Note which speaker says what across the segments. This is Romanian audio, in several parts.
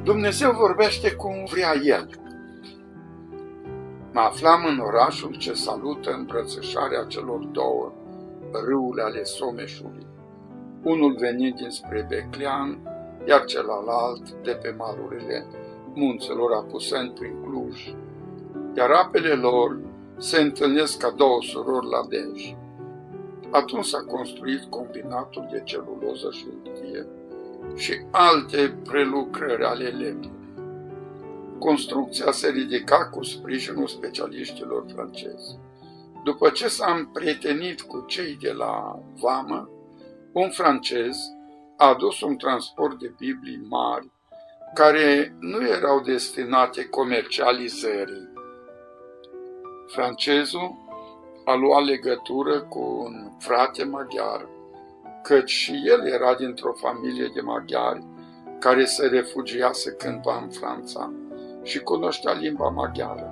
Speaker 1: Dumnezeu vorbește cum vrea El. Mă aflam în orașul ce salută îmbrățișarea celor două râuri ale Someșului, unul venit dinspre Beclean, iar celălalt de pe malurile munților Apuseni prin Cluj, iar apele lor se întâlnesc ca două surori la Dej. Atunci s-a construit combinatul de celuloză și hârtie și alte prelucrări ale lemnului. Construcția se ridica cu sprijinul specialiștilor francezi. După ce s-a împrietenit cu cei de la vamă, un francez a adus un transport de Biblii mari, care nu erau destinate comercializării. Francezul a luat legătură cu un frate maghiar, căci și el era dintr-o familie de maghiari care se refugiase cândva în Franța și cunoștea limba maghiară.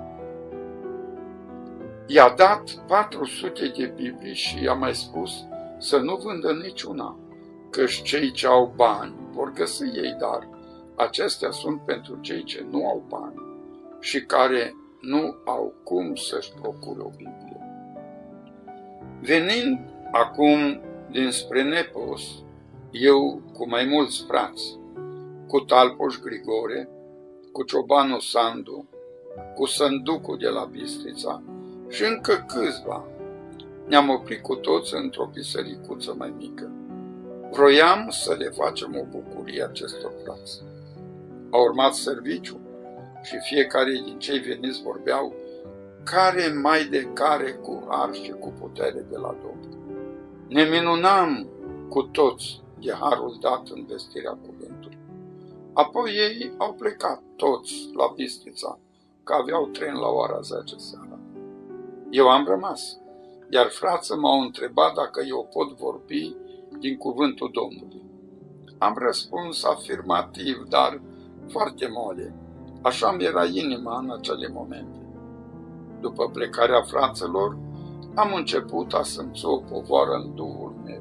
Speaker 1: I-a dat 400 de Biblii și i-a mai spus să nu vândă niciuna, căci cei ce au bani vor găsi ei, dar acestea sunt pentru cei ce nu au bani și care nu au cum să-și procure o Biblie. Venind acum dinspre Nepos, eu cu mai mulți frați, cu Talpoș Grigore, cu Ciobanu Sandu, cu Sânducu de la Bistrița și încă câțiva, ne-am oprit cu toți într-o bisericuță mai mică. Vroiam să le facem o bucurie acestor frați. A urmat serviciu și fiecare din cei veniți vorbeau care mai de care cu har și cu putere de la Domnul. Ne minunam cu toți de harul dat în vestirea cuvântului. Apoi ei au plecat toți la Bistrița, că aveau tren la ora 10 seara. Eu am rămas, iar frații m-au întrebat dacă eu pot vorbi din cuvântul Domnului. Am răspuns afirmativ, dar foarte mole. Așa mi era inima în acele momente. După plecarea fraților, am început a simți o povară în duhul meu.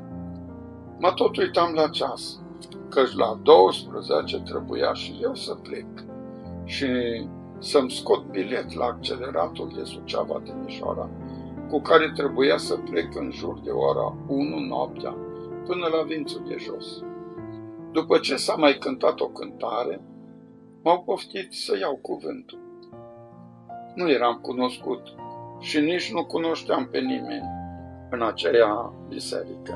Speaker 1: Mă tot uitam la ceas, căci la 12 trebuia și eu să plec și să-mi scot bilet la acceleratul de Suceava-Timișoara, cu care trebuia să plec în jur de ora 1 noaptea până la Vințul de Jos. După ce s-a mai cântat o cântare, m-au poftit să iau cuvântul. Nu eram cunoscut și nici nu cunoșteam pe nimeni în aceea biserică.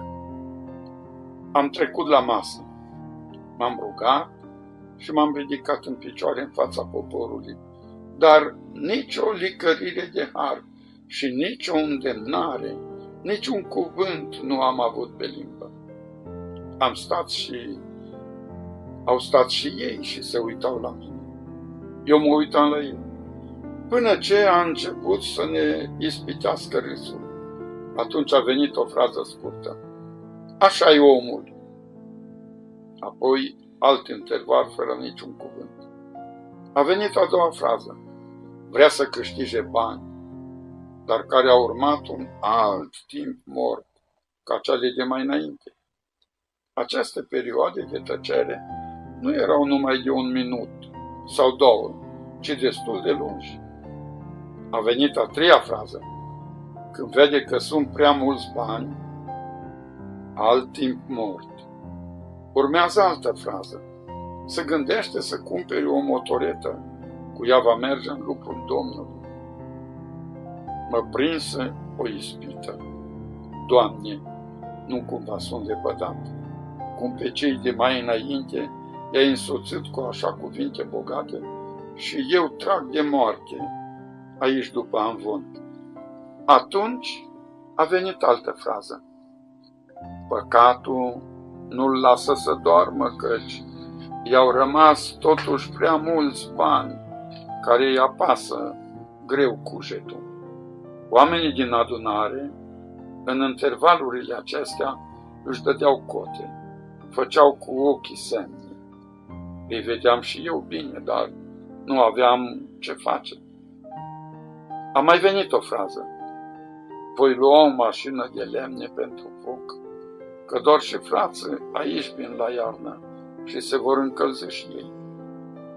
Speaker 1: Am trecut la masă, m-am rugat și m-am ridicat în picioare în fața poporului, dar nici o licărire de har și nici o îndemnare, nici un cuvânt nu am avut pe limbă. Am stat și au stat și ei și se uitau la mine. Eu mă uitam la ei, până ce a început să ne ispitească râsul. Atunci a venit o frază scurtă. Așa e omul. Apoi alt interval fără niciun cuvânt. A venit a doua frază. Vrea să câștige bani, dar care a urmat un alt timp mort, ca cele de mai înainte. Aceste perioade de tăcere nu erau numai de 1 minut sau 2, ci destul de lungi. A venit a treia frază. Când vede că sunt prea mulți bani, alt timp mort. Urmează altă frază. Se gândește să cumpere o motoretă, cu ea va merge în lucrul Domnului. Mă prinse o ispită. Doamne, nu cumva sunt lepădat. Cum pe cei de mai înainte i-ai însoțit cu așa cuvinte bogate și eu trag de moarte aici după amvon. Atunci a venit altă frază. Păcatul nu-l lasă să doarmă, căci i-au rămas totuși prea mulți bani care îi apasă greu cugetul. Oamenii din adunare, în intervalurile acestea, își dădeau cote, făceau cu ochii semne. Îi vedeam și eu bine, dar nu aveam ce face. A mai venit o frază. Voi lua o mașină de lemne pentru foc, că doar și frații aici vin la iarnă și se vor încălzi și ei.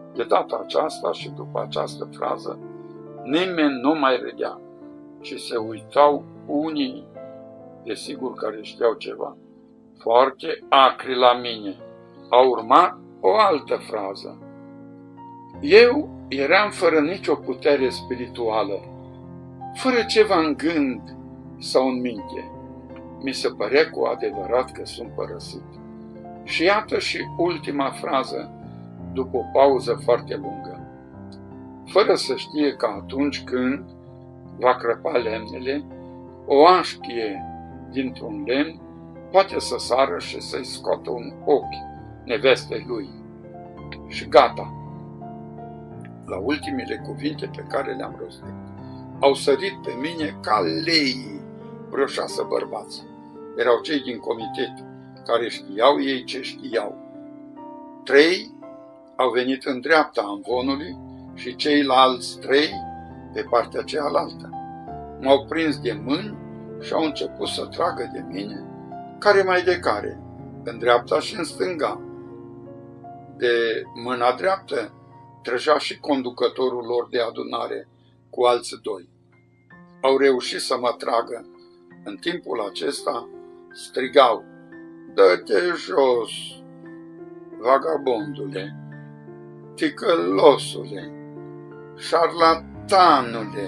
Speaker 1: De data aceasta și după această frază, nimeni nu mai râdea, ci se uitau unii, desigur care știau ceva, foarte acri la mine. A urmat o altă frază. Eu eram fără nicio putere spirituală, fără ceva în gând sau în minte. Mi se părea cu adevărat că sunt părăsit. Și iată și ultima frază, după o pauză foarte lungă. Fără să știe că atunci când va crăpa lemnele, o așchie dintr-un lemn poate să sară și să-i scoată un ochi nevestei lui. Și gata. La ultimele cuvinte pe care le-am rostit, au sărit pe mine ca leii vreo 6 bărbați. Erau cei din comitet care știau ei ce știau. 3 au venit în dreapta amvonului și ceilalți 3 pe partea cealaltă. M-au prins de mâini și au început să tragă de mine, care mai de care, în dreapta și în stânga. De mâna dreaptă trăgea și conducătorul lor de adunare cu alți 2. Au reușit să mă tragă. În timpul acesta strigau: "Dă-te jos, vagabondule, ticălosule, șarlatanule,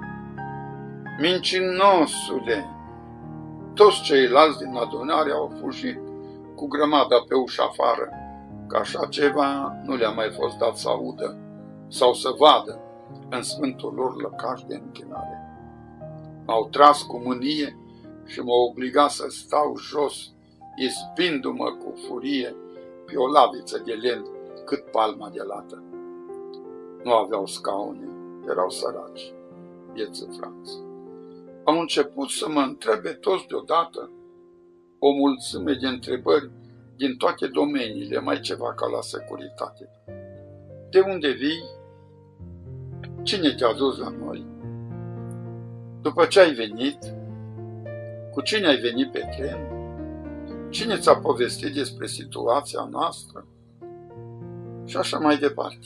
Speaker 1: mincinosule." Toți ceilalți din adunare au fugit cu grămada pe ușa afară, că așa ceva nu le-a mai fost dat să audă sau să vadă în sfântul lor lăcaș de închinare. M-au tras cu mânie și m-au obligat să stau jos, izbindu-mă cu furie pe o laviță de lemn cât palma de lată. Nu aveau scaune, erau săraci, viețăfrați. Am început să mă întrebe toți deodată o mulțime de întrebări din toate domeniile, mai ceva ca la securitate. De unde vii? Cine te-a dus la noi? După ce ai venit? Cu cine ai venit pe tren? Cine ți-a povestit despre situația noastră? Și așa mai departe.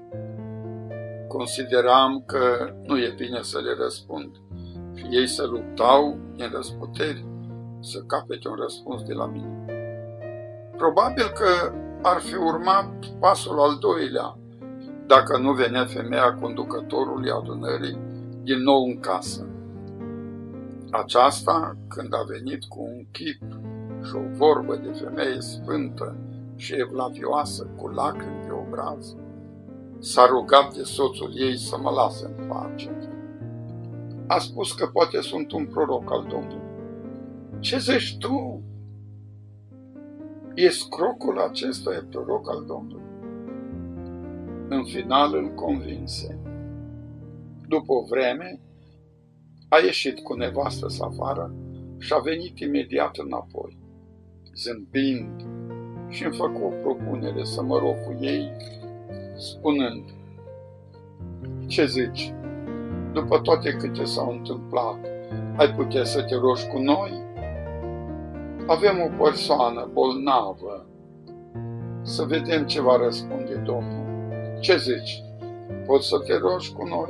Speaker 1: Consideram că nu e bine să le răspund și ei se luptau în răsputeri să capete un răspuns de la mine. Probabil că ar fi urmat pasul al doilea, dacă nu venea femeia conducătorului adunării din nou în casă. Aceasta, când a venit cu un chip și o vorbă de femeie sfântă și evlavioasă, cu lacrimi pe obraz, s-a rugat de soțul ei să mă lase în pace. A spus că poate sunt un proroc al Domnului. Ce zici tu? E scrocul acesta, e proroc al Domnului? În final îl convinse. După o vreme, a ieșit cu nevastă sa afară și a venit imediat înapoi, zâmbind, și îmi făcu o propunere să mă rog cu ei, spunând: "Ce zici? După toate câte s-au întâmplat, ai putea să te rogi cu noi? Avem o persoană bolnavă. Să vedem ce va răspunde Domnul. Ce zici? Poți să te rogi cu noi?"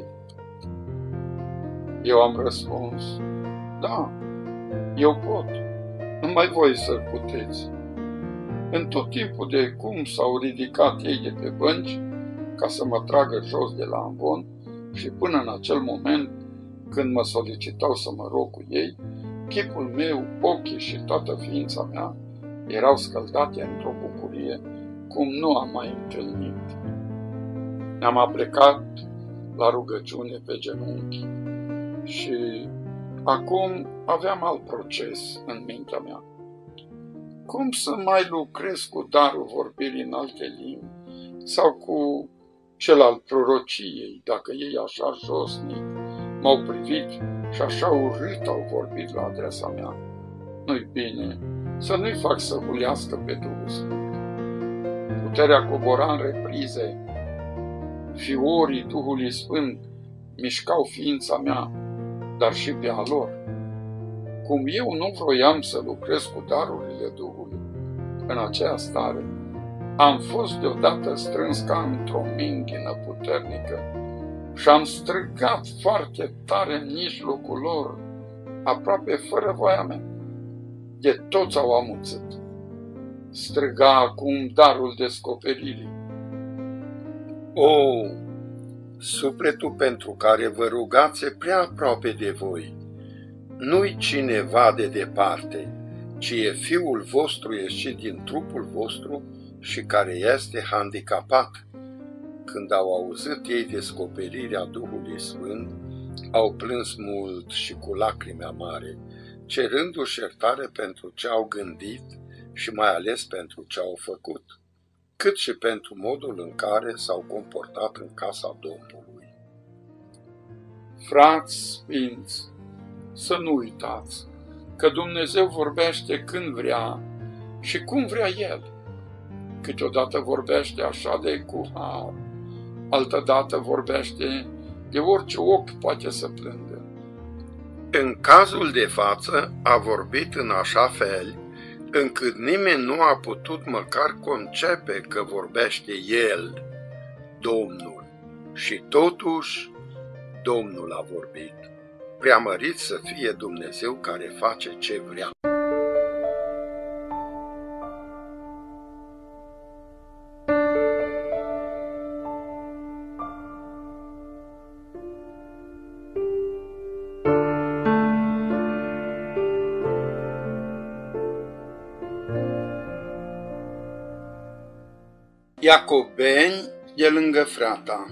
Speaker 1: Eu am răspuns: "Da, eu pot. Numai voi să-l puteți." În tot timpul de cum s-au ridicat ei de pe bănci ca să mă tragă jos de la amvon și până în acel moment când mă solicitau să mă rog cu ei, chipul meu, ochii și toată ființa mea erau scăldate într-o bucurie cum nu am mai întâlnit. Ne-am aplecat la rugăciune pe genunchi și acum aveam alt proces în mintea mea. Cum să mai lucrez cu darul vorbirii în alte limbi sau cu cel al prorociei, dacă ei așa josnic m-au privit și așa urât au vorbit la adresa mea? Nu-i bine să nu-i fac să hulească pe Duhul Sfânt. Puterea cobora în reprize, fiorii Duhului Sfânt mișcau ființa mea, dar și pe a lor. Cum eu nu vroiam să lucrez cu darurile Duhului în aceea stare, Am fost deodată strâns ca într-o minghină puternică și am strigat foarte tare în mijlocul lor, aproape fără voia mea. De toți au amuțit. Striga acum darul descoperirii. O, sufletul pentru care vă rugați e prea aproape de voi. Nu-i cineva de departe, ci e Fiul vostru ieșit din trupul vostru și care este handicapat. Când au auzit ei descoperirea Duhului Sfânt, au plâns mult și cu lacrimi amare, cerându-și iertare pentru ce au gândit și mai ales pentru ce au făcut, cât și pentru modul în care s-au comportat în casa Domnului. Frați sfinți, să nu uitați că Dumnezeu vorbește când vrea și cum vrea El. Câteodată vorbește așa de cu har, altădată vorbește de orice ochi poate să plângă. În cazul de față a vorbit în așa fel, încât nimeni nu a putut măcar concepe că vorbește El, Domnul, și totuși Domnul a vorbit. Preamărit să fie Dumnezeu care face ce vrea. Iacobeni de lângă frata.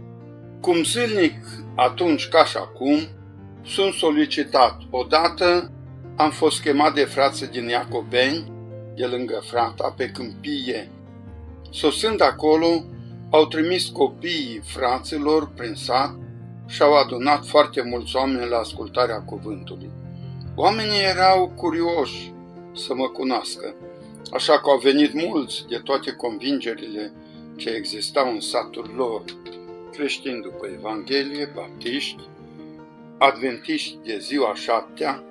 Speaker 1: Cum zilnic, atunci ca și acum, sunt solicitat. Odată am fost chemat de frații din Iacobeni, de lângă frata, pe câmpie. Sosând acolo, au trimis copiii fraților prin sat și au adunat foarte mulți oameni la ascultarea cuvântului. Oamenii erau curioși să mă cunoască, așa că au venit mulți de toate convingerile ce existau în satul lor, creștini după Evanghelie, baptiști, adventiști de ziua șaptea,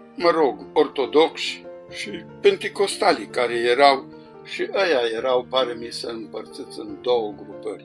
Speaker 1: ortodoxi și penticostalii care erau, și ăia erau, pare mi să împărțiți în două grupări.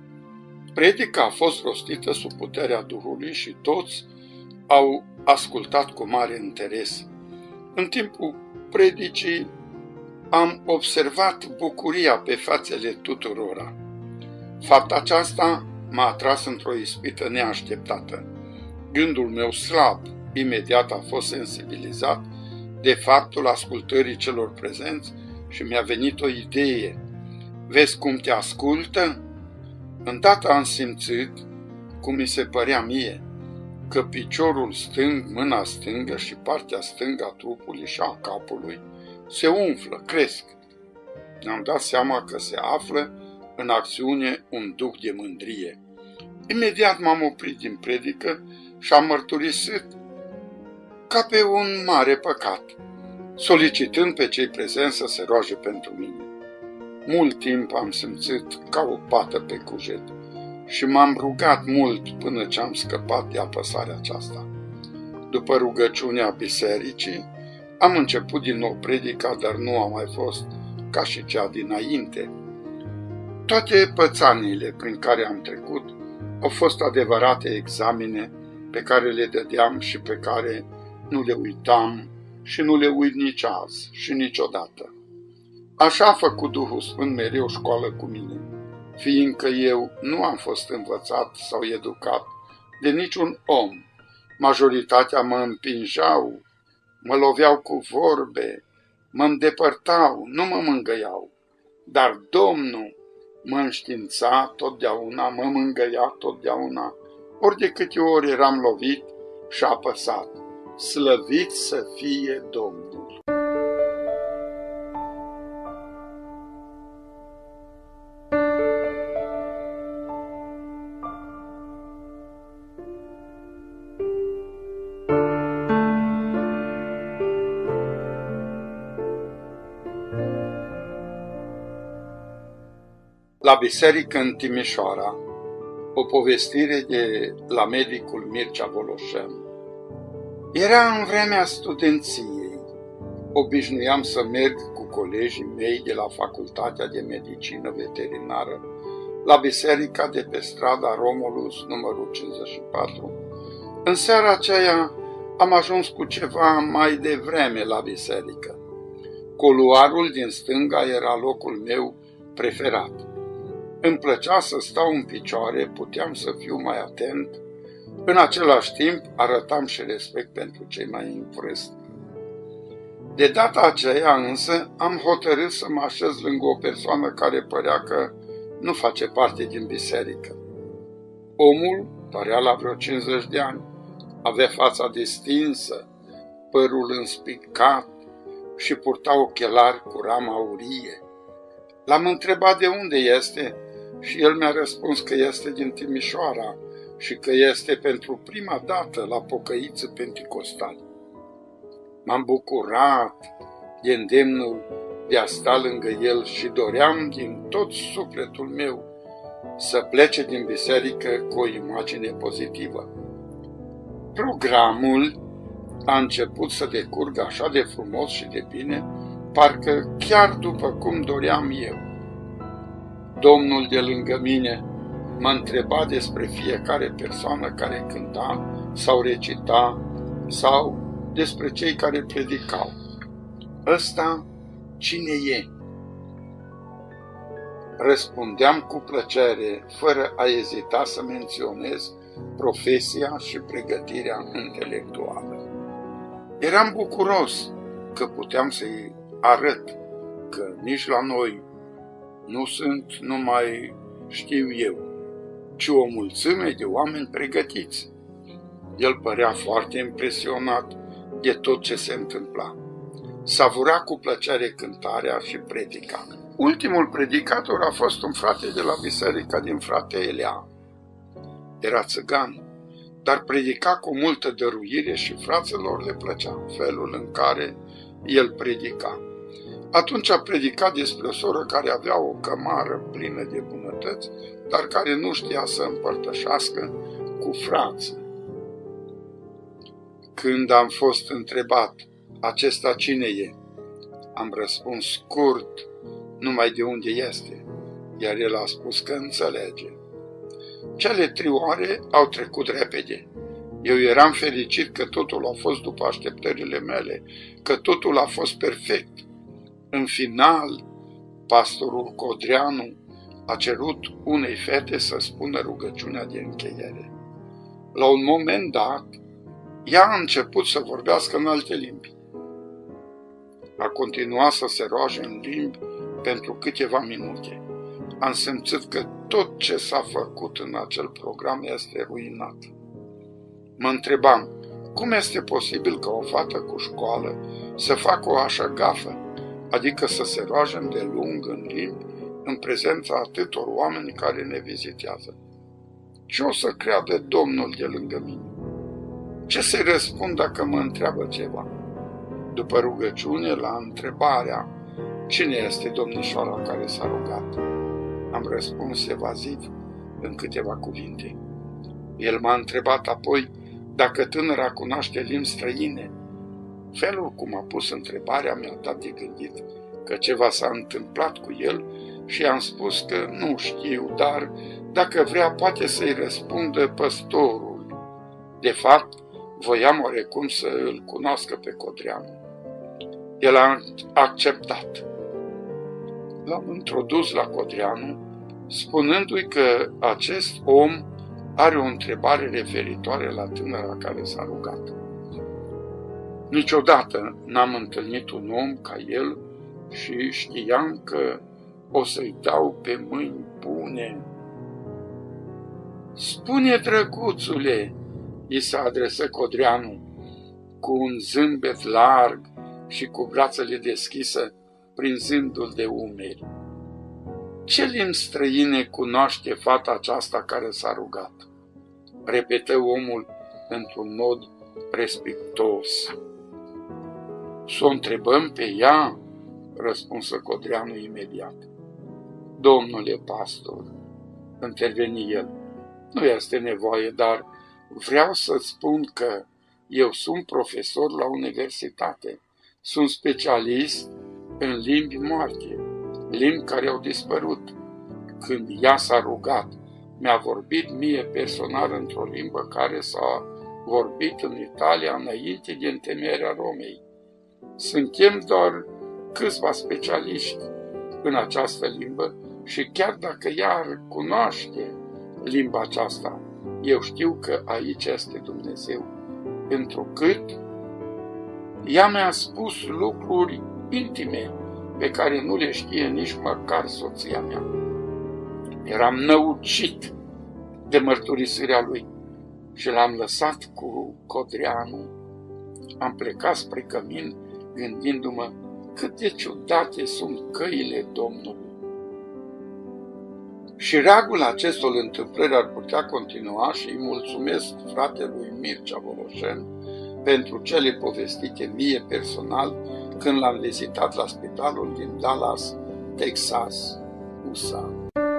Speaker 1: Predica a fost rostită sub puterea Duhului și toți au ascultat cu mare interes. În timpul predicii am observat bucuria pe fațele tuturora. Fapta aceasta m-a atras într-o ispită neașteptată. Gândul meu slab imediat a fost sensibilizat de faptul ascultării celor prezenți și mi-a venit o idee. Vezi cum te ascultă? Îndată am simțit, cum mi se părea mie, că piciorul stâng, mâna stângă și partea stângă a trupului și a capului se umflă, cresc. Ne-am dat seama că se află în acțiune un duh de mândrie. Imediat m-am oprit din predică și am mărturisit ca pe un mare păcat, solicitând pe cei prezenți să se roage pentru mine. Mult timp am simțit ca o pată pe cuget și m-am rugat mult până ce am scăpat de apăsarea aceasta. După rugăciunea bisericii, am început din nou predica, dar nu a mai fost ca și cea dinainte. Toate pățaniile prin care am trecut au fost adevărate examene pe care le dădeam și pe care nu le uitam și nu le uit nici azi și niciodată. Așa a făcut Duhul Sfânt mereu școală cu mine, fiindcă eu nu am fost învățat sau educat de niciun om. Majoritatea mă împingeau, mă loveau cu vorbe, mă îndepărtau, nu mă mângâiau, dar Domnul mă înștiința totdeauna, mă mângâia totdeauna, ori de câte ori eram lovit și apăsat. Slăvit să fie Domnul! La biserică în Timișoara, o povestire de la medicul Mircea Voloșan. Era în vremea studenției. Obișnuiam să merg cu colegii mei de la Facultatea de Medicină Veterinară la biserica de pe strada Romulus, numărul 54. În seara aceea am ajuns cu ceva mai devreme la biserică. Culuarul din stânga era locul meu preferat. Îmi plăcea să stau în picioare, puteam să fiu mai atent. În același timp, arătam și respect pentru cei mai în vârstă. De data aceea însă, am hotărât să mă așez lângă o persoană care părea că nu face parte din biserică. Omul părea la vreo 50 de ani, avea fața distinsă, părul înspicat și purta ochelari cu ramă aurie. L-am întrebat de unde este și el mi-a răspuns că este din Timișoara și că este pentru prima dată la pocăiță penticostali. M-am bucurat de îndemnul de a sta lângă el și doream din tot sufletul meu să plece din biserică cu o imagine pozitivă. Programul a început să decurgă așa de frumos și de bine, parcă chiar după cum doream eu. Domnul de lângă mine mă întreba despre fiecare persoană care cânta sau recita sau despre cei care predicau. Ăsta cine e? Răspundeam cu plăcere, fără a ezita să menționez profesia și pregătirea intelectuală. Eram bucuros că puteam să-i arăt că nici la noi nu sunt numai știu eu, ci o mulțime de oameni pregătiți. El părea foarte impresionat de tot ce se întâmpla. Savura cu plăcere cântarea și predica. Ultimul predicator a fost un frate de la biserica din Fratelea. Era țăgan, dar predica cu multă dăruire și fraților le plăcea felul în care el predica. Atunci a predicat despre o soră care avea o cămară plină de bunătăți, dar care nu știa să împărtășească cu frații. Când am fost întrebat, acesta cine e? Am răspuns scurt, numai de unde este, iar el a spus că înțelege. Cele 3 ore au trecut repede. Eu eram fericit că totul a fost după așteptările mele, că totul a fost perfect. În final, pastorul Codreanu a cerut unei fete să spună rugăciunea de încheiere. La un moment dat, ea a început să vorbească în alte limbi. A continuat să se roage în limbi pentru câteva minute. Am simțit că tot ce s-a făcut în acel program este ruinat. Mă întrebam, cum este posibil ca o fată cu școală să facă o așa gafă, adică să se roage de lung în limbi în prezența atâtor oameni care ne vizitează? Ce o să creadă Domnul de lângă mine? Ce să-i răspund dacă mă întreabă ceva? După rugăciune, la întrebarea, cine este domnișoara care s-a rugat? Am răspuns evaziv în câteva cuvinte. El m-a întrebat apoi dacă tânăra cunoaște limbi străine. Felul cum a pus întrebarea mi-a dat de gândit că ceva s-a întâmplat cu el și am spus că nu știu, dar dacă vrea poate să-i răspundă păstorul. De fapt, voiam oarecum să îl cunoască pe Codreanu. El a acceptat. L-am introdus la Codreanu, spunându-i că acest om are o întrebare referitoare la tânăra care s-a rugat. Niciodată n-am întâlnit un om ca el și știam că o să-i dau pe mâini bune. Spune, drăguțule, i se adresă Codreanu, cu un zâmbet larg și cu brațele deschise, prinzându-l de umeri. Ce limbi străine cunoaște fata aceasta care s-a rugat? Repetă omul într-un mod respectuos. S-o întrebăm pe ea? Răspunsă Codreanu imediat. Domnule pastor, interveni el, nu este nevoie, dar vreau să-ți spun că eu sunt profesor la universitate, sunt specialist în limbi moarte, limbi care au dispărut. Când ea s-a rugat, mi-a vorbit mie personal într-o limbă care s-a vorbit în Italia înainte de întemeierea Romei. Suntem doar câțiva specialiști în această limbă și chiar dacă ea ar cunoaște limba aceasta, eu știu că aici este Dumnezeu, întrucât ea mi-a spus lucruri intime pe care nu le știe nici măcar soția mea. Eram năucit de mărturisirea lui și l-am lăsat cu Codreanu. Am plecat spre cămin gândindu-mă cât de ciudate sunt căile Domnului. Și reagul acestor întâmplări ar putea continua și îi mulțumesc fratelui Mircea Voloșen pentru cele povestite mie personal când l-am vizitat la spitalul din Dallas, Texas, USA.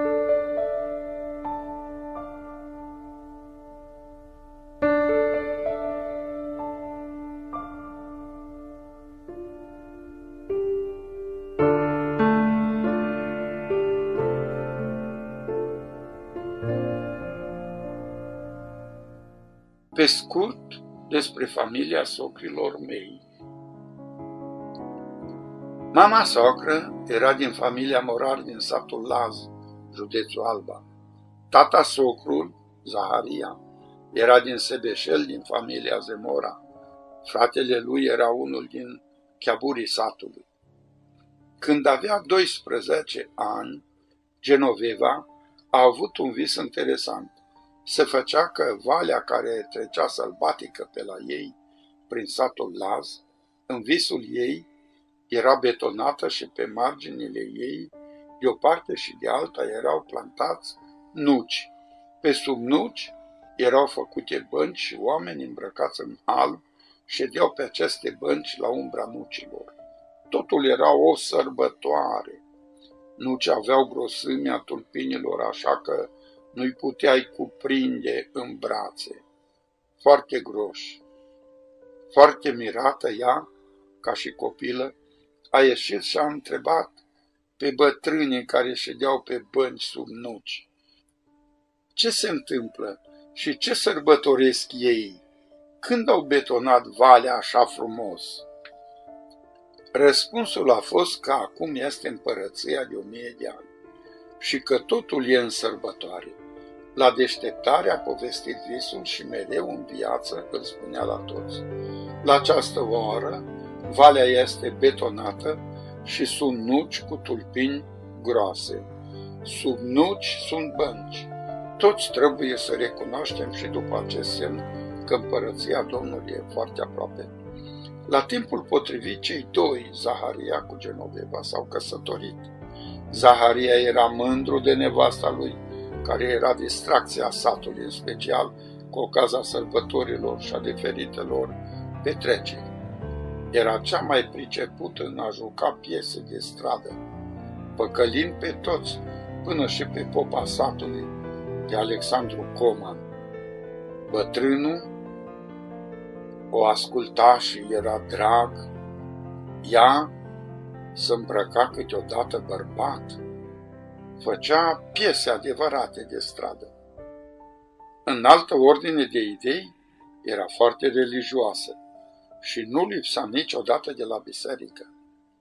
Speaker 1: Pe scurt, despre familia socrilor mei. Mama socră era din familia Morar din satul Laz, județul Alba. Tata socrul, Zaharia, era din Sebeșel, din familia Zemora. Fratele lui era unul din chiaburii satului. Când avea 12 ani, Genoveva a avut un vis interesant. Se făcea că valea care trecea sălbatică pe la ei, prin satul Laz, în visul ei, era betonată și pe marginile ei, de o parte și de alta, erau plantați nuci. Pe sub nuci erau făcute bănci și oameni îmbrăcați în alb ședeau pe aceste bănci la umbra nucilor. Totul era o sărbătoare. Nuci aveau grosimea tulpinilor, așa că nu-i puteai cuprinde în brațe. Foarte groși. Foarte mirată ea, ca și copilă, a ieșit și a întrebat pe bătrânii care ședeau pe bănci sub nuci: ce se întâmplă și ce sărbătoresc ei? Când au betonat valea așa frumos? Răspunsul a fost că acum este împărăția de 1000 de ani și că totul e în sărbătoare. La deșteptare a povestit visul și mereu în viață îl spunea la toți: la această oră, valea este betonată și sunt nuci cu tulpini groase. Sub nuci sunt bănci. Toți trebuie să recunoaștem și după acest semn că împărăția Domnului e foarte aproape. La timpul potrivit, cei doi, Zaharia cu Genoveva, s-au căsătorit. Zaharia era mândru de nevasta lui, care era distracția satului, în special cu ocazia sărbătorilor și a diferitelor petreceri. Era cea mai pricepută în a juca piese de stradă, păcălind pe toți, până și pe popa satului, de Alexandru Coman. Bătrânul o asculta și era drag. Ea se îmbrăca câteodată bărbat, făcea piese adevărate de stradă. În altă ordine de idei, era foarte religioasă și nu lipsa niciodată de la biserică.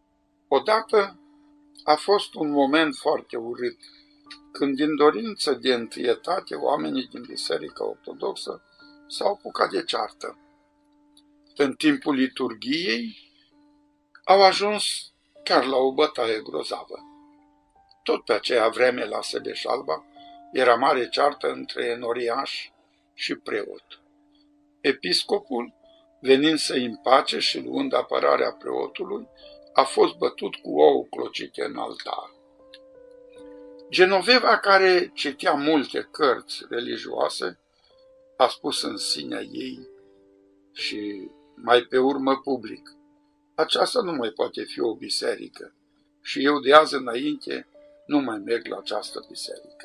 Speaker 1: Odată a fost un moment foarte urât, când din dorință de întâietate oamenii din Biserica Ortodoxă s-au apucat de ceartă. În timpul liturghiei au ajuns chiar la o bătaie grozavă. Tot pe aceea vreme la Sebeșalba era mare ceartă între enoriaș și preot. Episcopul, venind să-i împace și luând apărarea preotului, a fost bătut cu ouă clocite în altar. Genoveva, care citea multe cărți religioase, a spus în sinea ei și mai pe urmă public: aceasta nu mai poate fi o biserică și eu de azi înainte nu mai merg la această biserică.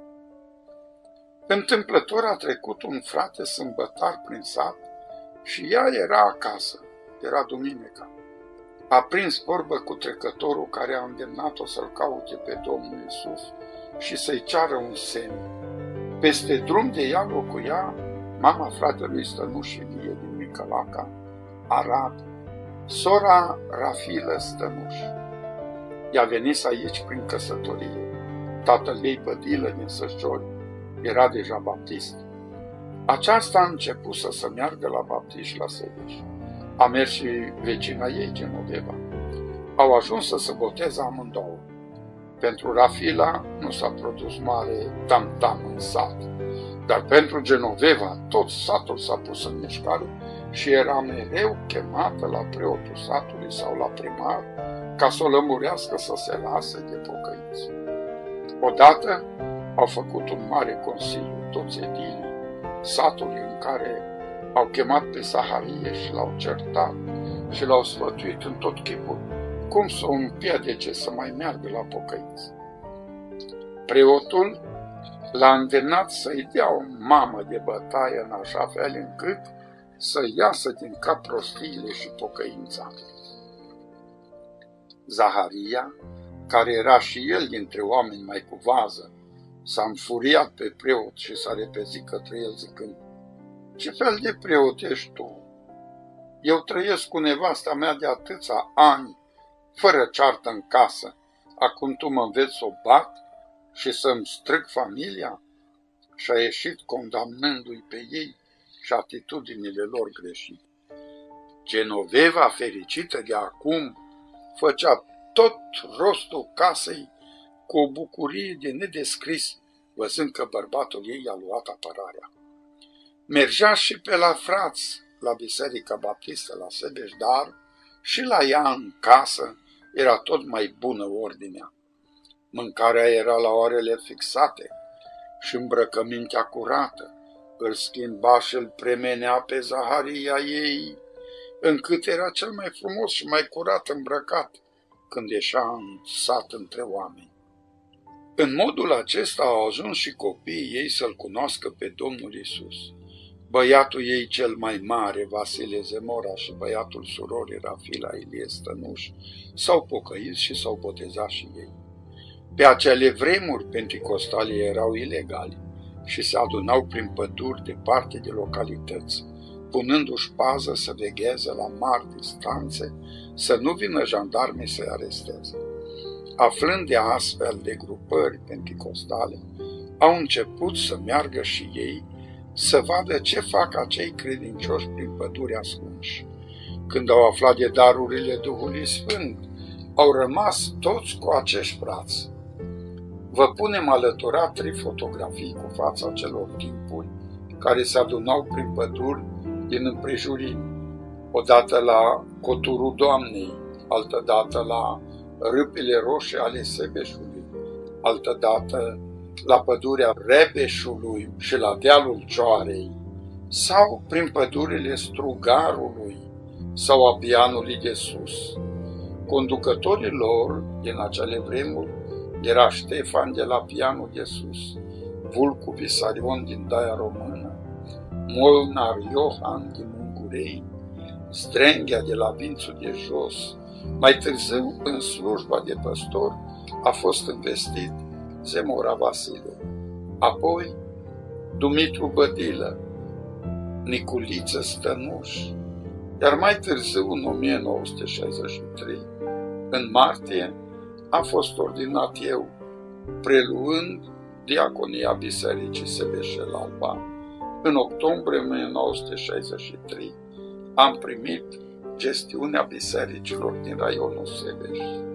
Speaker 1: Întâmplător a trecut un frate sâmbătar prin sat și ea era acasă, era duminica. a prins vorbă cu trecătorul care a îndemnat-o să-L caute pe Domnul Iisus și să-i ceară un semn. Peste drum de ea locuia mama fratelui Stănuș Ilie din Micălaca, Arad, sora Rafilă Stănuș. Ea venise aici prin căsătorie. Tatăl ei, Bădilă din Sășciori, era deja baptist. Aceasta a început să se meargă la baptiști la Sebeș. A mers și vecina ei, Genoveva. Au ajuns să se boteze amândouă. Pentru Rafila nu s-a produs mare tam-tam în sat, dar pentru Genoveva tot satul s-a pus în mișcare și era mereu chemată la preotul satului sau la primar ca să o lămurească să se lase de pocăință. Odată au făcut un mare consiliu toți edilii satului în care au chemat pe Zaharie și l-au certat și l-au sfătuit în tot chipul cum să o împiedice să mai meargă la pocăință. Preotul l-a îndemnat să-i dea o mamă de bătaie în așa fel încât să iasă din cap prostiile și pocăința. Zaharia, care era și el dintre oameni mai cu vază, s-a înfuriat pe preot și s-a repezit către el zicând: „Ce fel de preot ești tu? Eu trăiesc cu nevasta mea de atâția ani, fără ceartă în casă. Acum tu mă înveți să o bat și să-mi strâng familia?” Și a ieșit condamnându-i pe ei și atitudinile lor greșite. Genoveva, fericită de acum, făcea tot rostul casei cu o bucurie de nedescris, văzând că bărbatul ei a luat apărarea. Mergea și pe la frați, la Biserica Baptistă la Sebeș, dar și la ea în casă era tot mai bună ordinea. Mâncarea era la orele fixate și îmbrăcămintea curată. Îl schimba și îl premenea pe Zaharia ei, încât era cel mai frumos și mai curat îmbrăcat când ieșea în sat între oameni. În modul acesta au ajuns și copiii ei să-L cunoască pe Domnul Iisus. Băiatul ei cel mai mare, Vasile Zemora, și băiatul surorii Rafila Ilie Stănuș s-au pocăit și s-au botezat și ei. Pe acele vremuri, penticostalii erau ilegali și se adunau prin păduri departe de localități, punându-și pază să vegheze la mari distanțe, să nu vină jandarmii să-i aresteze. Aflând de astfel de grupări penticostale, au început să meargă și ei să vadă ce fac acei credincioși prin păduri ascunși. Când au aflat de darurile Duhului Sfânt, au rămas toți cu acești brați. Vă punem alăturat 3 fotografii cu fața celor timpuri care se adunau prin păduri din împrejurimi, odată la Coturul Doamnei, altădată la Râpile Roșii ale Sebeșului, altădată la pădurea Rebeșului și la dealul Cioarei, sau prin pădurile Strugarului sau a Bianului de Sus. Conducătorii lor din acele vremuri era Ștefan de la Pianul de Sus, Vulcu Visarion din Daia Română, Molnar Iohan din Ungurei, Strenghea de la Vințul de Jos. Mai târziu, în slujba de păstor, a fost investit Zemora Vasile, apoi Dumitru Bădilă, Niculiță Stănuș, iar mai târziu, în 1963, în martie, am fost ordinat eu, preluând diaconia Bisericii Sebeșel Alba. În octombrie 1963 am primit gestiunea bisericilor din raionul Sebeș.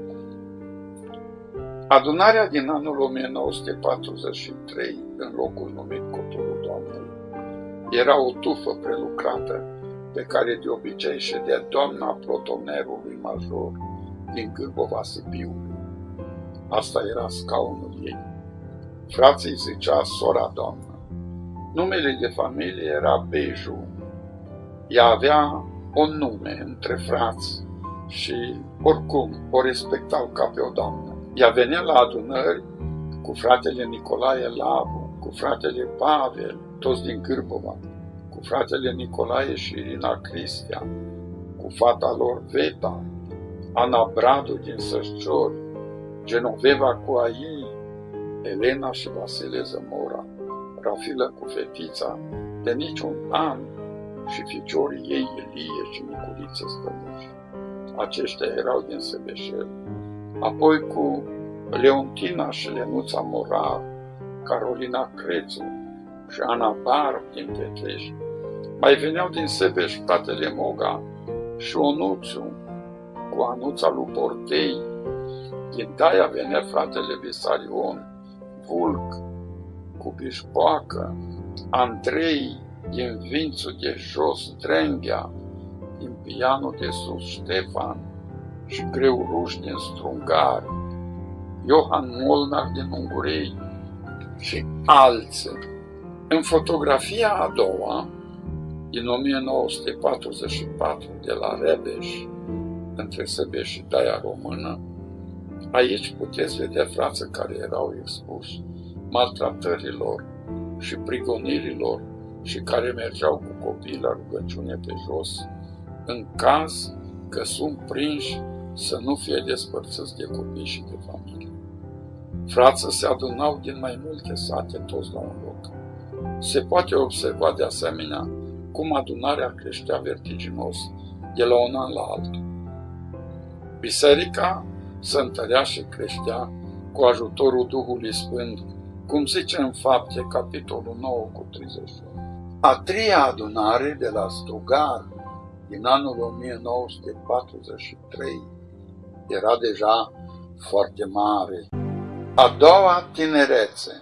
Speaker 1: Adunarea din anul 1943, în locul numit Coturul Doamnei, era o tufă prelucrată pe care de obicei ședea doamna plotonerului major din Gârbova Sibiului. Asta era scaunul ei. Frații zicea sora doamnă. Numele de familie era Beju. Ea avea un nume între frați și oricum o respectau ca pe o doamnă. Ea venea la adunări cu fratele Nicolae Lavu, cu fratele Pavel, toți din Gârbova, cu fratele Nicolae și Irina Cristian, cu fata lor Veta, Ana Bradu din Sășciori, Genoveva cu a ei, Elena și Vasile Zămora, Rafilă cu fetița de niciun an și ficiorii ei Elie și Nicuriță Stănuși. Aceștia erau din Sebeșel. Apoi cu Leontina și Lenuța Morar, Carolina Crețu și Ana Bar din Petrești. Mai veneau din Sebeș fratele Moga și Onuțu cu Anuța lui Portei. Din Daia venea fratele Visarion, Vulc cu Bișpoacă, Andrei din Vințul de Jos, Drenghea, din Pianul de Sus, Ștefan și Greuruș din Strungari, Iohan Molnar din Ungurei și alții. În fotografia a doua, din 1944, de la Rebeș, între Sebeș și Daia Română, aici puteți vedea frații care erau expuși maltratărilor și prigonirilor și care mergeau cu copiii la rugăciune pe jos, în caz că sunt prinși să nu fie despărțiți de copii și de familie. Frații se adunau din mai multe sate toți la un loc. Se poate observa de asemenea cum adunarea creștea vertiginos de la un an la altul. Biserica se întărea și creștea cu ajutorul Duhului Sfânt, cum zice în Fapte, capitolul 9 cu 38. A treia adunare de la Strugar, din anul 1943, era deja foarte mare. A doua, tinerețe.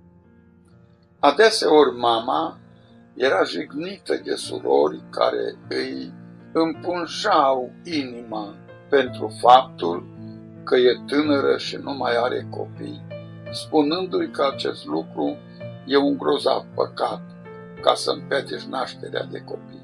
Speaker 1: Adeseori mama era jignită de surori care îi împunșau inima pentru faptul că e tânără și nu mai are copii, spunându-i că acest lucru e un grozav păcat ca să împetești nașterea de copii.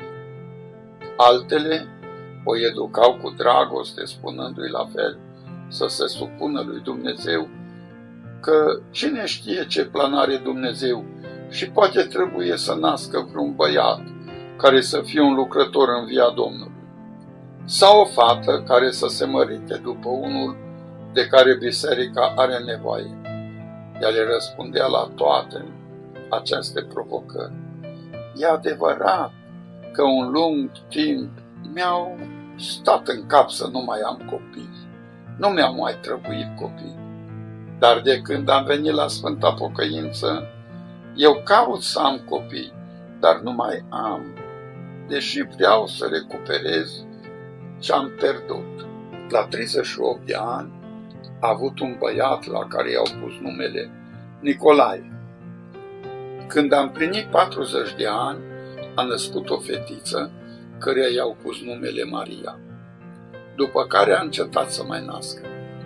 Speaker 1: Altele o educau cu dragoste, spunându-i la fel să se supună lui Dumnezeu, că cine știe ce plan are Dumnezeu și poate trebuie să nască vreun băiat care să fie un lucrător în via Domnului, sau o fată care să se mărite după unul de care biserica are nevoie. Ea le răspundea la toate aceste provocări. E adevărat că un lung timp mi-au stat în cap să nu mai am copii. Nu mi-au mai trebuit copii. Dar de când am venit la Sfânta Pocăință, eu caut să am copii, dar nu mai am, deși vreau să recuperez ce am pierdut. La 38 de ani a avut un băiat la care i-au pus numele Nicolae. Când am plinit 40 de ani, a născut o fetiță, căreia i-au pus numele Maria, după care a încetat să mai nască.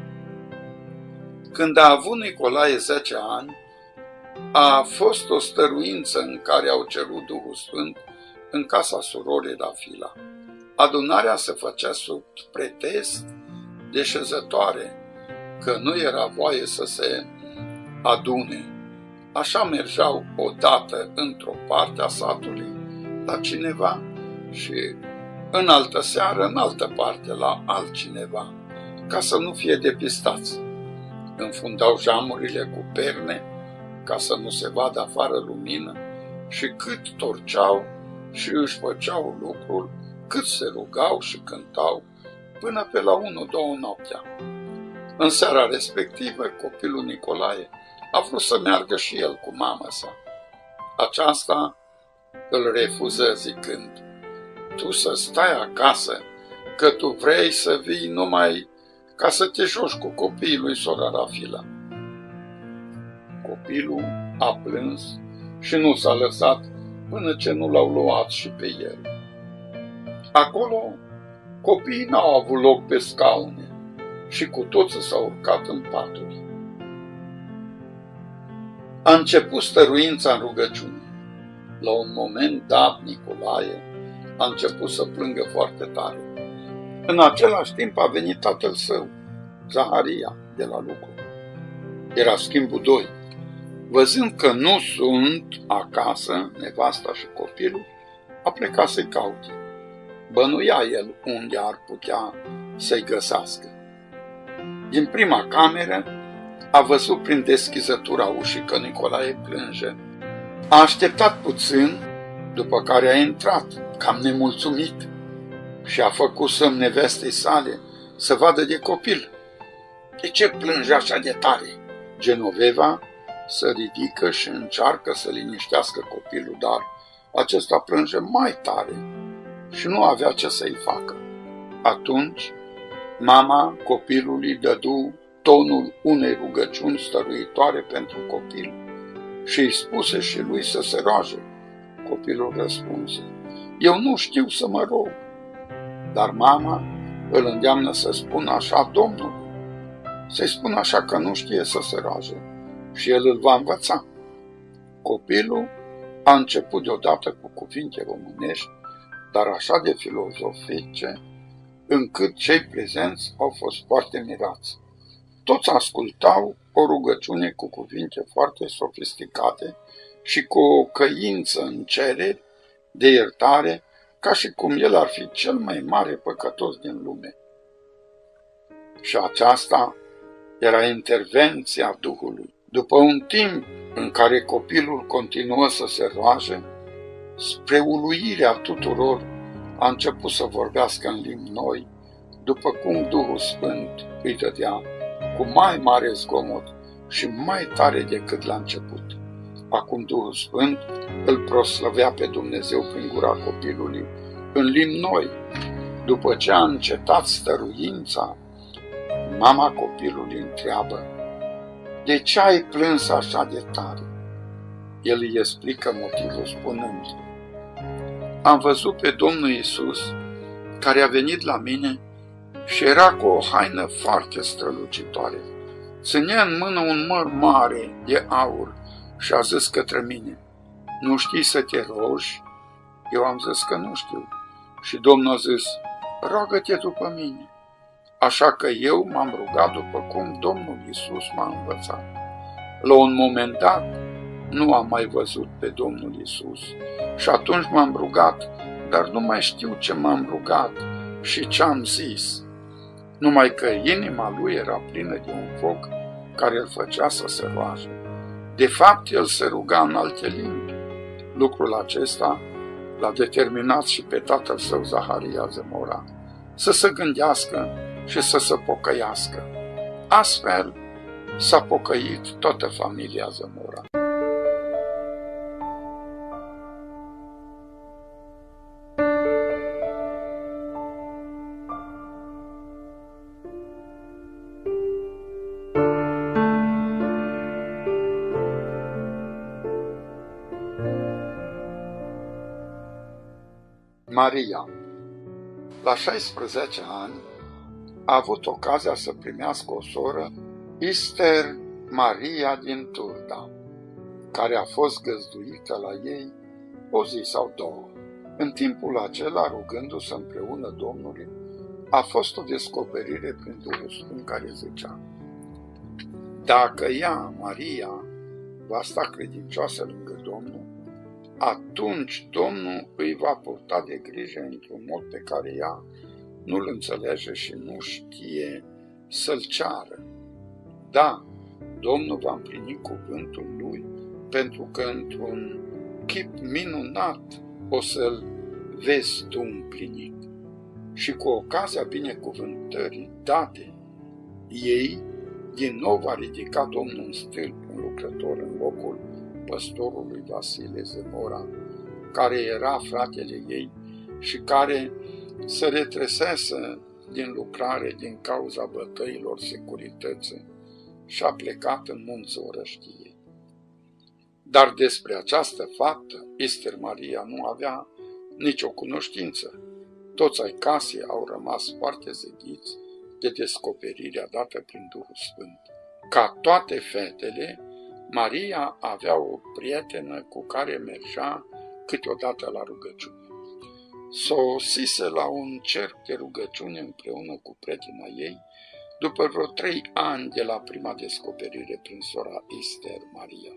Speaker 1: Când a avut Nicolae 10 ani, a fost o stăruință în care au cerut Duhul Sfânt în casa surorii Rafila. Adunarea se făcea sub pretext de șezătoare, că nu era voie să se adune. Așa mergeau odată într-o parte a satului la cineva și în altă seară în altă parte la altcineva, ca să nu fie depistați. Înfundau geamurile cu perne ca să nu se vadă afară lumină și cât torceau și își făceau lucrul, cât se rugau și cântau, până pe la 1-2 noaptea. În seara respectivă, copilul Nicolae a vrut să meargă și el cu mama sa. Aceasta îl refuză zicând: tu să stai acasă, că tu vrei să vii numai ca să te joci cu copiii lui sora Rafila. Copilul a plâns și nu s-a lăsat până ce nu l-au luat și pe el. Acolo copiii n-au avut loc pe scaune și cu toții s-au urcat în paturi. A început stăruința în rugăciune. La un moment dat, Nicolae a început să plângă foarte tare. În același timp a venit tatăl său, Zaharia, de la lucru. Era schimbul 2. Văzând că nu sunt acasă, nevasta și copilul, a plecat să-i caute. Bănuia el unde ar putea să-i găsească. Din prima cameră a văzut prin deschizătura ușii că Nicolae plânge. A așteptat puțin, după care a intrat, cam nemulțumit, și a făcut semn nevestei sale să vadă de copil. De ce plânge așa de tare? Genoveva se ridică și încearcă să liniștească copilul, dar acesta plânge mai tare și nu avea ce să-i facă. Atunci, mama copilului dădu tonul unei rugăciuni stăruitoare pentru copil și îi spuse și lui să se roage. Copilul răspunse: eu nu știu să mă rog. Dar mama îl îndeamnă să spună așa Domnului, să-i spună așa că nu știe să se roage și el îl va învăța. Copilul a început deodată cu cuvinte românești, dar așa de filozofice, încât cei prezenți au fost foarte mirați. Toți ascultau o rugăciune cu cuvinte foarte sofisticate și cu o căință în cereri de iertare, ca și cum el ar fi cel mai mare păcătos din lume. Și aceasta era intervenția Duhului. După un timp în care copilul continuă să se roage, spre uluirea tuturor a început să vorbească în limbi noi, după cum Duhul Sfânt îi dădea, cu mai mare zgomot și mai tare decât la început. Acum Duhul Sfânt îl proslăvea pe Dumnezeu prin gura copilului în limbi noi. După ce a încetat stăruința, mama copilului întreabă: de ce ai plâns așa de tare? El îi explică motivul spunând: am văzut pe Domnul Iisus care a venit la mine și era cu o haină foarte strălucitoare. Ținea în mână un măr mare de aur și a zis către mine: nu știi să te rogi? Eu am zis că nu știu. Și Domnul a zis: roagă-te după mine. Așa că eu m-am rugat după cum Domnul Iisus m-a învățat. La un moment dat nu am mai văzut pe Domnul Iisus și atunci m-am rugat, dar nu mai știu ce m-am rugat și ce am zis. Numai că inima lui era plină de un foc care îl făcea să se roage. De fapt, el se ruga în alte limbi. Lucrul acesta l-a determinat și pe tatăl său, Zaharia Zemora, să se gândească și să se pocăiască. Astfel s-a pocăit toată familia Zemora. Maria, la 16 ani, a avut ocazia să primească o soră, Ester Maria din Turda, care a fost găzduită la ei o zi sau două. În timpul acela, rugându-se împreună Domnului, a fost o descoperire prin Duhul Sfânt care zicea: dacă ea, Maria, va sta credincioasă lângă Domnul, atunci Domnul îi va purta de grijă într-un mod pe care ea nu-l înțelege și nu știe să-l ceară. Da, Domnul va împlini cuvântul lui, pentru că într-un chip minunat o să-l vezi tu împlinit. Și cu ocazia binecuvântării date ei, din nou va ridica Domnul un stâlp, un lucrător în locul păstorului Vasile Zemora, care era fratele ei și care se retresese din lucrare din cauza bătăilor securității și a plecat în munți orăștiei. Dar despre această faptă, Ester Maria nu avea nicio cunoștință. Toți ai casei au rămas foarte zădiți de descoperirea dată prin Duhul Sfânt. Ca toate fetele, Maria avea o prietenă cu care mergea câteodată la rugăciune. Sosise la un cerc de rugăciune împreună cu prietena ei după vreo 3 ani de la prima descoperire prin sora Ester Maria.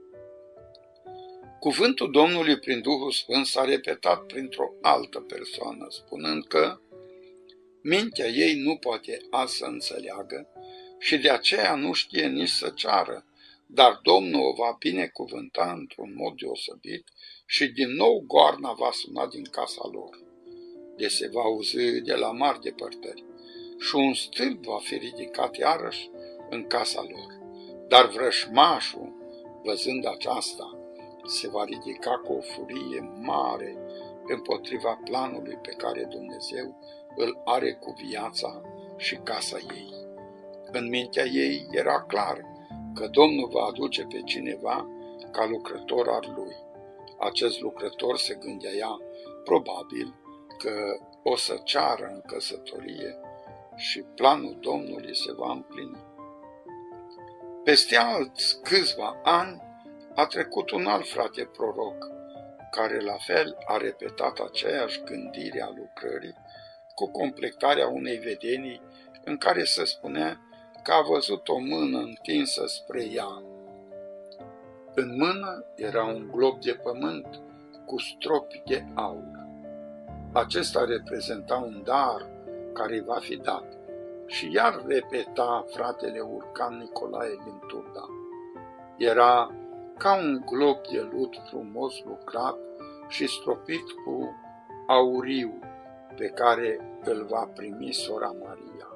Speaker 1: Cuvântul Domnului prin Duhul Sfânt s-a repetat printr-o altă persoană, spunând că Mintea ei nu poate azi să înțeleagă și de aceea nu știe nici să ceară, dar Domnul o va binecuvânta într-un mod deosebit și din nou goarna va suna din casa lor. De se va auzi de la mari depărtări și un stâlp va fi ridicat iarăși în casa lor. Dar vrășmașul, văzând aceasta, se va ridica cu o furie mare împotriva planului pe care Dumnezeu îl are cu viața și casa ei. În mintea ei era clar că Domnul va aduce pe cineva ca lucrător al lui. Acest lucrător, se gândea ea, probabil că o să ceară în căsătorie și planul Domnului se va împlini. Peste alți câțiva ani a trecut un alt frate proroc, care la fel a repetat aceeași gândire a lucrării, cu completarea unei vedenii în care se spunea că a văzut o mână întinsă spre ea. În mână era un glob de pământ cu stropi de aur. Acesta reprezenta un dar care îi va fi dat. Și iar repeta fratele Urcan Nicolae din Turda. Era ca un glob de lut frumos lucrat și stropit cu auriu, pe care îl va primi sora Maria.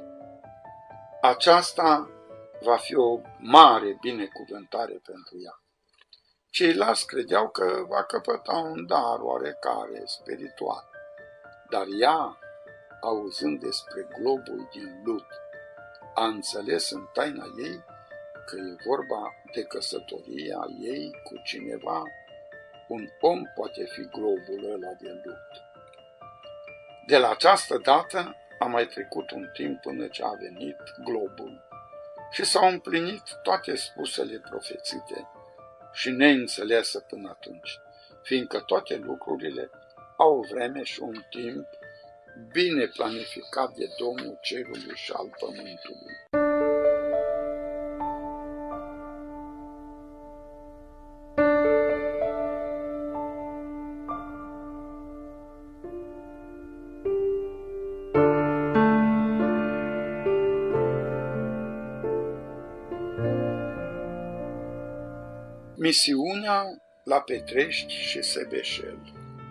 Speaker 1: Aceasta va fi o mare binecuvântare pentru ea. Ceilalți credeau că va căpăta un dar oarecare spiritual, dar ea, auzând despre globul din lut, a înțeles în taina ei că e vorba de căsătoria ei cu cineva. Un om poate fi globul ăla de lut. De la această dată a mai trecut un timp până ce a venit globul și s-au împlinit toate spusele profețite și neînțelese până atunci, fiindcă toate lucrurile au o vreme și un timp bine planificat de Domnul cerului și al pământului. Misiunea la Petrești și Sebeșel.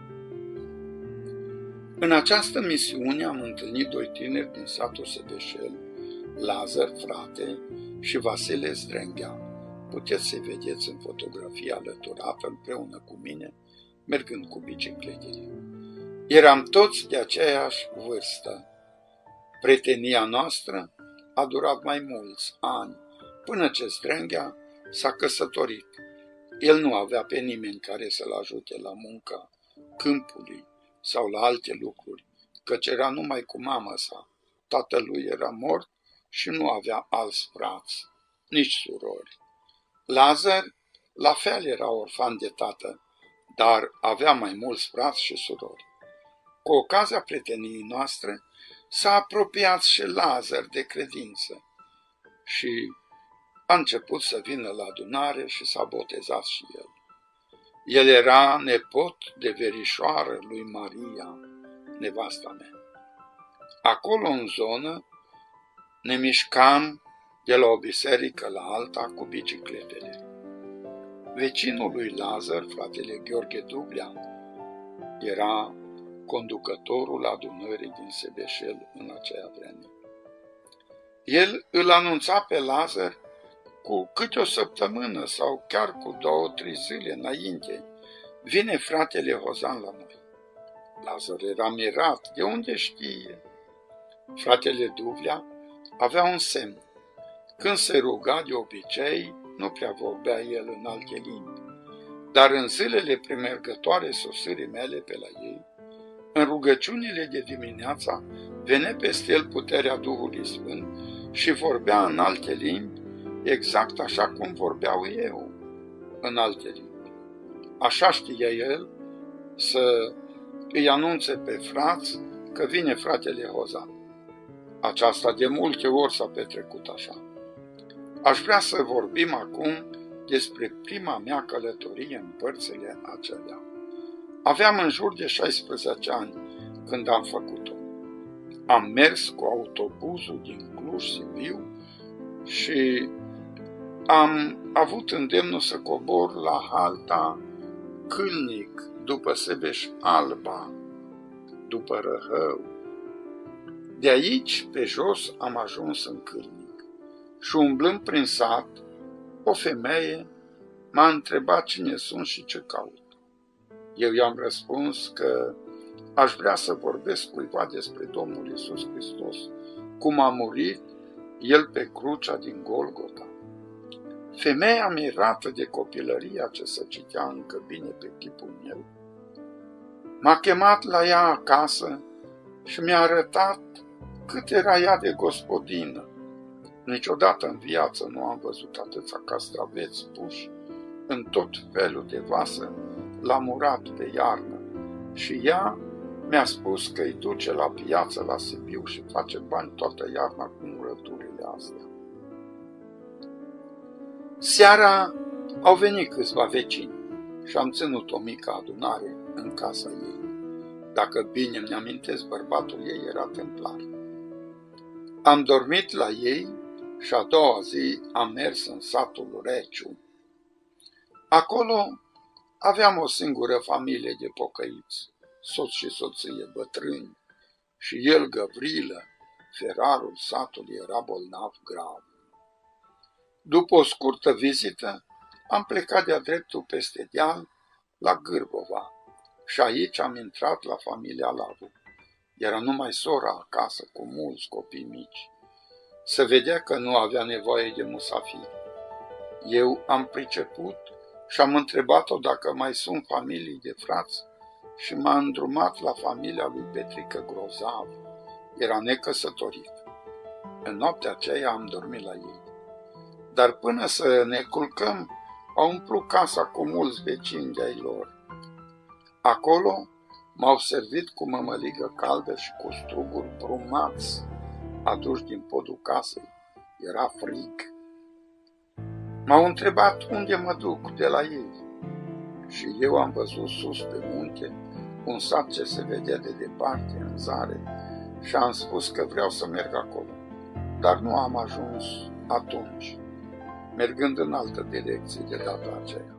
Speaker 1: În această misiune am întâlnit doi tineri din satul Sebeșel, Lazar, frate, și Vasile Zdrenghea. Puteți să-i vedeți în fotografie alăturată împreună cu mine, mergând cu bicicletele. Eram toți de aceeași vârstă. Prietenia noastră a durat mai mulți ani, până ce Zdrenghea s-a căsătorit. El nu avea pe nimeni care să-l ajute la munca câmpului sau la alte lucruri, căci era numai cu mama sa. Tatălui era mort și nu avea alți frați, nici surori. Lazar, la fel, era orfan de tată, dar avea mai mulți frați și surori. Cu ocazia prieteniei noastre s-a apropiat și Lazar de credință și a început să vină la adunare și s-a botezat și el. El era nepot de verișoară lui Maria, nevasta mea. Acolo, în zonă, ne mișcam de la o biserică la alta cu bicicletele. Vecinul lui Lazar, fratele Gheorghe Dublea, era conducătorul adunării din Sebeșel în acea vreme. El îl anunța pe Lazar cu câte o săptămână sau chiar cu 2-3 zile înainte: vine fratele Hozan la noi. Lazar era mirat, de unde știe? Fratele Dublea avea un semn. Când se ruga de obicei, nu prea vorbea el în alte limbi, dar în zilele premergătoare sosirii mele pe la ei, în rugăciunile de dimineața, venea peste el puterea Duhului Sfânt și vorbea în alte limbi, exact așa cum vorbeau eu în alte limbi. Așa știa el să îi anunțe pe frați că vine fratele Hozan. Aceasta de multe ori s-a petrecut așa. Aș vrea să vorbim acum despre prima mea călătorie în părțile acelea. Aveam în jur de 16 ani când am făcut-o. am mers cu autobuzul din Cluj-Sibiu și am avut îndemnul să cobor la halta Câlnic, după Sebeș-Alba, după Răhău. De aici, pe jos, am ajuns în Câlnic și umblând prin sat, o femeie m-a întrebat cine sunt și ce caut. Eu i-am răspuns că aș vrea să vorbesc cuiva despre Domnul Iisus Hristos, cum a murit El pe crucea din Golgota. Femeia mirată de copilăria ce se citea încă bine pe chipul meu, m-a chemat la ea acasă și mi-a arătat cât era ea de gospodină. Niciodată în viață nu am văzut atâția castraveți puși în tot felul de vase la murat pe iarnă și ea mi-a spus că îi duce la piață la Sibiu și face bani toată iarna cu murăturile astea. Seara au venit câțiva vecini și am ținut o mică adunare în casa ei. Dacă bine îmi amintesc, bărbatul ei era templar. Am dormit la ei și a doua zi am mers în satul Reciu. Acolo aveam o singură familie de pocăiți, soț și soție bătrâni, și el, Găvrilă, ferarul satului, era bolnav grav. După o scurtă vizită, am plecat de-a dreptul peste deal la Gârbova și aici am intrat la familia Lavu. Era numai sora acasă cu mulți copii mici. Se vedea că nu avea nevoie de musafiri. Eu am priceput și am întrebat-o dacă mai sunt familii de frați și m-a îndrumat la familia lui Petrică Grozav. Era necăsătorit. În noaptea aceea am dormit la ei. Dar până să ne culcăm, au umplut casa cu mulți vecini de-ai lor. Acolo m-au servit cu mămăligă caldă și cu struguri brumați, aduși din podul casei. Era frig. M-au întrebat unde mă duc de la ei și eu am văzut sus pe munte un sat ce se vedea de departe în zare și am spus că vreau să merg acolo, dar nu am ajuns atunci, mergând în altă direcție de data aceea.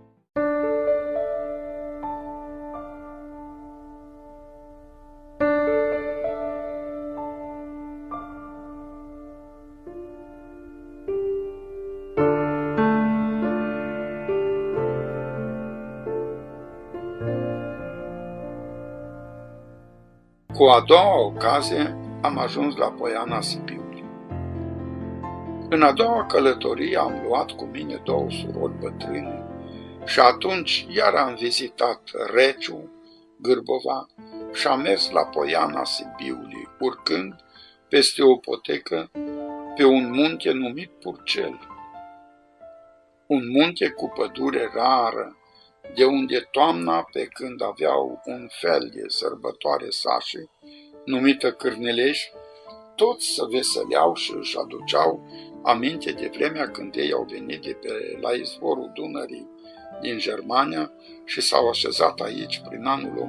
Speaker 1: Cu a doua ocazie am ajuns la Poiana Sibiului. În a doua călătorie am luat cu mine două surori bătrâne și atunci iar am vizitat Reciu, Gârbova și am mers la Poiana Sibiului, urcând peste o potecă pe un munte numit Purcel. Un munte cu pădure rară, de unde toamna, pe când aveau un fel de sărbătoare sașe, numită Cârneleș, toți se veseleau și își aduceau aminte de vremea când ei au venit de pe la izvorul Dunării din Germania și s-au așezat aici prin anul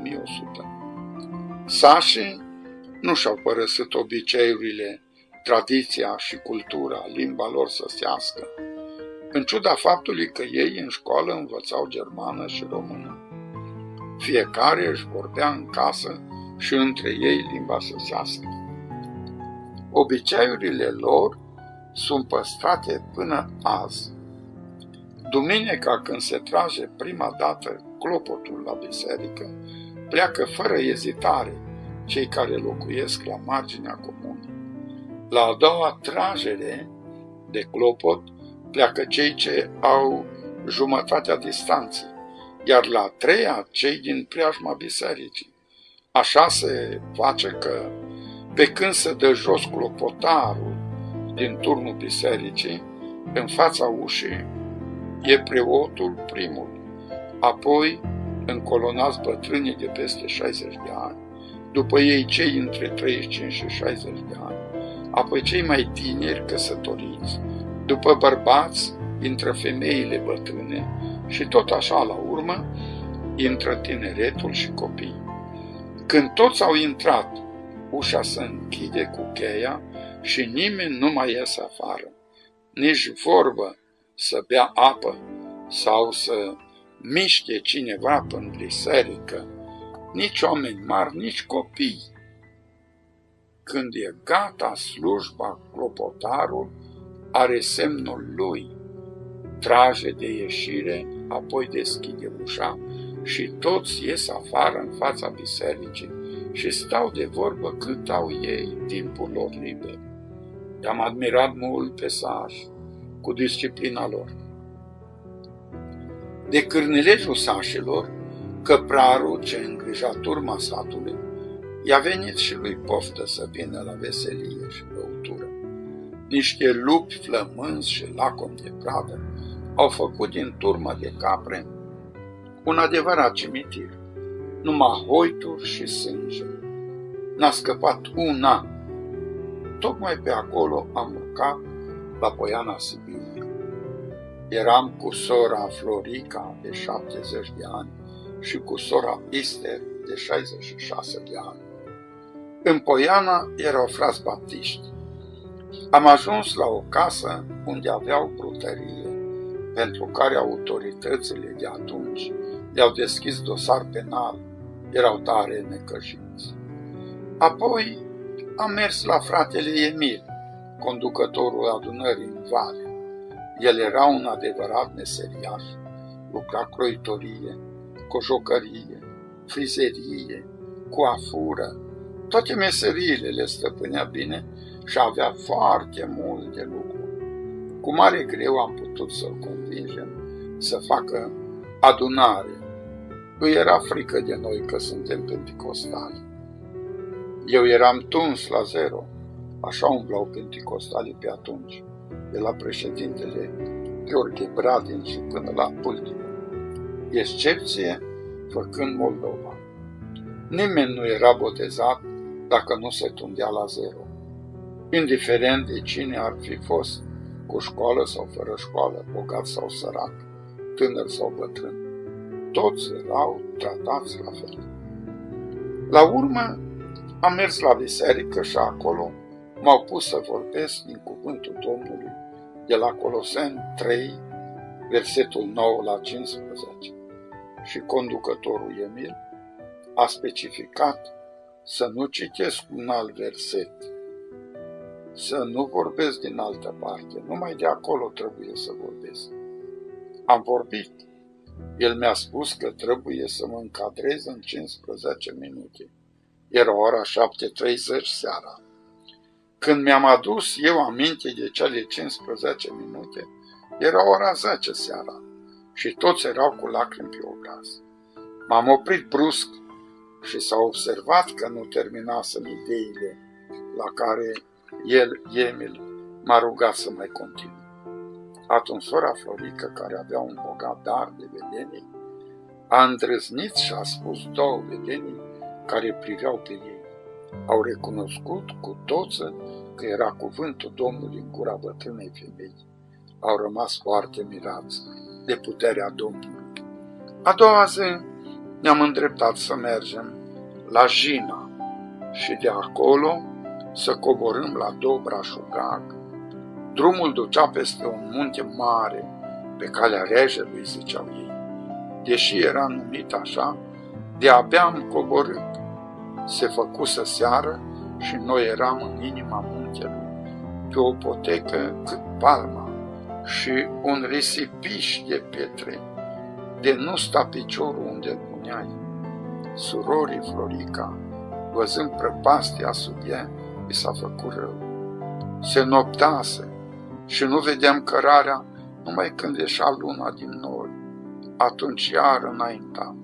Speaker 1: 1100. Sașii nu și-au părăsit obiceiurile, tradiția și cultura, limba lor săsească, în ciuda faptului că ei în școală învățau germană și română. Fiecare își vorbea în casă și între ei limba săsească. Obiceiurile lor sunt păstrate până azi. Duminica, când se trage prima dată clopotul la biserică, pleacă fără ezitare cei care locuiesc la marginea comunei. La a doua tragere de clopot pleacă cei ce au jumătatea distanței, iar la a treia cei din preajma bisericii. Așa se face că, pe când se dă jos clopotarul din turnul bisericii, în fața ușii e preotul primul, apoi încolonați bătrânii de peste 60 de ani, după ei cei între 35 și 60 de ani, apoi cei mai tineri căsătoriți, după bărbați intră femeile bătrâne și tot așa la urmă intră tineretul și copiii. Când toți au intrat ușa se închide cu cheia și nimeni nu mai iese afară. Nici vorbă să bea apă sau să miște cineva până biserică, nici oameni mari, nici copii. Când e gata slujba, clopotarul are semnul lui, trage de ieșire, apoi deschide ușa și toți ies afară în fața bisericii și stau de vorbă cât au ei timpul lor liber. I-am admirat mult pe sași cu disciplina lor. De cârnilejul sașilor, căprarul ce îngrija turma satului, i-a venit și lui poftă să vină la veselie și băutură. Niște lupi flămânzi și lacomi de pradă au făcut din turma de capre un adevărat cimitir, numai hoituri și sânge. N-a scăpat una. Tocmai pe acolo am urcat la Poiana Sibiu. Eram cu sora Florica de 70 de ani și cu sora Ister de 66 de ani. În Poiana erau frați baptiști. Am ajuns la o casă unde aveau brutărie, pentru care autoritățile de atunci le-au deschis dosar penal, erau tare necăjiți. Apoi am mers la fratele Emil, conducătorul adunării în Vale. El era un adevărat meseriaș, lucra croitorie, cojocărie, frizerie, coafură, toate meseriile le stăpânea bine și avea foarte mult de lucru. Cu mare greu am putut să-l convingem să facă adunare. Îi era frică de noi că suntem penticostali. Eu eram tuns la zero, așa umblau penticostalii pe atunci, de la președintele Gheorghe Bradin și până la ultimul, excepție făcând Moldova. Nimeni nu era botezat dacă nu se tundea la zero, indiferent de cine ar fi fost, cu școală sau fără școală, bogat sau sărac, tânăr sau bătrân. Toți erau tratați la fel. La urmă am mers la biserică și acolo m-au pus să vorbesc din cuvântul Domnului de la Coloseni 3, versetul 9 la 15. Și conducătorul Emil a specificat să nu citesc un alt verset, să nu vorbesc din altă parte, numai de acolo trebuie să vorbesc. Am vorbit. El mi-a spus că trebuie să mă încadrez în 15 minute. Era ora 7:30 seara. Când mi-am adus eu aminte de cele 15 minute, era ora 10 seara și toți erau cu lacrimi pe obraz. M-am oprit brusc și s-a observat că nu terminasem ideile la care Emil, m-a rugat să mai continui. Atunci sora Florică, care avea un bogat dar de vedenii, a îndrăznit și a spus două vedenii care priveau pe ei. Au recunoscut cu toță că era cuvântul Domnului în gura bătrânei femei. Au rămas foarte mirați de puterea Domnului. A doua zi ne-am îndreptat să mergem la Jina și de acolo să coborâm la Dobra-Șugag. Drumul ducea peste un munte mare, pe calea rejelui, ziceau ei. Deși era numit așa, de-abia am coborât. Se făcuse seară și noi eram în inima muntelui, pe o potecă cât palma și un risipiș de pietre, de nu sta piciorul unde puneai. Surorii Florica, văzând prăpastia sub ea, i s-a făcut rău. Se noptase și nu vedeam cărarea numai când ieșea luna din nori. Atunci iar înaintam.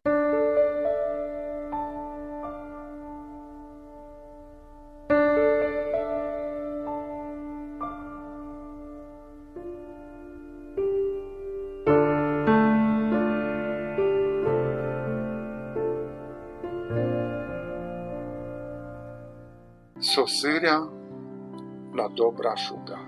Speaker 1: Sosirea la Dobra-Șugag.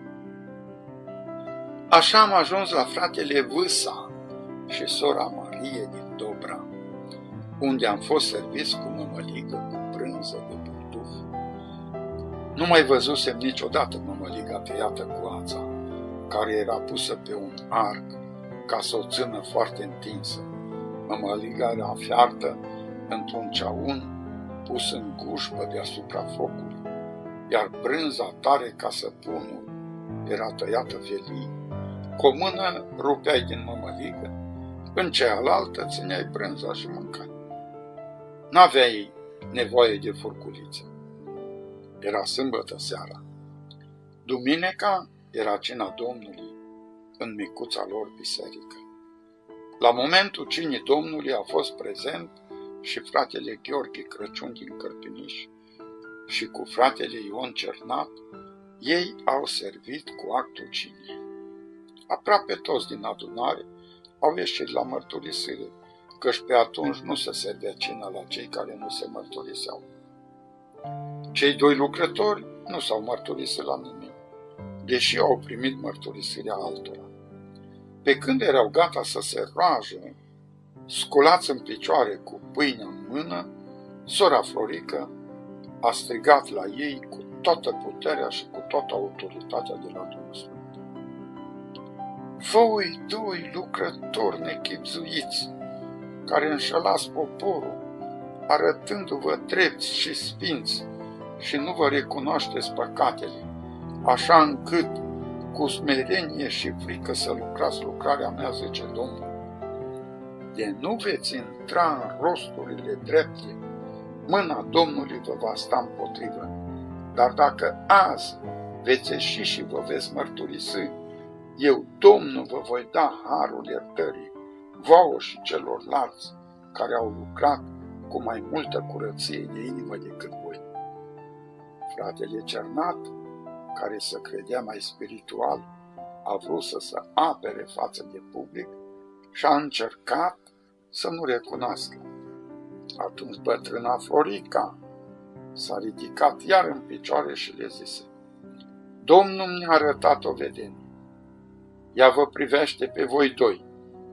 Speaker 1: Așa am ajuns la fratele Vâsa și sora Marie din Dobra, unde am fost serviți cu mămăligă cu brânză de porc. duh. Nu mai văzusem niciodată mămăliga tăiată cu ața, care era pusă pe un arc ca să o țină foarte întinsă. Mămăliga era fiartă într-un ceaun pus în gușbă deasupra focului, iar brânza tare ca săpunul era tăiată felii. Cu o mână rupeai din mămăligă, în cealaltă țineai brânza și mâncai. N-aveai nevoie de furculiță. Era sâmbătă seara. Duminica era cina Domnului în micuța lor biserică. La momentul cinii Domnului a fost prezent și fratele Gheorghe Crăciun din Cărpiniș și cu fratele Ion Cernat. Ei au servit cu actul cinei. Aproape toți din adunare au ieșit la mărturisire, căci pe atunci nu se servea cina la cei care nu se mărturiseau. Cei doi lucrători nu s-au mărturisit la nimic, deși au primit mărturisirea altora. Pe când erau gata să se roage, sculați în picioare cu pâine în mână, sora Florică a strigat la ei cu toată puterea și cu toată autoritatea de la Duhul Sfânt: voi doi lucrători nechibzuiți, care înșelați poporul, arătându-vă drepți și sfinți și nu vă recunoașteți păcatele, așa încât cu smerenie și frică să lucrați lucrarea mea, zice Domnul. De nu veți intra în rosturile drepte, mâna Domnului vă va sta împotrivă. Dar dacă azi veți ieși și vă veți mărturisi, eu, Domnul, vă voi da harul iertării, vouă și celorlalți care au lucrat cu mai multă curăție de inimă decât voi. Fratele Cernat, care se credea mai spiritual, a vrut să se apere față de public și a încercat să nu recunoască. Atunci bătrâna Florica s-a ridicat iar în picioare și le zise: Domnul mi-a arătat o vedenie. Ea vă privește pe voi doi.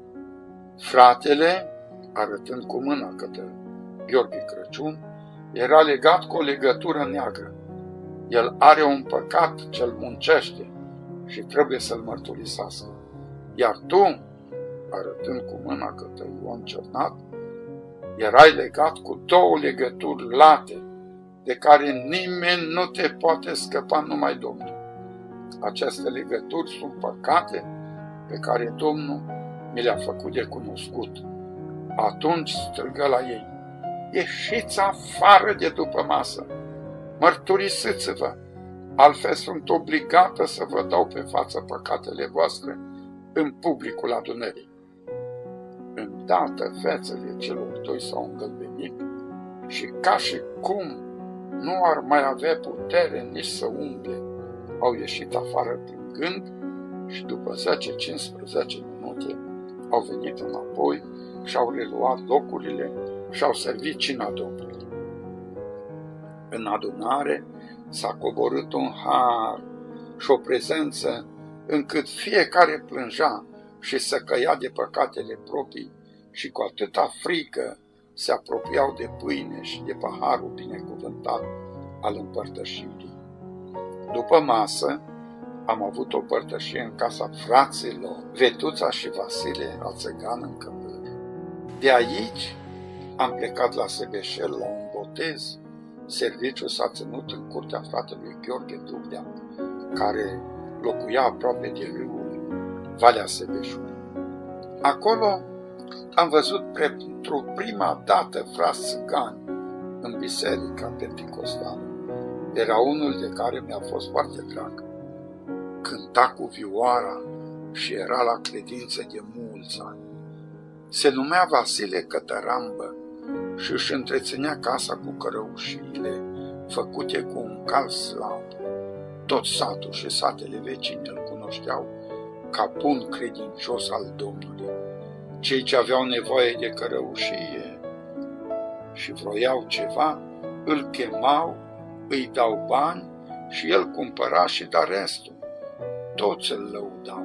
Speaker 1: Fratele, arătând cu mâna către Gheorghe Crăciun, era legat cu o legătură neagră. El are un păcat ce îl muncește și trebuie să-l mărturisească. Iar tu, arătând cu mâna către Ion Cernat, erai legat cu două legături late, de care nimeni nu te poate scăpa, numai Domnul. Aceste legături sunt păcate pe care Domnul mi le-a făcut de cunoscut. Atunci strigă la ei: ieșiți afară de după masă, mărturisiți-vă, altfel sunt obligată să vă dau pe față păcatele voastre în publicul adunării. Îndată fețele celor doi s-au îngălbenit și, ca și cum nu ar mai avea putere nici să umble, au ieșit afară plângând și după 10-15 minute au venit înapoi și au reluat locurile și au servit cina Domnului. În adunare s-a coborât un har și o prezență încât fiecare plângea și se căia de păcatele proprii și cu atâta frică se apropiau de pâine și de paharul binecuvântat al împărtășirii. După masă am avut o părtășie în casa fraților Vetuța și Vasile la țăgan în Căpări. De aici am plecat la Sebeșel la un botez. Serviciul s-a ținut în curtea fratelui Gheorghe Dugdea, care locuia aproape de râul Valea Sebeșului. Acolo am văzut pentru prima dată frați țigani în biserica penticostală. Era unul de care mi-a fost foarte drag. Cânta cu vioara și era la credință de mulți ani. Se numea Vasile Cătărambă și își întreținea casa cu cărăușiile făcute cu un cal slab. Tot satul și satele vecine îl cunoșteau ca bun credincios al Domnului. Cei ce aveau nevoie de cărăușie și vroiau ceva, îl chemau, îi dau bani și el cumpăra și da restul. Toți îl lăudau.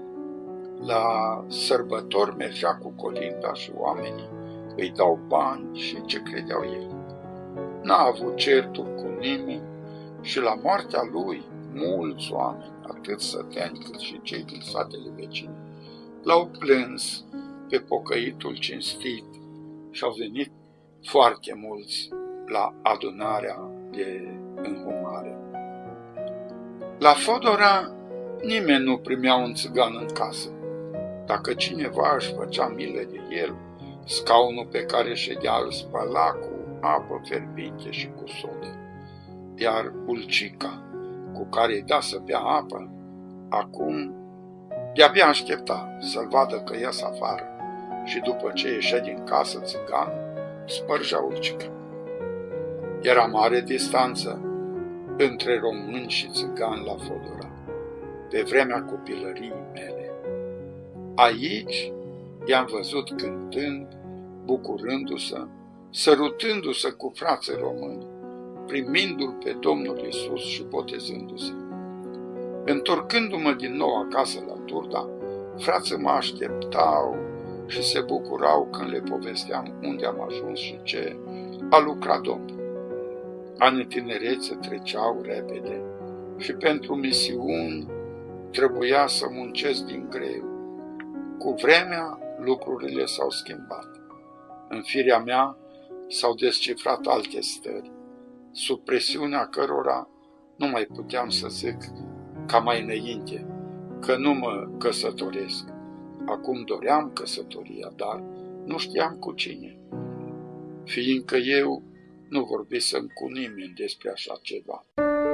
Speaker 1: La sărbători mergea cu colinda și oamenii îi dau bani și ce credeau ei. n-a avut certuri cu nimeni și la moartea lui, mulți oameni, atât săteni cât și cei din satele vecine, l-au plâns pe pocăitul cinstit și au venit foarte mulți la adunarea de înhumare. La Fodora nimeni nu primea un țigan în casă. Dacă cineva își făcea milă de el, scaunul pe care ședea îl spăla cu apă fierbinte și cu sodă, iar ulcica cu care îi da să bea apă, acum de-abia aștepta să-l vadă că ies afară și după ce ieșea din casă țiganul, spărgea ulcica. Era mare distanță între români și țigani la Fodora, pe vremea copilăriei mele. Aici i-am văzut cântând, bucurându-se, sărutându-se cu frații români, primindu-L pe Domnul Iisus și botezându-se. Întorcându-mă din nou acasă la Turda, frații mă așteptau și se bucurau când le povesteam unde am ajuns și ce a lucrat Domnul. Anii tinerețe treceau repede și pentru misiuni trebuia să muncesc din greu. Cu vremea lucrurile s-au schimbat. În firea mea s-au descifrat alte stări, sub presiunea cărora nu mai puteam să zic ca mai înainte, că nu mă căsătoresc. Acum doream căsătoria, dar nu știam cu cine, fiindcă eu nu vorbisem cu nimeni despre așa ceva.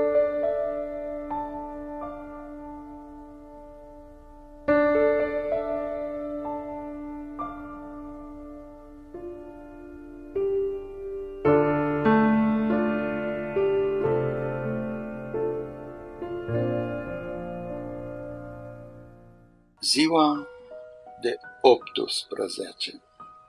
Speaker 1: Ziua de 18.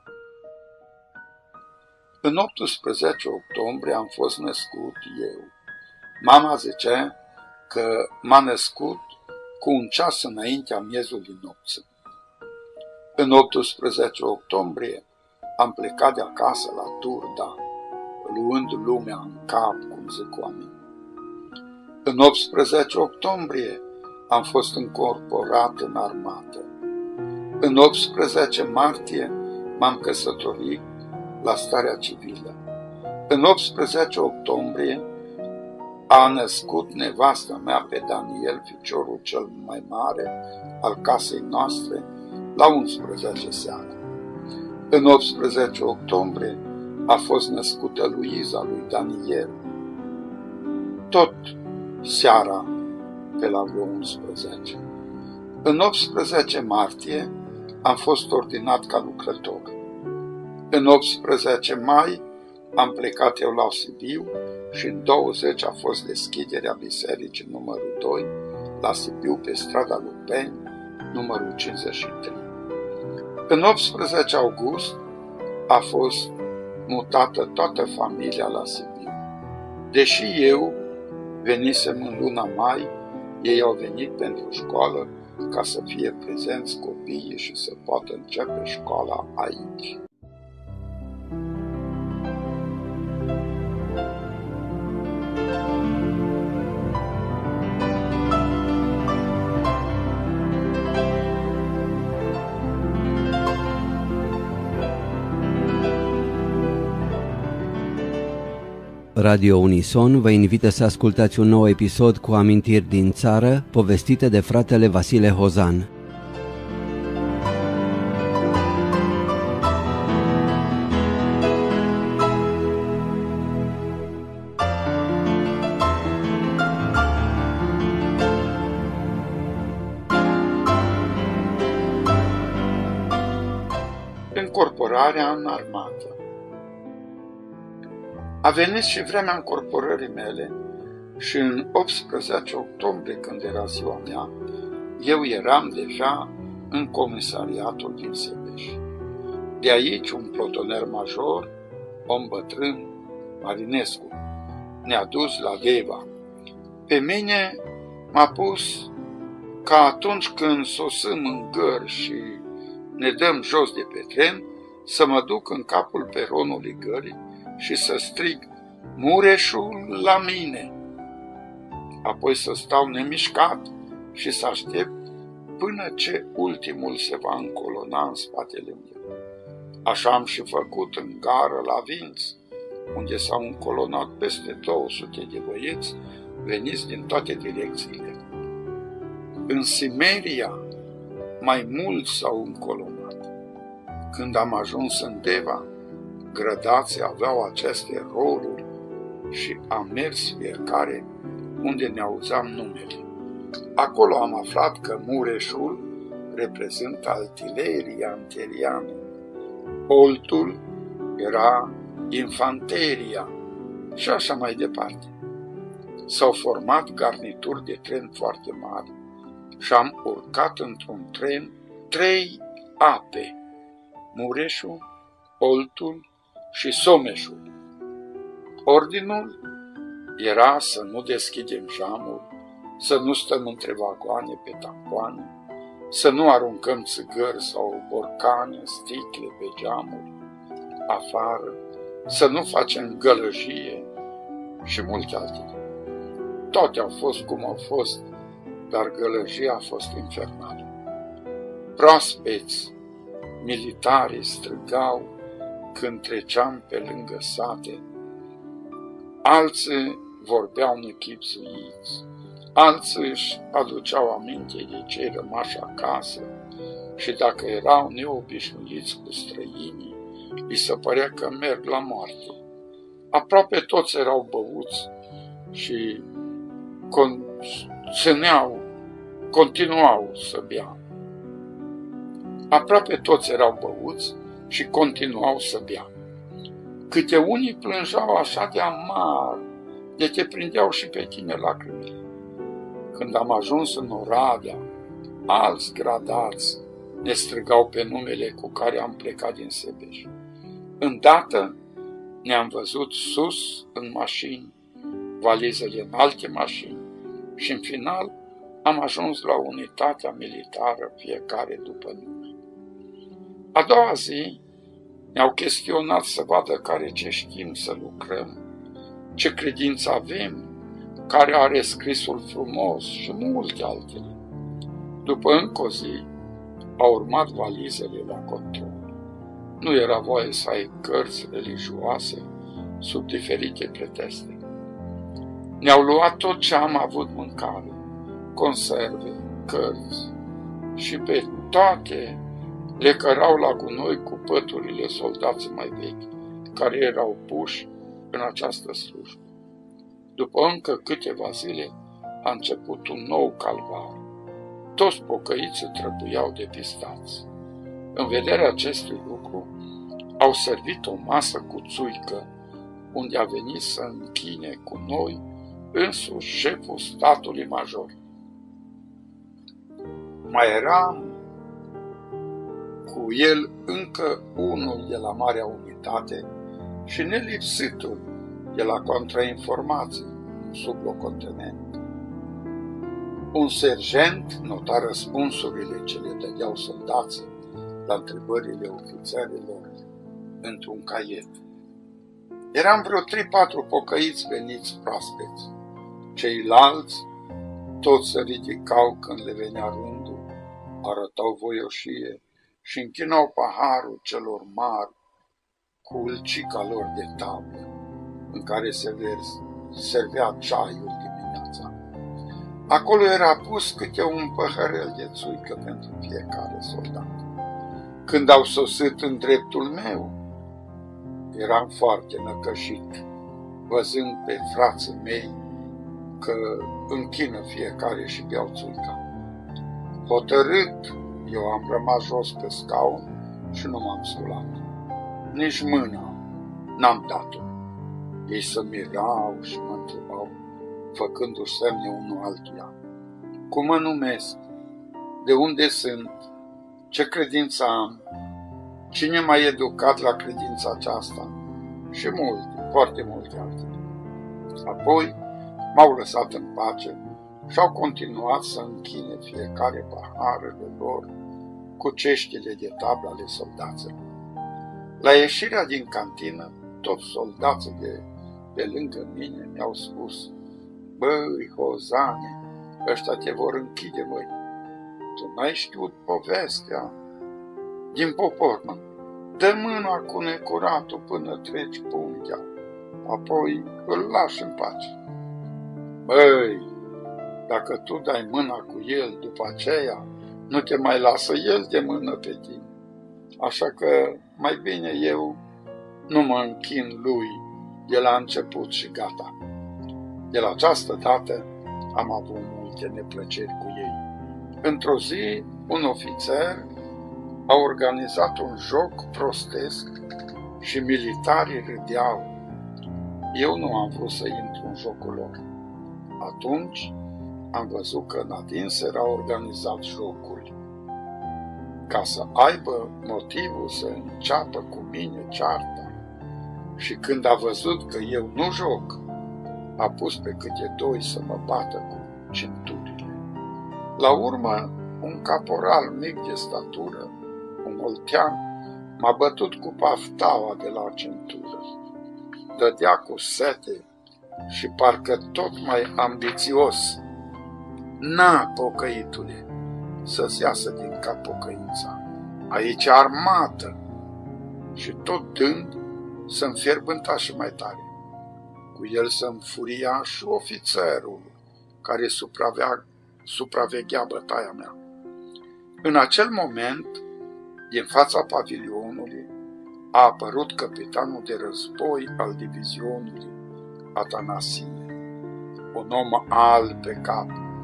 Speaker 1: În 18 octombrie am fost născut eu. Mama zicea că m-a născut cu un ceas înaintea miezului nopții. În 18 octombrie am plecat de acasă la Turda, luând lumea în cap, cum zic oamenii. În 18 octombrie am fost încorporat în armată. În 18 martie m-am căsătorit la starea civilă. În 18 octombrie a născut nevasta mea pe Daniel, ficiorul cel mai mare al casei noastre, la 11 seara. În 18 octombrie a fost născută Luiza lui Daniel, tot seara pe la vreo 11. În 18 martie am fost ordinat ca lucrător. În 18 mai am plecat eu la Sibiu și în 20 a fost deschiderea bisericii numărul 2 la Sibiu pe strada Lupeni, numărul 53. În 18 august a fost mutată toată familia la Sibiu. Deși eu venisem în luna mai, ei au venit pentru școală ca să fie prezenți copiii și să poată începe școala aici.
Speaker 2: Radio Unison vă invită să ascultați un nou episod cu amintiri din țară, povestite de fratele Vasile Hozan.
Speaker 1: Încorporarea în armată. A venit și vremea încorporării mele și în 18 octombrie, când era ziua mea, eu eram deja în comisariatul din Sebeș. De aici un plotoner major, om bătrân, Marinescu, ne-a dus la Deva. Pe mine m-a pus ca atunci când sosim în gări și ne dăm jos de pe tren, să mă duc în capul peronului gării și să strig: Mureșul la mine. Apoi să stau nemișcat și să aștept până ce ultimul se va încolona în spatele meu. Așa am și făcut în gară la Vinț, unde s-au încolonat peste 200 de băieți veniți din toate direcțiile. În Simeria mai mulți s-au încolonat. Când am ajuns în Deva, grădații aveau aceste roluri și am mers fiecare unde ne auzeam numele. Acolo am aflat că Mureșul reprezintă artileria anteriană, Oltul era infanteria și așa mai departe. S-au format garnituri de tren foarte mari și am urcat într-un tren 3 ape, Mureșul, Oltul și Someșul. Ordinul era să nu deschidem geamul, să nu stăm între vagoane pe tampoane, să nu aruncăm țigări sau borcane, sticle pe geamuri, afară, să nu facem gălăgie și multe altele. Toate au fost cum au fost, dar gălăgia a fost infernală. Proaspeți, militarii strigau când treceam pe lângă sate, alții vorbeau nechibzuiți, alții își aduceau aminte de cei rămași acasă și dacă erau neobișnuiți cu străinii, li se părea că merg la moarte. Aproape toți erau băuți și continuau să bea. Aproape toți erau băuți și continuau să bea. Câte unii plângeau așa de amar, de te prindeau și pe tine lacrimile. Când am ajuns în Oradea, alți gradați ne strigau pe numele cu care am plecat din Sebeș. Îndată ne-am văzut sus în mașini, valizele în alte mașini și în final am ajuns la unitatea militară, fiecare după nume. A doua zi ne-au chestionat să vadă care ce știm să lucrăm, ce credință avem, care are scrisul frumos și multe altele. După încă o zi, au urmat valizele la control. Nu era voie să ai cărți religioase sub diferite pretexte. Ne-au luat tot ce am avut mâncare, conserve, cărți și pe toate le cărau la gunoi cu păturile soldații mai vechi, care erau puși în această slujbă. După încă câteva zile a început un nou calvar. Toți pocăiții trebuiau depistați. În vederea acestui lucru, au servit o masă cu țuică, unde a venit să închine cu noi însuși șeful statului major. Mai era cu el încă unul de la Marea Unitate și nelipsitul de la contrainformații, sublocotenent. Un sergent nota răspunsurile ce le dădeau soldații la întrebările ofițerilor într-un caiet. Eram vreo 3-4 pocăiți veniți proaspeți. Ceilalți toți se ridicau când le venea rândul, arătau voioșie și închinau paharul celor mari cu ulcica lor de tablă, în care se servea ceaiul dimineața. Acolo era pus câte un păhărel de țuică pentru fiecare soldat. Când au sosit în dreptul meu, eram foarte năcășit, văzând pe frații mei că închină fiecare și beau țuica. Hotărât, eu am rămas jos pe scaun și nu m-am sculat. Nici mâna n-am dat-o. Ei se mirau și mă întrebau, făcându-și semne unul altuia. Cum mă numesc? De unde sunt? Ce credință am? Cine m-a educat la credința aceasta? Și multe, foarte multe altele. Apoi m-au lăsat în pace și au continuat să închine fiecare paharele lor cu ceștile de tablă ale soldaților. La ieșirea din cantină, toți soldații de de lângă mine mi-au spus: băi, Hozane, ăștia te vor închide, băi. Tu n-ai știut povestea din popor, mă. Dă mâna cu necuratul până treci punghea, apoi îl lași în pace. Băi, dacă tu dai mâna cu el după aceea, nu te mai lasă el de mână pe tine. Așa că mai bine eu nu mă închin lui de la început și gata. De la această dată am avut multe neplăceri cu ei. Într-o zi, un ofițer a organizat un joc prostesc și militarii râdeau. Eu nu am vrut să intru în jocul lor. Atunci am văzut că Nadinser a organizat jocul ca să aibă motivul să înceapă cu mine cearta. Și când a văzut că eu nu joc, a pus pe câte doi să mă bată cu centurile. La urmă, un caporal mic de statură, un oltean, m-a bătut cu paftaua de la centură. Dădea cu sete și parcă tot mai ambițios. Na, pocăitule, să-ți iasă din cap pocăința. Aici e armată. Și tot dând, să-mi fierbânta și mai tare. Cu el să-mi furia și ofițerul care supraveghea bătaia mea. În acel moment, din fața pavilionului, a apărut capitanul de război al divizionului, Atanasie, un om alb pe cap.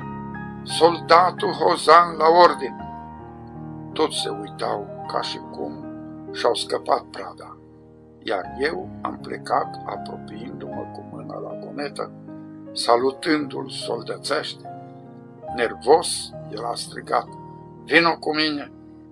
Speaker 1: Soldatul Hozan la ordine! Toți se uitau ca și cum și-au scăpat prada, iar eu am plecat apropiindu-mă cu mâna la gonetă, salutându-l soldățește. Nervos, el a strigat: vino cu mine!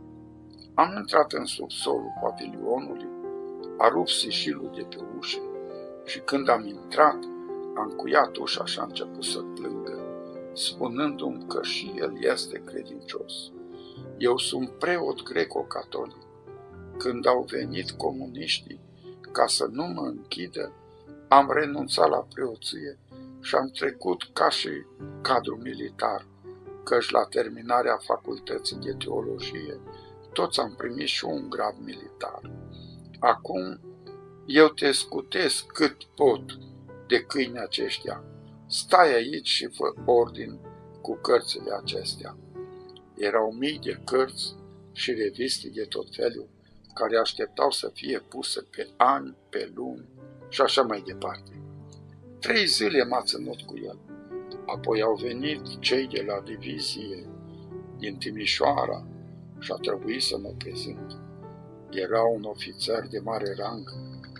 Speaker 1: Am intrat în subsolul pavilionului, a rupt sișilul de pe ușă și când am intrat, am cuiat ușa și a început să plângă, spunându-mi că și el este credincios. Eu sunt preot greco-catolic. Când au venit comuniștii ca să nu mă închidă, am renunțat la preoție și am trecut ca și cadru militar, căci la terminarea facultății de teologie toți am primit și un grad militar. Acum eu te scutesc cât pot de câini aceștia. Stai aici și fă ordin cu cărțile acestea. Erau mii de cărți și reviste de tot felul, care așteptau să fie puse pe ani, pe luni și așa mai departe. 3 zile m-a ținut cu el. Apoi au venit cei de la divizie din Timișoara și a trebuit să mă prezint. Era un ofițer de mare rang.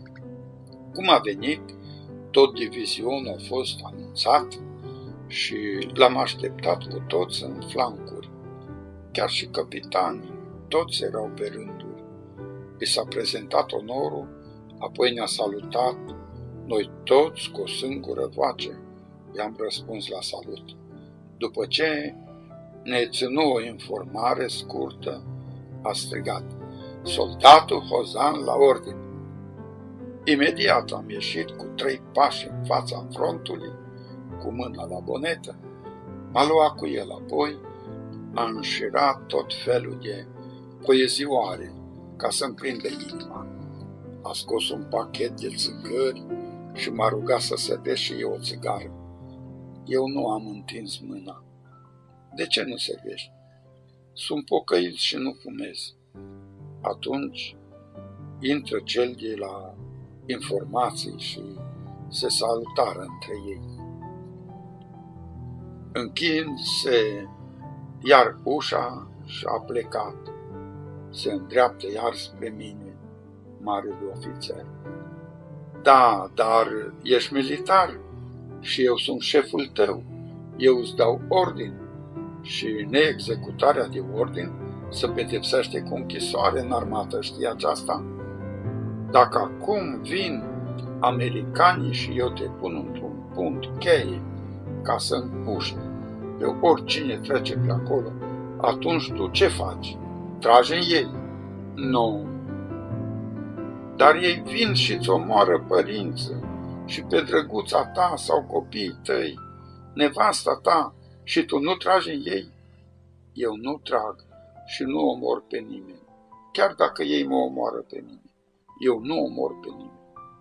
Speaker 1: Cum a venit, tot divizionul a fost anunțat și l-am așteptat cu toți în flancuri. Chiar și capitanii, toți erau pe rânduri. I s-a prezentat onorul, apoi ne-a salutat. Noi toți, cu o singură voce, i-am răspuns la salut. După ce ne ținu o informare scurtă, a strigat: soldatul Hozan la ordine! Imediat am ieșit cu 3 pași în fața frontului, cu mâna la bonetă, m-a luat cu el apoi, a înșirat tot felul de poezioare ca să-mi prindă inima. A scos un pachet de țigări și m-a rugat să sedez și eu o țigară. Eu nu am întins mâna. De ce nu servești? Sunt pocăit și nu fumez. Atunci intră cel de la informații și se salutară între ei. Închid-se iar ușa și a plecat. Se îndreaptă iar spre mine, marele ofițer. Da, dar ești militar și eu sunt șeful tău. Eu îți dau ordin și neexecutarea de ordin se pedepsește cu închisoare în armată, știi aceasta? Dacă acum vin americanii și eu te pun într-un punct cheie ca să împuști pe oricine trece pe acolo, atunci tu ce faci? Tragi în ei? Nu. Dar ei vin și îți omoară părinții și pe drăguța ta sau copiii tăi, nevasta ta, și tu nu tragi în ei? Eu nu trag și nu omor pe nimeni, chiar dacă ei mă omoară pe mine. Eu nu omor pe nimeni.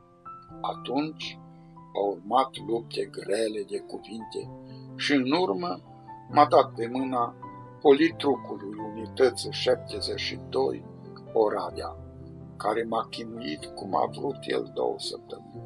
Speaker 1: Atunci au urmat lupte grele de cuvinte și în urmă m-a dat pe mâna politrucului Unității 72 Oradea, care m-a chinuit cum a vrut el 2 săptămâni.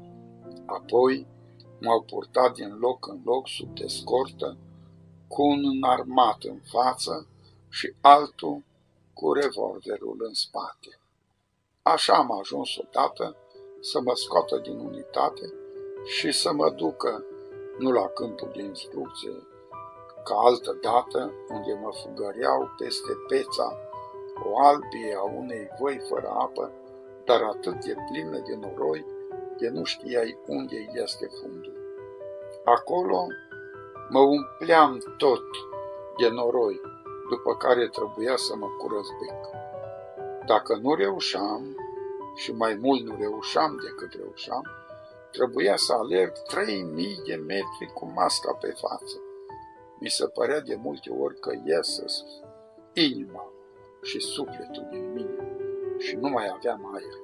Speaker 1: Apoi m-au purtat din loc în loc sub escortă, cu un înarmat în față și altul cu revolverul în spate. Așa am ajuns odată să mă scoată din unitate și să mă ducă, nu la câmpul de instrucție, ca altă dată, unde mă fugăreau peste peța, o albie a unei văi fără apă, dar atât de plină de noroi, de nu știai unde este fundul. Acolo mă umpleam tot de noroi, după care trebuia să mă curățbec. Dacă nu reușeam, și mai mult nu reușeam decât reușeam, trebuia să alerg 3000 de metri cu masca pe față. Mi se părea de multe ori că iese inima și sufletul din mine și nu mai aveam aer.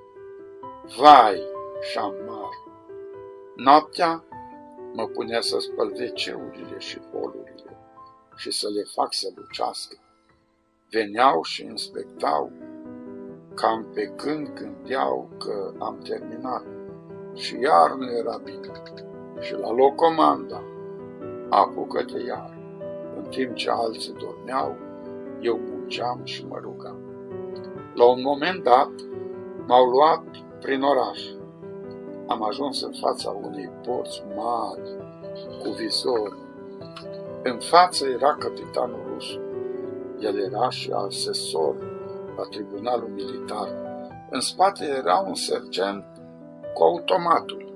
Speaker 1: Vai și amar! Noaptea mă punea să spăl WC-urile și polurile și să le fac să lucească. Veneau și inspectau, cam pe când gândeau că am terminat și iar nu era bine. Și la locomanda, apucă-te iar. În timp ce alții dormeau, eu munceam și mă rugam. La un moment dat, m-au luat prin oraș. Am ajuns în fața unei porți mari, cu vizor. În față era capitanul Rusu. El era și asesor la tribunalul militar. În spate era un sergent cu automatul.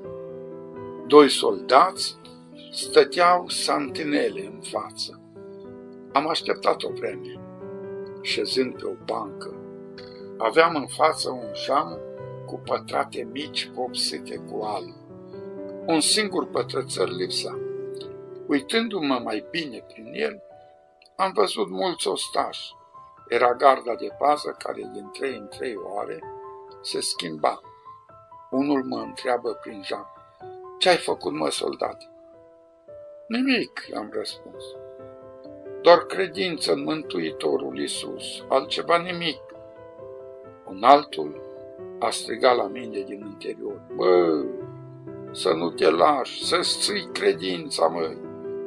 Speaker 1: 2 soldați stăteau santinele în față. Am așteptat o vreme, șezând pe o bancă. Aveam în față un șam cu pătrate mici vopsite cu alb. Un singur pătrățăr lipsa. Uitându-mă mai bine prin el, am văzut mulți ostași. Era garda de pază care din 3 în 3 ore se schimba. Unul mă întreabă prin geam: "Ce ai făcut, mă, soldat?" "Nimic," i-am răspuns. "Doar credință în Mântuitorul Iisus, altceva nimic." Un altul a strigat la mine din interior: "Bă, să nu te lași, să-ți ții credința, măi."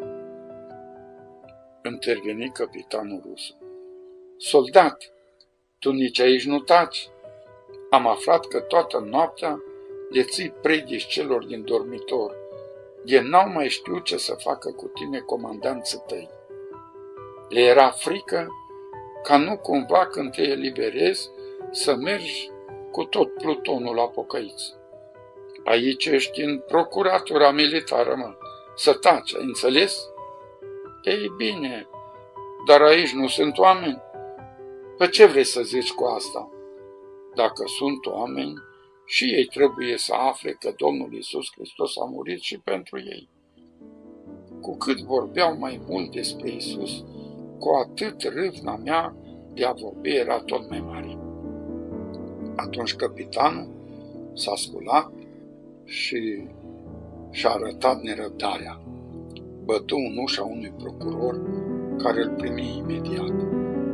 Speaker 1: Interveni capitanul Rusu: "Soldat, tu nici aici nu taci. Am aflat că toată noaptea le ții predici celor din dormitor. De n-au mai știut ce să facă cu tine comandanții tăi. Le era frică ca nu cumva când te eliberezi să mergi cu tot plutonul la pocăiți. Aici ești în procuratura militară, mă. Să taci, ai înțeles?" "Ei bine, dar aici nu sunt oameni." "Pe ce vrei să zici cu asta?" "Dacă sunt oameni, și ei trebuie să afle că Domnul Iisus Hristos a murit și pentru ei." Cu cât vorbeau mai mult despre Iisus, cu atât râvna mea de a vorbi era tot mai mare. Atunci capitanul s-a sculat și și-a arătat nerăbdarea. Bătu în ușa unui procuror care îl primi imediat.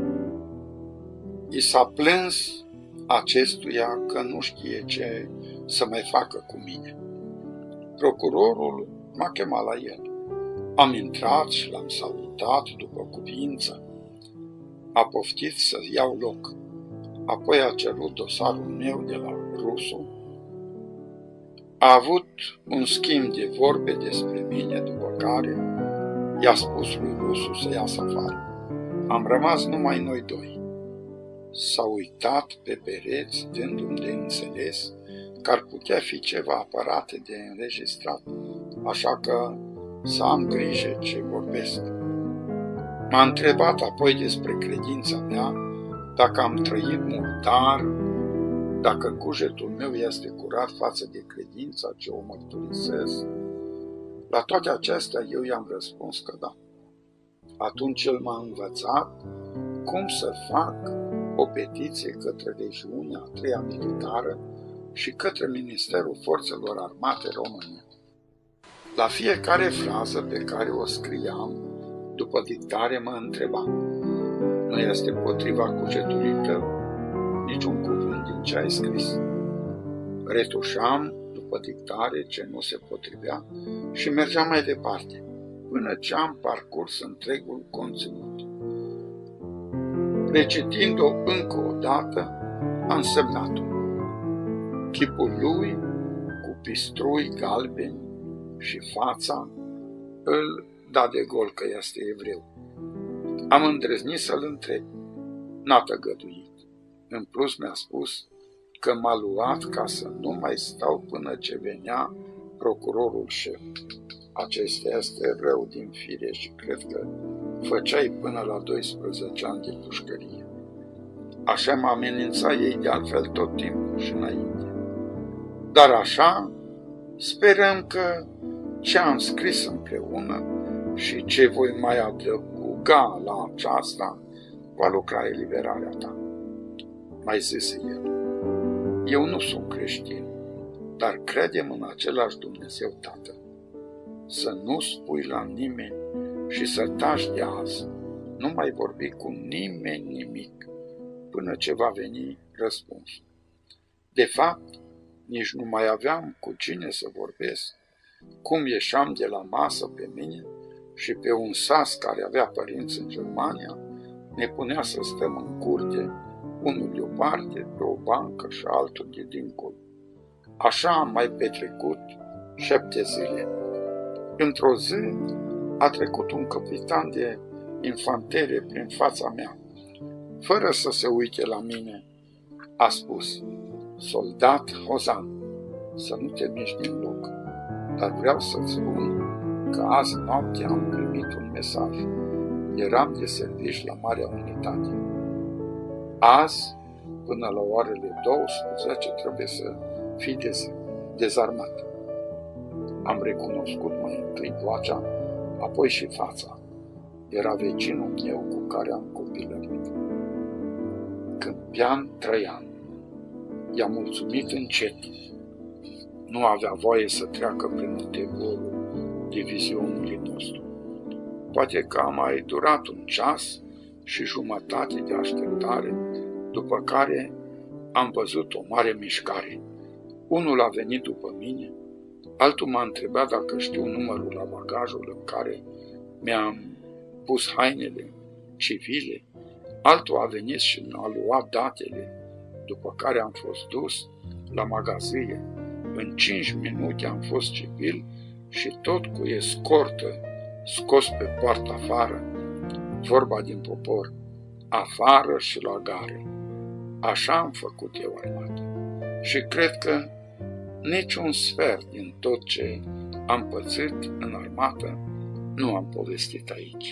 Speaker 1: I s-a plâns acestuia că nu știe ce să mai facă cu mine. Procurorul m-a chemat la el. Am intrat și l-am salutat după cuvință. A poftit să iau loc. Apoi a cerut dosarul meu de la Rusu. A avut un schimb de vorbe despre mine, după care i-a spus lui Rusu să iasă afară. Am rămas numai noi doi. S-a uitat pe pereți, dându-mi de înțeles că ar putea fi ceva aparate de înregistrat, așa că să am grijă ce vorbesc. M-a întrebat apoi despre credința mea, dacă am trăit murdar, Dacă cugetul meu este curat față de credința ce o mărturisesc, la toate acestea eu i-am răspuns că da. Atunci el m-a învățat cum să fac o petiție către regiunea a 3-a militară și către Ministerul Forțelor Armate Române. La fiecare frază pe care o scriam, după dictare mă întreba: nu este potriva cugetului tău niciun cuvânt din ce ai scris? Retușam după dictare ce nu se potrivea și mergeam mai departe, până ce am parcurs întregul conținut. Recitind-o încă o dată, am semnat-o. Chipul lui, cu pistrui galbeni și fața, îl da de gol că este evreu. Am îndrăznit să-l întreb. N-a tăgăduit. În plus mi-a spus că m-a luat ca să nu mai stau până ce venea procurorul șef. Acesta este rău din fire și cred că făceai până la 12 ani de pușcărie. Așa mă amenința ei de altfel tot timpul și înainte. Dar așa sperăm că ce am scris împreună și ce voi mai adăuga la aceasta va lucra eliberarea ta. Mai zise el: eu nu sunt creștin, dar credem în același Dumnezeu Tatăl. Să nu spui la nimeni și să taci de azi, nu mai vorbi cu nimeni nimic, până ce va veni răspunsul. De fapt, nici nu mai aveam cu cine să vorbesc. Cum ieșeam de la masă pe mine și pe un sas care avea părinți în Germania, ne punea să stăm în curte, unul de o parte, pe o bancă și altul de dincolo. Așa am mai petrecut 7 zile. Într-o zi a trecut un capitan de infanterie prin fața mea. Fără să se uite la mine, a spus: soldat Hozan, să nu te miști din loc, dar vreau să-ți spun că azi noapte am primit un mesaj. Eram de servici la Marea Unitate. Azi, până la orele 12, trebuie să fii dezarmat. Am recunoscut mai întâi vocea, apoi și fața. Era vecinul meu cu care am copilărit. Câmpian Trăian. I-a mulțumit încet. Nu avea voie să treacă prin interiorul divizionului nostru. Poate că a mai durat 1 ceas și jumătate de așteptare, după care am văzut o mare mișcare. Unul a venit după mine, altul m-a întrebat dacă știu numărul la bagajul în care mi-am pus hainele civile, altul a venit și mi-a luat datele, după care am fost dus la magazie. În 5 minute am fost civil și tot cu escortă scos pe poartă afară, vorba din popor, afară și la gare. Așa am făcut eu armată. Și cred că niciun sfert din tot ce am pățit în armată nu am povestit aici.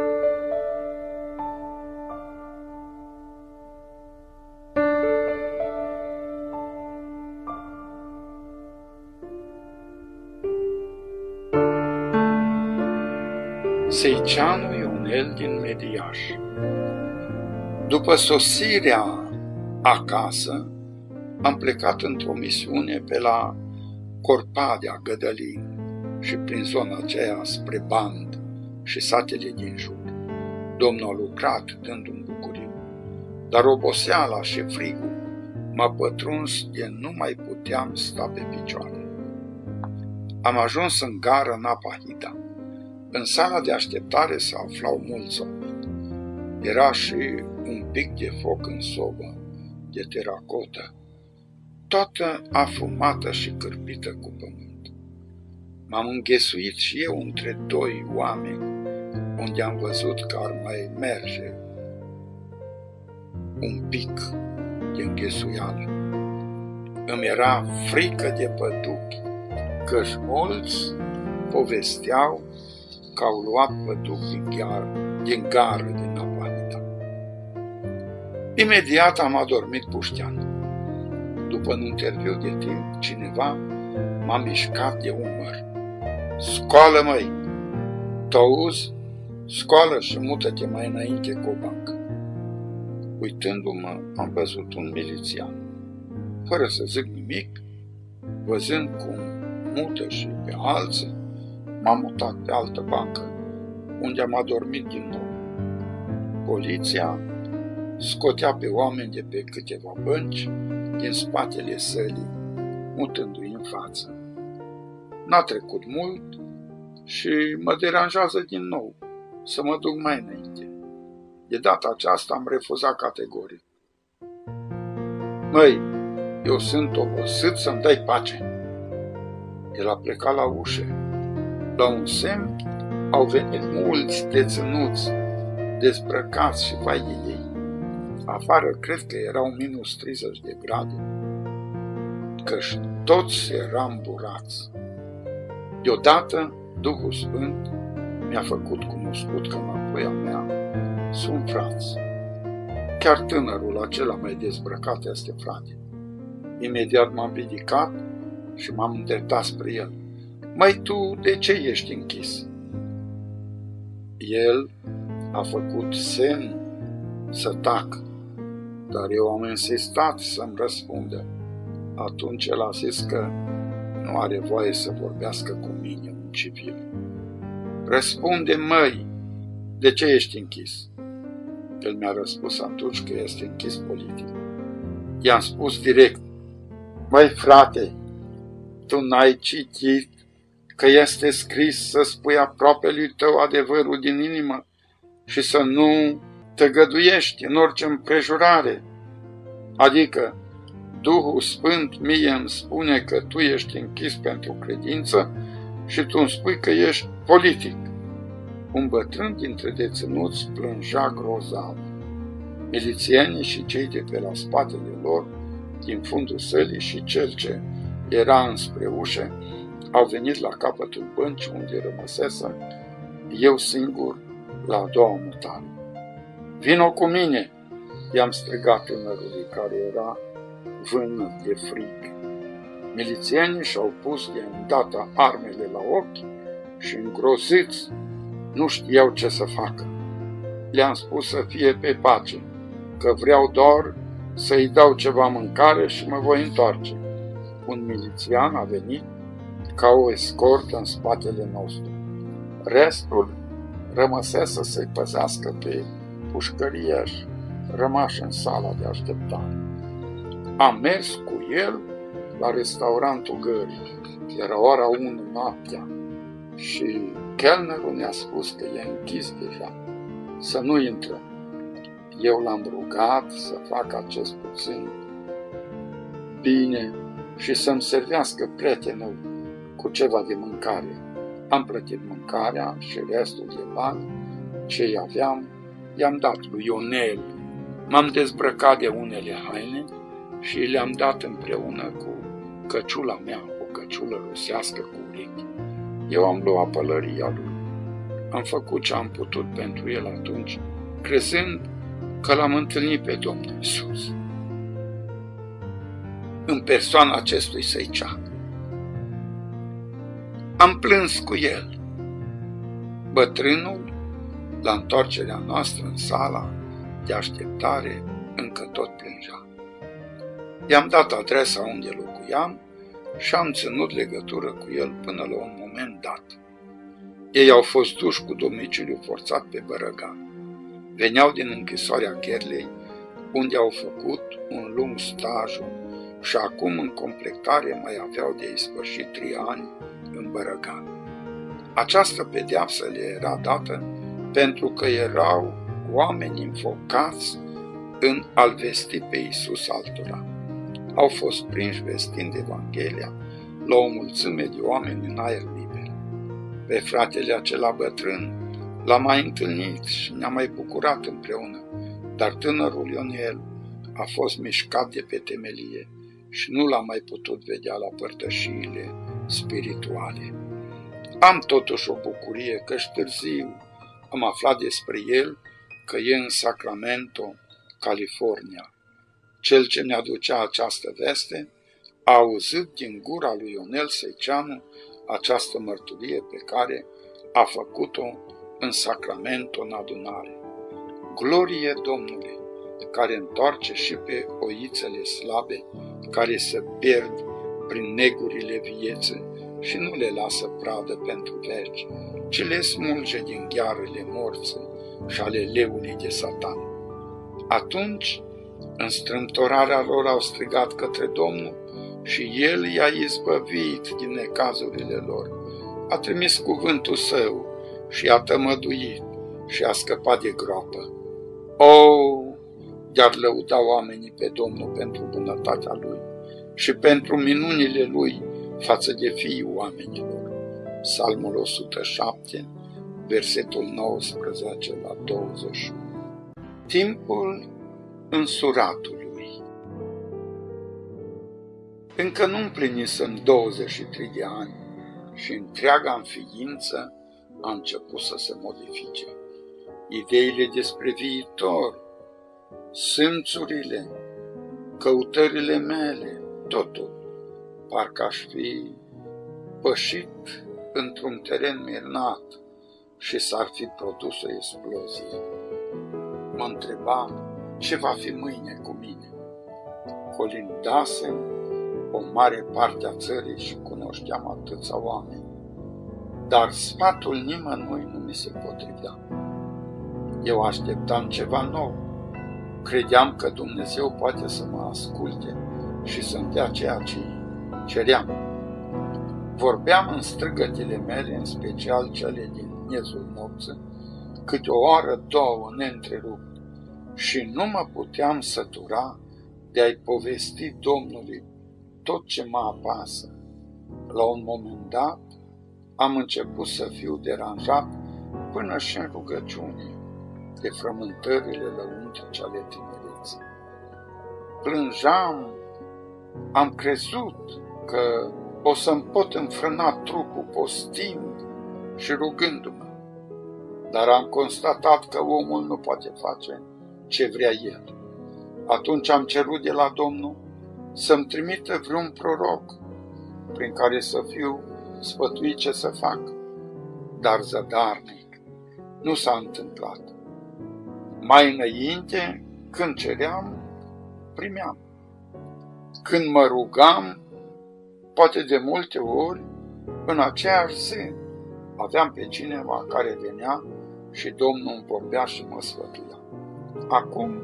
Speaker 1: Seiceanu Ionel din Mediaș. După sosirea acasă, am plecat într-o misiune pe la Corpadea, Gădălin și prin zona aceea spre Band și satele din jur. Domnul a lucrat dându-mi bucurii, dar oboseala și frigul m-a pătruns de nu mai puteam sta pe picioare. Am ajuns în gară Napahida. În sala de așteptare se aflau mulți oameni. Era și un pic de foc în sobă, de teracotă, toată afumată și cârpită cu pământ. M-am înghesuit și eu între 2 oameni, unde am văzut că ar mai merge un pic de înghesuială. Îmi era frică de păduchi, căci mulți povesteau că au luat păduchi din gară din Napahida. Imediat am adormit puștean. După un interviu de timp, cineva m-a mișcat de umăr. Scoală, măi! T-auzi? Scoală și mută-te mai înainte cu o bancă. Uitându-mă, am văzut un milițian. Fără să zic nimic, văzând cum mută și pe alții, m-am mutat pe altă bancă, unde am adormit din nou. Poliția scotea pe oameni de pe câteva bănci din spatele sălii, mutându-i în față. N-a trecut mult și mă deranjează din nou să mă duc mai înainte. De data aceasta am refuzat categoric. Măi, eu sunt obosit să-mi dai pace. El a plecat la ușă. La un semn au venit mulți deținuți, dezbrăcați și vai de ei. Afară cred că erau minus 30 de grade, căci toți eram burați. Deodată, Duhul Sfânt mi-a făcut cunoscut că înapoi a mea sunt frați. Chiar tânărul acela mai dezbrăcat este frate. Imediat m-am ridicat și m-am îndreptat spre el. Măi, tu de ce ești închis? El a făcut semn să tac, dar eu am insistat să-mi răspundă. Atunci el a zis că nu are voie să vorbească cu mine, un civil. Răspunde, măi, de ce ești închis? El mi-a răspuns atunci că este închis politic. I-am spus direct, măi frate, tu n-ai citit că este scris să spui aproapelui tău adevărul din inimă și să nu tăgăduiești în orice împrejurare. Adică, Duhul Sfânt mie îmi spune că tu ești închis pentru credință și tu îmi spui că ești politic. Un bătrân dintre deținuți plângea grozav. Milițienii și cei de pe la spatele lor, din fundul sălii și cel ce era înspre ușă, au venit la capătul băncii unde rămăsesem eu singur la a doua mutare. Vino cu mine, i-am strigat tânărului care era vânăt de frică. Milițienii și-au pus de îndată armele la ochi și îngroziți nu știau ce să facă. Le-am spus să fie pe pace, că vreau doar să-i dau ceva mâncare și mă voi întoarce. Un milițian a venit ca o escortă în spatele nostru. Restul rămăsese să-i păzească pe pușcărieri rămași în sala de așteptare. Am mers cu el la restaurantul Gării. Era ora 1 noaptea și chelnerul ne-a spus că e închis deja, să nu intrăm. Eu l-am rugat să facă acest puțin bine și să-mi servească prietenul cu ceva de mâncare. Am plătit mâncarea și restul de bani ce aveam i-am dat lui Ionel. M-am dezbrăcat de unele haine și le-am dat împreună cu căciula mea, o căciulă rusească cu urechi. Eu am luat pălăria lui. Am făcut ce am putut pentru el atunci, crezând că l-am întâlnit pe Domnul Iisus în persoana acestui săicea. Am plâns cu el. Bătrânul, la întoarcerea noastră în sala de așteptare, încă tot plângea. I-am dat adresa unde locuiam și am ținut legătură cu el până la un moment dat. Ei au fost duși cu domiciliu forțat pe Bărăgan. Veneau din închisoarea Gherlei, unde au făcut un lung stajul și acum în completare mai aveau de ispășit 3 ani în Bărăgan. Această pedeapsă le era dată pentru că erau oameni înfocați în a-L vesti pe Iisus altora. Au fost prinși vestind Evanghelia la o mulțime de oameni în aer liber. Pe fratele acela bătrân l-am mai întâlnit și ne-am mai bucurat împreună, dar tânărul Ionel a fost mișcat de pe temelie și nu l-am mai putut vedea la părtășiile spirituale. Am totuși o bucurie că târziu am aflat despre el că e în Sacramento, California. Cel ce ne aducea această veste a auzit din gura lui Ionel Seceanu această mărturie pe care a făcut-o în sacrament în adunare. Glorie Domnului, care întoarce și pe oițele slabe, care se pierd prin negurile vieții și nu le lasă pradă pentru veci, ci le smulge din ghearele morții și ale leului de Satan. Atunci, în strâmtorarea lor au strigat către Domnul și El i-a izbăvit din necazurile lor. A trimis cuvântul Său și i-a tămăduit și a scăpat de groapă. De-ar lăuda oamenii pe Domnul pentru bunătatea Lui și pentru minunile Lui față de fiii oamenilor. Psalmul 107, versetul 19 la 21. Timpul însuratului. Încă nu împlinisem 23 de ani și întreaga înființă a început să se modifice. Ideile despre viitor, simțurile, căutările mele, totul, parcă aș fi pășit într-un teren minat și s-ar fi produs o explozie. Mă întrebam ce va fi mâine cu mine. Colindasem o mare parte a țării și cunoșteam atâția oameni, dar sfatul nimănui nu mi se potrivea. Eu așteptam ceva nou. Credeam că Dumnezeu poate să mă asculte și să-mi dea ceea ce ceream. Vorbeam în strigătile mele, în special cele din miezul nopții, câte o oră, două, neîntrerupt, și nu mă puteam sătura de a-i povesti Domnului tot ce mă apasă. La un moment dat, am început să fiu deranjat până și în rugăciune de frământările lăuntrice ale tinereții. Plângeam, am crezut că o să-mi pot înfrâna trupul postind și rugându-mă, dar am constatat că omul nu poate face ce vrea el. Atunci am cerut de la Domnul să-mi trimită vreun proroc prin care să fiu sfătuit ce să fac, dar zădarnic nu s-a întâmplat. Mai înainte, când ceream, primeam. Când mă rugam, poate de multe ori, în aceeași zi, aveam pe cineva care venea și Domnul îmi vorbea și mă sfătuia. Acum,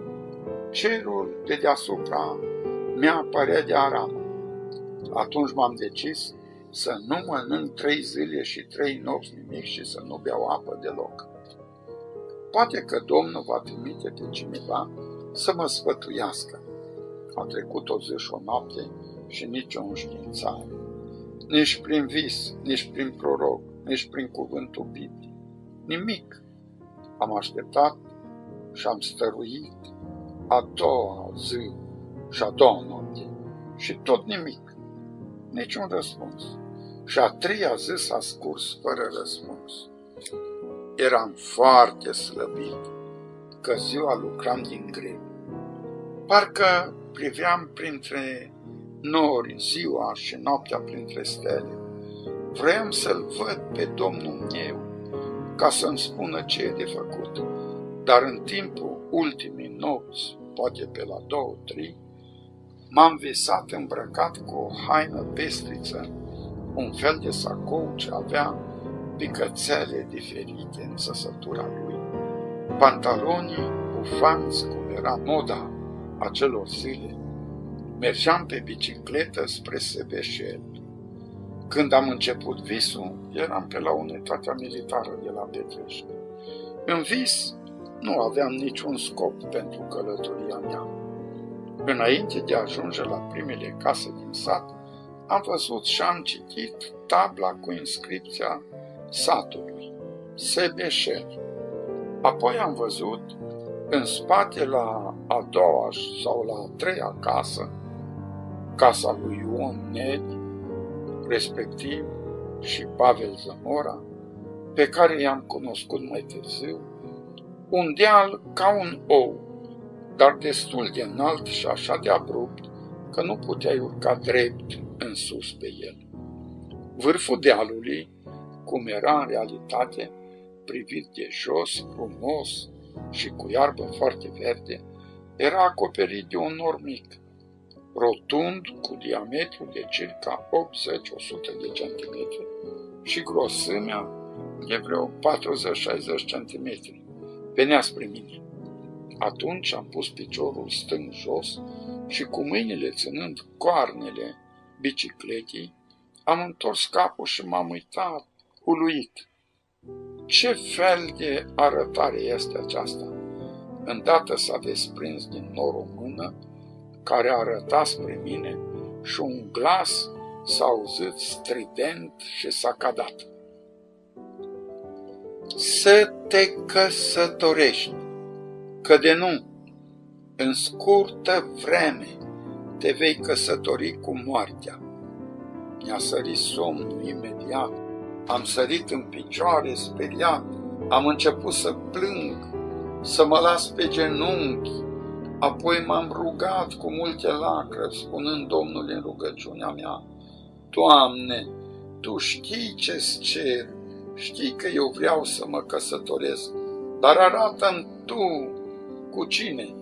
Speaker 1: cerul de deasupra mi-a apărea de aramă. Atunci m-am decis să nu mănânc 3 zile și 3 nopți nimic și să nu beau apă deloc. Poate că Domnul va trimite pe cineva să mă sfătuiască. A trecut o zi și o noapte și nici o înștiințare. Nici prin vis, nici prin proroc, nici prin cuvântul Bibliei. Nimic. Am așteptat și am stăruit a doua zi și a doua noapte și tot nimic. Niciun răspuns. Și a treia zi s-a scurs fără răspuns. Eram foarte slăbit, că ziua lucram din greu. Parcă priveam printre nori ziua și noaptea printre stele. Vreau să-L văd pe Domnul meu, ca să-mi spună ce e de făcut. Dar în timpul ultimii nopți, poate pe la 2-3, m-am visat îmbrăcat cu o haină pestriță, un fel de sacou ce avea picățele diferite în țăsătura lui, pantalonii bufanți cum era moda acelor zile. Mergeam pe bicicletă spre Sebeșel. Când am început visul, eram pe la unitatea militară de la Petrești. În vis nu aveam niciun scop pentru călătoria mea. Înainte de a ajunge la primele case din sat, am văzut și am citit tabla cu inscripția satului, Sebeșel. Apoi am văzut în spate la a doua sau la a treia casă, casa lui Ion Nedi, respectiv și Pavel Zamora, pe care i-am cunoscut mai târziu, un deal ca un ou, dar destul de înalt și așa de abrupt că nu puteai urca drept în sus pe el. Vârful dealului, cum era în realitate, privit de jos, frumos și cu iarbă foarte verde, era acoperit de un nor mic, rotund, cu diametru de circa 80-100 de centimetri și grosimea de vreo 40-60 centimetri. Venea spre mine. Atunci am pus piciorul stâng jos și cu mâinile ținând coarnele bicicletii, am întors capul și m-am uitat, uluit. Ce fel de arătare este aceasta? Îndată s-a desprins din nor o mână care arăta spre mine și un glas s-a auzit strident și s-a cadat. Să te căsătorești, că de nu, în scurtă vreme te vei căsători cu moartea. Mi-a sărit somnul imediat, am sărit în picioare speriat, am început să plâng, să mă las pe genunchi, apoi m-am rugat cu multe lacrimi, spunând Domnului în rugăciunea mea, Doamne, Tu știi ce-ți cer, știi că eu vreau să mă căsătoresc, dar arată-mi Tu cu cine.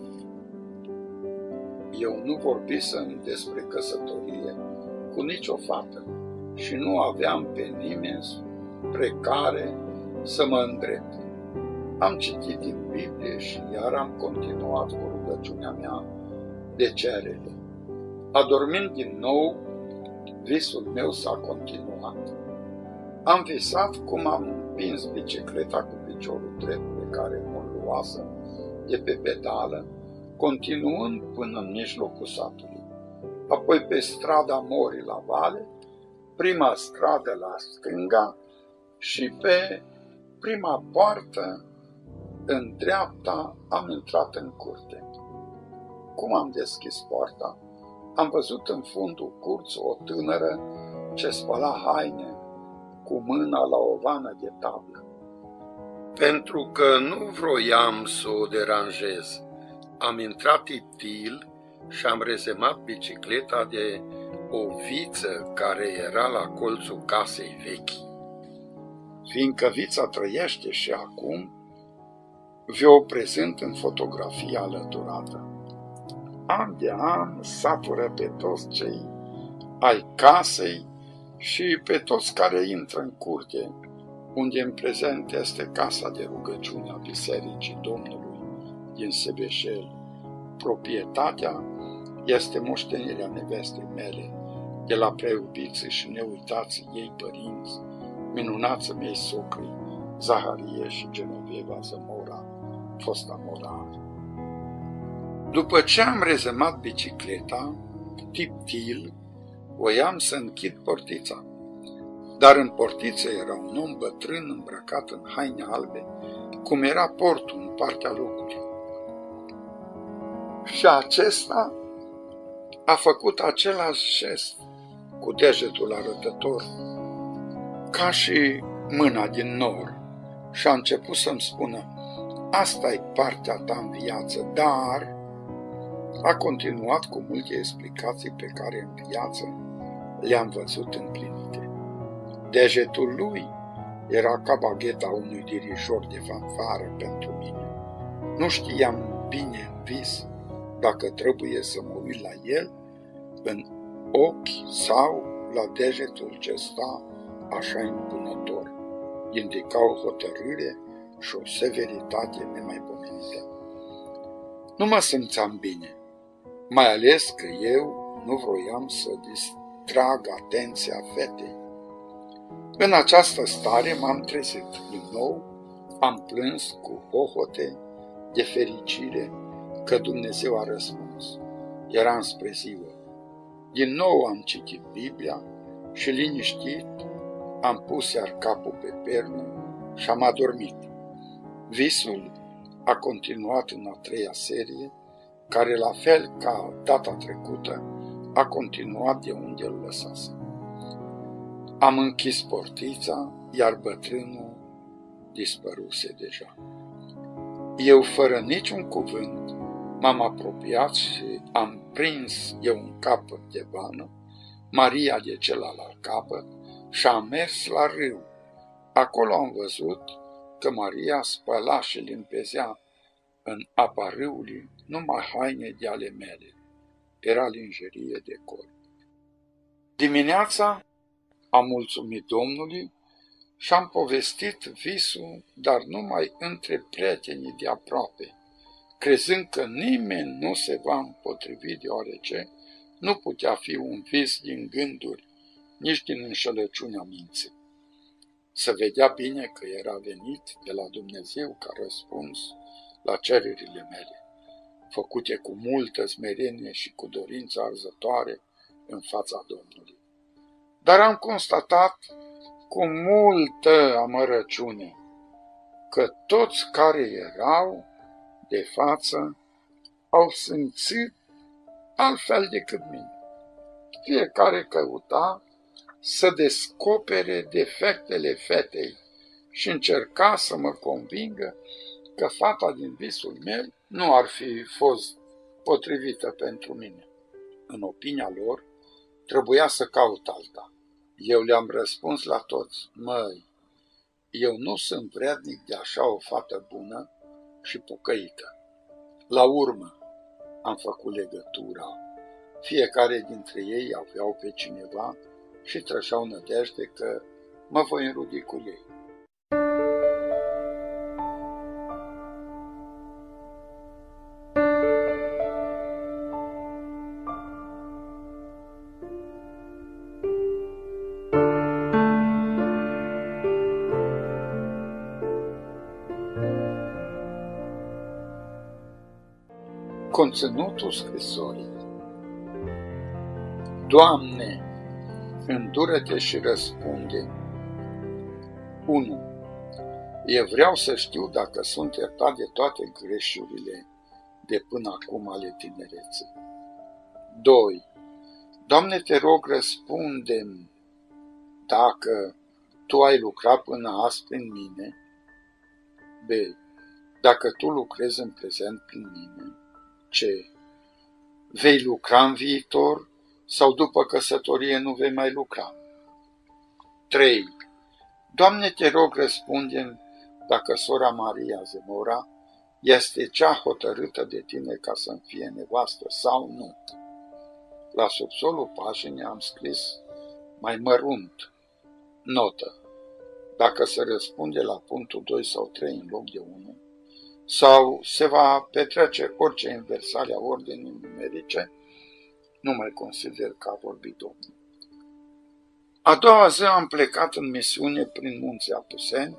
Speaker 1: Eu nu vorbisem despre căsătorie cu nicio fată și nu aveam pe nimeni spre care să mă îndrept. Am citit din Biblie și iar am continuat cu rugăciunea mea de cerere. Adormind din nou, visul meu s-a continuat. Am visat cum am împins bicicleta cu piciorul drept pe care mă luasem de pe pedală, continuând până în mijlocul satului, apoi pe strada Morii la Vale, prima stradă la stânga și pe prima poartă în dreapta am intrat în curte. Cum am deschis poarta, am văzut în fundul curții o tânără ce spăla haine cu mâna la o vană de tablă. Pentru că nu vroiam să o deranjez, am intrat itil și am rezemat bicicleta de o viță care era la colțul casei vechi. Fiindcă vița trăiește și acum, vi-o prezint în fotografia alăturată. An de an satură pe toți cei ai casei și pe toți care intră în curte, unde în prezent este casa de rugăciune a Bisericii Domnului din Sebeșel. Proprietatea este moștenirea nevestei mele, de la preiubiții și neuitații ei părinți, minunații mei socri, Zaharie și Genoveva Zămora, fosta morar. După ce am rezemat bicicleta, tiptil, voiam să închid portița, dar în portiță era un om bătrân îmbrăcat în haine albe, cum era portul în partea locului. Și acesta a făcut același gest cu degetul arătător, ca și mâna din nor, și a început să-mi spună, asta-i partea ta în viață, dar a continuat cu multe explicații pe care în viață le-am văzut împlinite. Degetul lui era ca bagheta unui dirijor de fanfară pentru mine. Nu știam bine în vis dacă trebuie să mă uit la el în ochi sau la degetul ce sta așa impunător. Indica o hotărâre și o severitate nemaipomenită. Nu mă simțeam bine, mai ales că eu nu vroiam să distrag atenția fetei. În această stare m-am trezit din nou, am plâns cu hohote de fericire că Dumnezeu a răspuns. Eram spre ziua. Din nou am citit Biblia și liniștit am pus iar capul pe pernă și am adormit. Visul a continuat în a treia serie, care la fel ca data trecută a continuat de unde îl lăsasem. Am închis portița, iar bătrânul dispăruse deja. Eu, fără niciun cuvânt, M-am apropiat și am prins eu un capăt de vană, Maria de celălalt capăt, și am mers la râu. Acolo am văzut că Maria spăla și limpezea în apa râului numai haine de ale mele. Era lingerie de corp. Dimineața am mulțumit Domnului și am povestit visul, dar numai între prietenii de aproape, crezând că nimeni nu se va împotrivi, deoarece nu putea fi un vis din gânduri, nici din înșelăciunea minții. Se vedea bine că era venit de la Dumnezeu ca răspuns la cererile mele, făcute cu multă smerenie și cu dorință arzătoare în fața Domnului. Dar am constatat cu multă amărăciune că toți care erau de față au simțit altfel decât mine. Fiecare căuta să descopere defectele fetei și încerca să mă convingă că fata din visul meu nu ar fi fost potrivită pentru mine. În opinia lor, trebuia să caut alta. Eu le-am răspuns la toți: măi, eu nu sunt vrednic de așa o fată bună și pocăită. La urmă am făcut legătura. Fiecare dintre ei aveau pe cineva și trășeau nădejde că mă voi înrudi cu ei. Conținutul scrisorii. Doamne, îndură-te și răspunde. 1. Eu vreau să știu dacă sunt iertat de toate greșurile de până acum ale tinereței. 2. Doamne, te rog, răspunde-mi dacă Tu ai lucrat până azi prin mine. B. Dacă Tu lucrezi în prezent prin mine. C. Vei lucra în viitor sau după căsătorie nu vei mai lucra? 3. Doamne, te rog, răspunde-mi dacă sora Maria Zemora este cea hotărâtă de Tine ca să-mi fie nevastă sau nu. La subsolul paginii am scris mai mărunt: notă. Dacă se răspunde la punctul 2 sau 3 în loc de 1, sau se va petrece orice inversare a ordinii numerice, nu mai consider că a vorbit Domnul. A doua zi am plecat în misiune prin munții Apuseni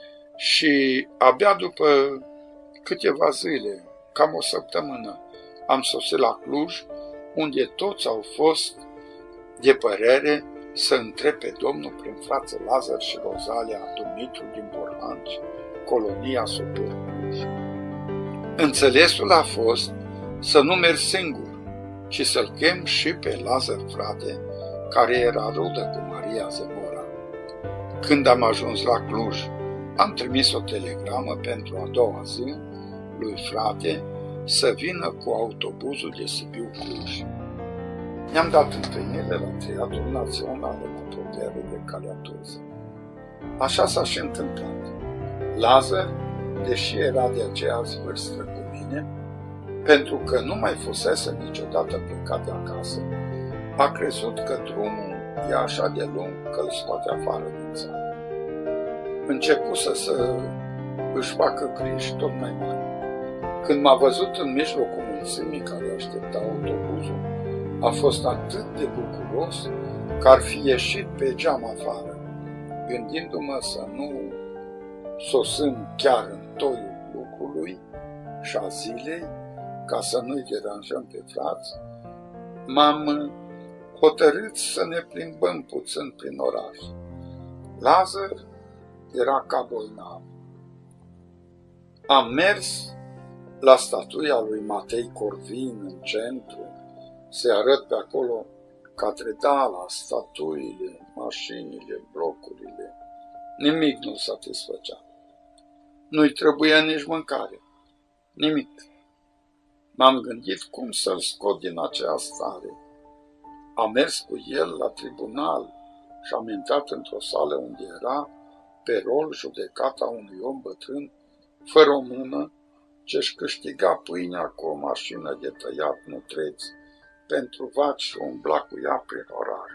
Speaker 1: și abia după câteva zile, cam o săptămână, am sosit la Cluj, unde toți au fost de părere să întrebe pe Domnul prin frață Lazar și Rozalia Dumitru din Borhanci, colonia Sopor Cluj. Înțelesul a fost să nu merg singur, ci să-l chem și pe Lazar frate, care era rudă cu Maria Zemora. Când am ajuns la Cluj, am trimis o telegramă pentru a doua zi lui frate să vină cu autobuzul de Sibiu-Cluj. Ne-am dat întâlnire la Teatrul Național în apropiere de Calea Turză. Așa s-a și întâmplat. Lazar, deși era de aceeași vârstă cu mine, pentru că nu mai fusese niciodată plecat de acasă, a crezut că drumul e așa de lung că îl scoate afară din țară. Începuse să își facă griji tot mai mari. Când m-a văzut în mijlocul mulțimii care aștepta autobuzul, a fost atât de bucuros că ar fi ieșit pe geam afară, gândindu-mă să nu sosim chiar în toiul lucrului și a zilei, ca să nu-i deranjăm pe frați, m-am hotărât să ne plimbăm puțin prin oraș. Lazar era ca bolnav. Am mers la statuia lui Matei Corvin în centru, să arăt pe acolo catedrala, statuile, mașinile, blocurile. Nimic nu satisfăcea. Nu-i trebuia nici mâncare. Nimic. M-am gândit cum să-l scot din acea stare. Am mers cu el la tribunal și am intrat într-o sală unde era pe rol judecata unui om bătrân, fără o mână, ce-și câștiga pâinea cu o mașină de tăiat nutreți pentru vaci și umbla cu ea prin oraș.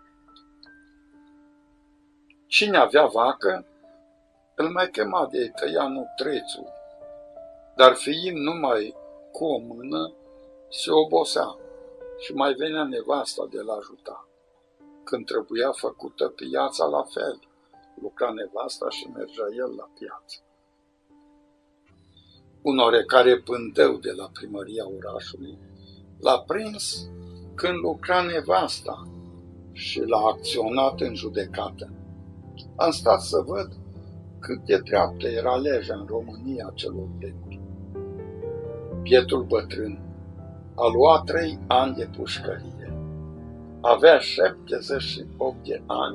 Speaker 1: Cine avea vacă, îl mai chema de-i tăia nutrețul, dar fiind numai cu o mână, se obosea și mai venea nevasta de la ajuta. Când trebuia făcută piața, la fel, lucra nevasta și mergea el la piață. Un oarecare pândeu de la primăria orașului l-a prins când lucra nevasta și l-a acționat în judecată. Am stat să văd cât de dreaptă era legea în România celor drepturi. Bietul bătrân a luat 3 ani de pușcărie, avea 78 de ani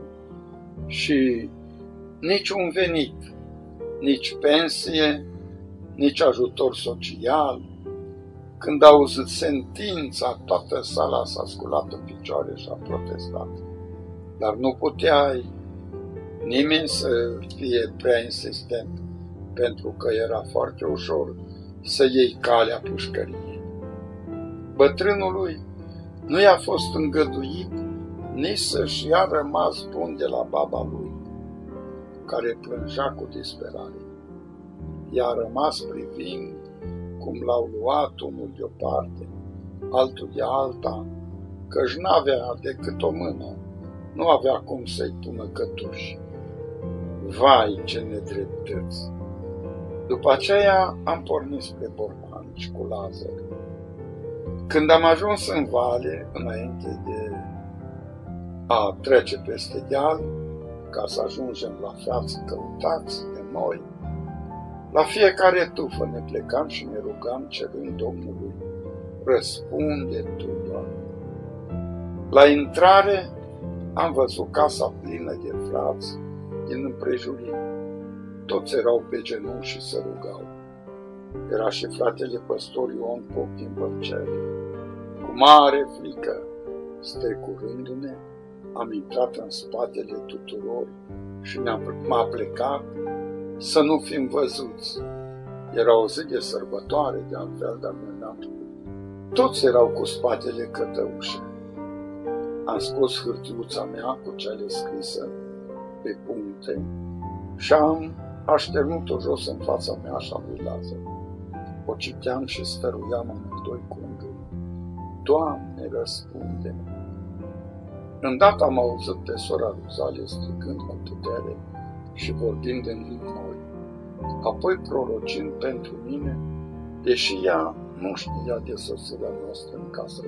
Speaker 1: și niciun venit, nici pensie, nici ajutor social. Când a auzit sentința, toată sala s-a sculat în picioare și a protestat. Dar nu puteai nimeni să fie prea insistent, pentru că era foarte ușor să iei calea pușcăriei. Bătrânului nu i-a fost îngăduit nici să-și ia rămas bun de la baba lui, care plângea cu disperare. I-a rămas privind cum l-au luat unul de o parte, altul de alta, căci n-avea decât o mână, nu avea cum să-i pună cătuși. Vai, ce nedreptăți! După aceea am pornit spre Borcanci cu Lazar. Când am ajuns în vale, înainte de a trece peste deal, ca să ajungem la frați căutați de noi, la fiecare tufă ne plecam și ne rugam cerând Domnului: răspunde Tu, Doamne. La intrare am văzut casa plină de frați din împrejurim. Toți erau pe genunchi și se rugau. Era și fratele păstor Ion Pop din Bărceni. Cu mare frică, strecurându-ne, am intrat în spatele tuturor și m-a plecat să nu fim văzuți. Era o zi de sărbătoare, de altfel, dar noi n-am făcut. Toți erau cu spatele către ușă. Am scos hârtiuța mea cu cele scrisă pe puncte și am așternut-o jos în fața mea și a lui Lazar. O citeam și stăruiam amândoi cu îngând. Doamne, răspunde-mi! Îndată am auzit pe sora Ruzalie strigând cu putere și vorbind în limbi noi, apoi prorocind pentru mine, deși ea nu știa de sosirea noastră în casă.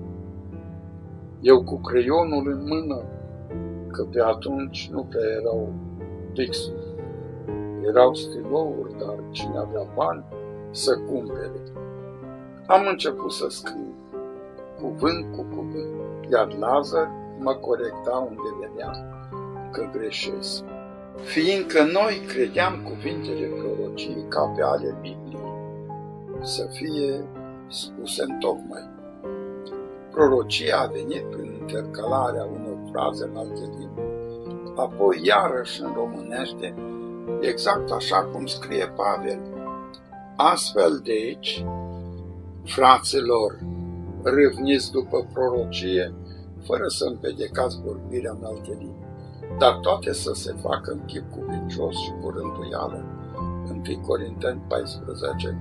Speaker 1: Eu cu creionul în mână, că pe atunci nu prea erau pixuri, erau stilouri, dar cine avea bani să cumpere. Am început să scriu, cuvânt cu cuvânt, iar Lazar mă corecta unde vedea că greșesc. Fiindcă noi credeam cuvintele prorociei ca pe ale Bibliei, să fie spuse întocmai. Prorocia a venit prin intercalarea unor fraze în alte limbi, apoi iarăși în românește, exact așa cum scrie Pavel. Astfel, deci, fraților, râvniți după prorocie, fără să împedecați vorbirea în alte limbi, dar toate să se facă în chip cuvincios și cu rânduială. 1 Corinteni 14,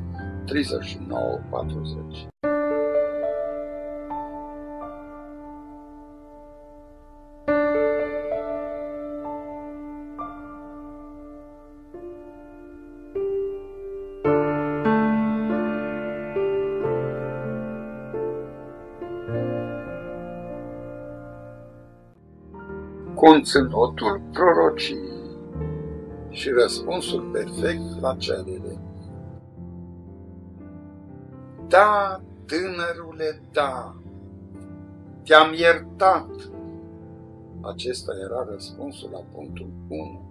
Speaker 1: 39-40. Conținutul prorociei și răspunsul perfect la cerere. Da, tânărule, da, te-am iertat. Acesta era răspunsul la punctul 1.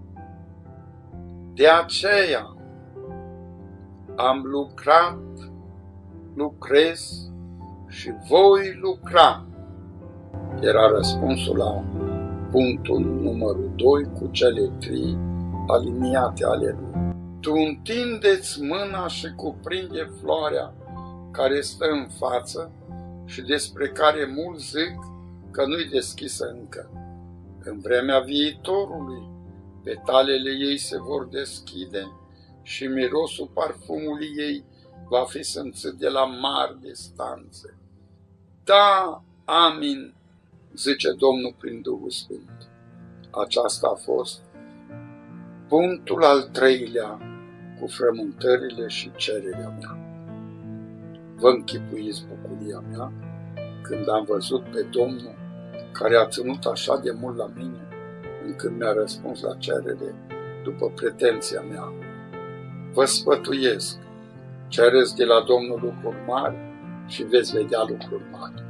Speaker 1: De aceea am lucrat lucrez și voi lucra. Era răspunsul la punctul numărul 2 cu cele 3 aliniate ale lui. Tu întindeți mâna și cuprinde floarea care stă în față și despre care mulți zic că nu-i deschisă încă. În vremea viitorului, petalele ei se vor deschide și mirosul parfumului ei va fi simțit de la mari distanțe. Da, amin, zice Domnul prin Duhul Sfânt. Aceasta a fost punctul al 3-lea cu frământările și cererea mea. Vă închipuiți bucuria mea când am văzut pe Domnul care a ținut așa de mult la mine încât mi-a răspuns la cerere după pretenția mea. Vă sfătuiesc, cereți de la Domnul lucruri mari și veți vedea lucruri mari.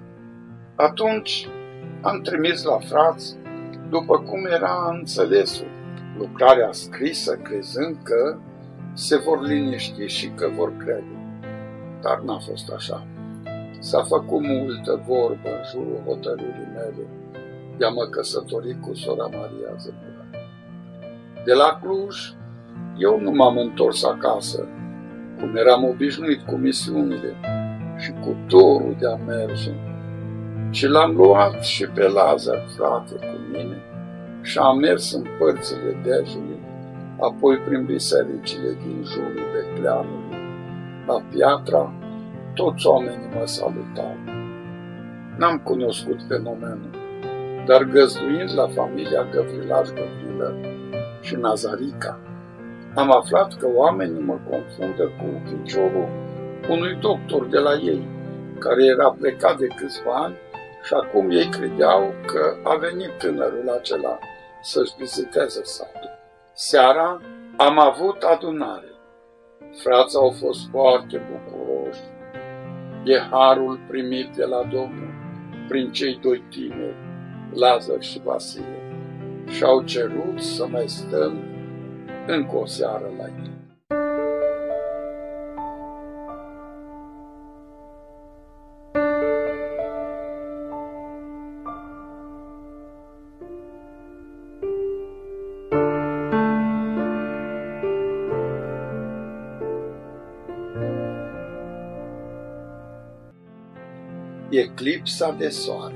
Speaker 1: Atunci am trimis la frați după cum era înțelesul, lucrarea scrisă, crezând că se vor liniști și că vor crede. Dar n-a fost așa. S-a făcut multă vorbă în jurul hotărârii mele de a mă căsători cu sora Maria Zăbura. De la Cluj, eu nu m-am întors acasă, cum eram obișnuit cu misiunile și cu dorul de a merge, ci l-am luat și pe Lazar, frate, cu mine, și am mers în părțile Dejului, apoi prin bisericile din jurul Becleanului. La Piatra, toți oamenii mă salutau. N-am cunoscut fenomenul, dar găzduind la familia Găvrilaș Găvrilă și Nazarica, am aflat că oamenii mă confundă cu ficiorul unui doctor de la ei, care era plecat de câțiva ani și acum ei credeau că a venit tânărul acela să-și viziteze satul. Seara am avut adunare. Frații au fost foarte bucuroși de harul primit de la Domnul prin cei 2 tineri, Lazar și Vasile, și au cerut să mai stăm încă o seară la ei. Eclipsa de soare.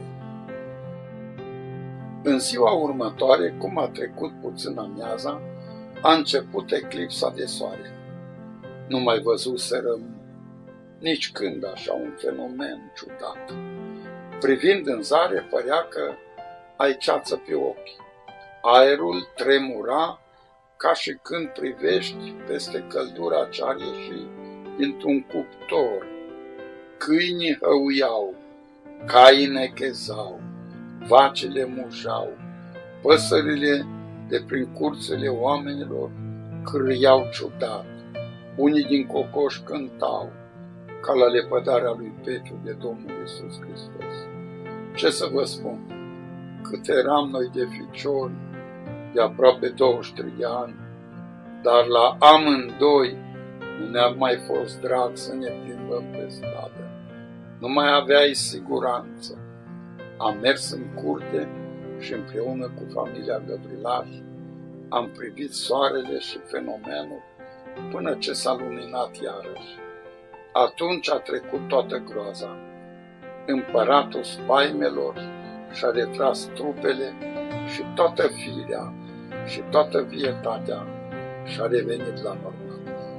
Speaker 1: În ziua următoare, cum a trecut puțin amiaza, a început eclipsa de soare. Nu mai văzuserăm nici când așa un fenomen ciudat. Privind în zare, părea că ai ceață pe ochi. Aerul tremura ca și când privești peste căldura ce ar ieși dintr-un cuptor. Câinii hăuiau, caii nechezau, vacile mujau, păsările de prin curțele oamenilor cârâiau ciudat, unii din cocoși cântau, ca la lepădarea lui Petru de Domnul Iisus Hristos. Ce să vă spun, cât eram noi de ficiori, de aproape 23 de ani, dar la amândoi nu ne-a mai fost drag să ne plimbăm pe stradă. Nu mai aveai siguranță. Am mers în curte și împreună cu familia Găvrilaș am privit soarele și fenomenul până ce s-a luminat iarăși. Atunci a trecut toată groaza. Împăratul spaimelor și-a retras trupele și toată firea și toată vietatea și-a revenit la normal.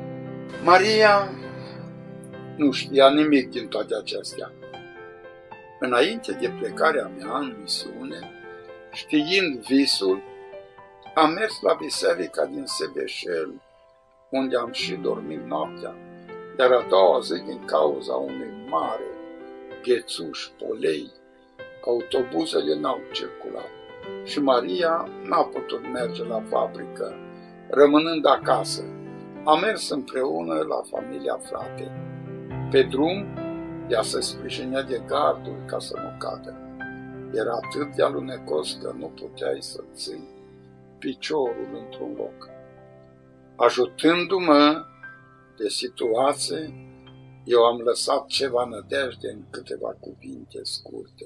Speaker 1: Maria nu știa nimic din toate acestea. Înainte de plecarea mea în misiune, știind visul, am mers la biserica din Sebeșel, unde am și dormit noaptea, dar a doua zi, din cauza unui mare ghețuș polei, autobuzele n-au circulat și Maria n-a putut merge la fabrică, rămânând acasă. Am mers împreună la familia frate. Pe drum, ea se sprijinea de gardul ca să nu cadă. Era atât de alunecos că nu puteai să ții piciorul într-un loc. Ajutându-mă de situație, eu am lăsat ceva nădejde în câteva cuvinte scurte.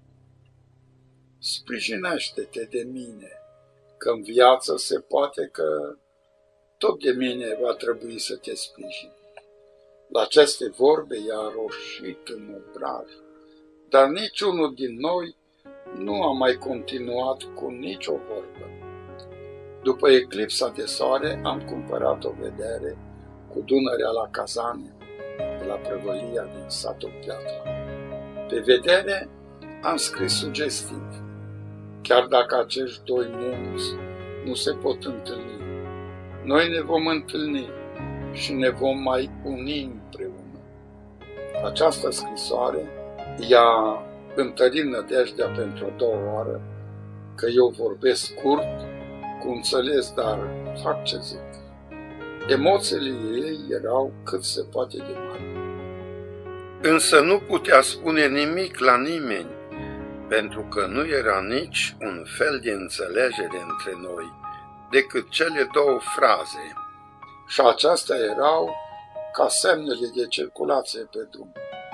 Speaker 1: Sprijinește-te de mine, că în viață se poate că tot de mine va trebui să te sprijin. La aceste vorbe i-a roșit în obraj, dar niciunul din noi nu a mai continuat cu nicio vorbă. După eclipsa de soare am cumpărat o vedere cu Dunărea la Cazane, de la prăvălia din satul Piatra. Pe vedere am scris sugestiv: chiar dacă acești doi munți nu se pot întâlni, noi ne vom întâlni și ne vom mai uni împreună. Această scrisoare i-a întărit nădejdea pentru a doua oară că eu vorbesc scurt, cu înțeles, dar fac ce zic. Emoțiile ei erau cât se poate de mari. Însă nu putea spune nimic la nimeni, pentru că nu era nici un fel de înțelegere între noi, decât cele două fraze. Și acestea erau ca semnele de circulație pe drum.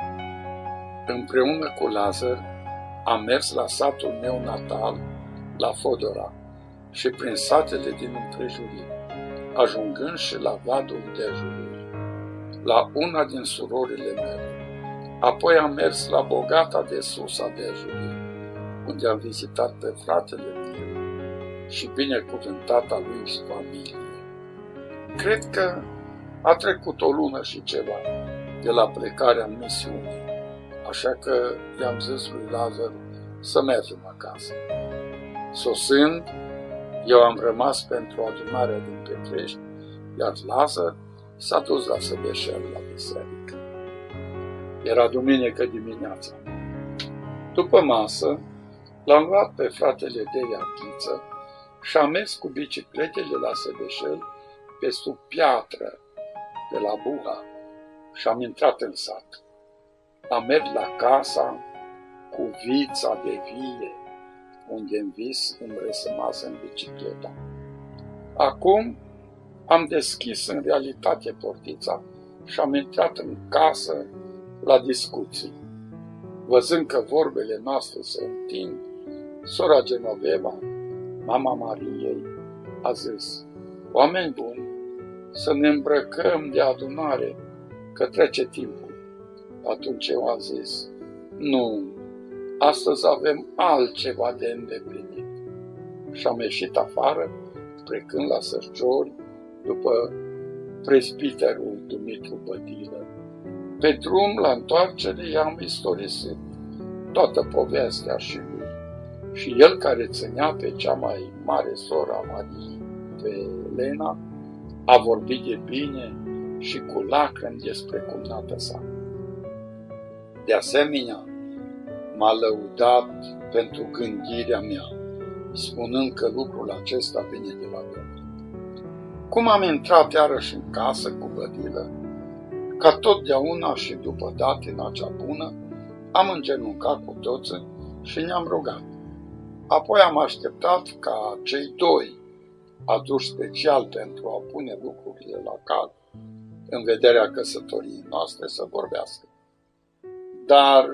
Speaker 1: Împreună cu Lazar am mers la satul meu natal, la Fodora, și prin satele din împrejurim, ajungând și la vadul de jururi, la una din surorile mele. Apoi am mers la bogata de Susa de jururi, unde am vizitat pe fratele meu și binecuvântata lui familie. Cred că a trecut o lună și ceva de la plecarea în misiune, așa că i-am zis lui Lazar să mergem acasă. Sosând, eu am rămas pentru adunarea din Petrești, iar Lazar s-a dus la Săbeșel la biserică. Era duminică dimineața. După masă, l-am luat pe fratele de Iaghiță și am mers cu bicicletele la Săbeșel pe sub piatră de la Buha și am intrat în sat. Am mers la casa cu vița de vie, unde în vis îmi răsămase în bicicleta. Acum am deschis în realitate portița și am intrat în casă la discuții. Văzând că vorbele noastre se întind, sora Genoveva, mama Mariei, a zis: oameni buni, să ne îmbrăcăm de adunare, că trece timpul. Atunci eu am zis: nu, astăzi avem altceva de îndeplinit. Și am ieșit afară, plecând la Sărciori, după prezbiterul Dumitru Bădilă. Pe drum, la întoarcere, i-am istorisit toată povestea și lui. Și el, care ținea pe cea mai mare sora Mariei, pe Elena, a vorbit de bine și cu lacrimi despre cumnată sa. De asemenea, m-a lăudat pentru gândirea mea, spunând că lucrul acesta vine de la Domnul. Cum am intrat iarăși în casă cu Bădilă, ca totdeauna și după datina cea bună, am îngenuncat cu toții și ne-am rugat. Apoi am așteptat ca cei doi, aduși special pentru a pune lucrurile la cal, în vederea căsătoriei noastre, să vorbească. Dar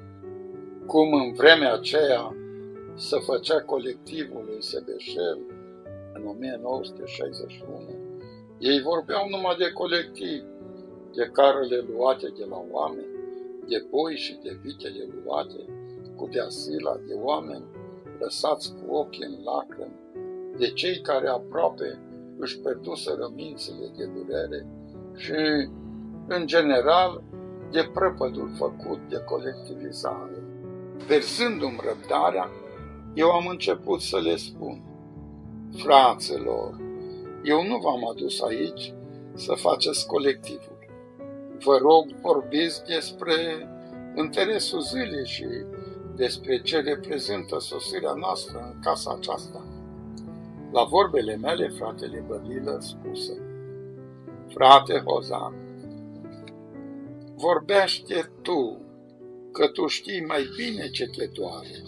Speaker 1: cum în vremea aceea se făcea colectivul lui Sebeșel, în 1961, ei vorbeau numai de colectiv, de carele luate de la oameni, de boi și de vitele luate cu deasila, de oameni lăsați cu ochii în lacrimi, de cei care aproape își pierduseră mințile de durere și, în general, de prăpădul făcut de colectivizare. Versându-mi răbdarea, eu am început să le spun: fraților, eu nu v-am adus aici să faceți colectivul. Vă rog, vorbiți despre interesul zilei și despre ce reprezintă sosirea noastră în casa aceasta. La vorbele mele, fratele Bădilă spuse: frate Hozan, vorbește tu, că tu știi mai bine ce te doare.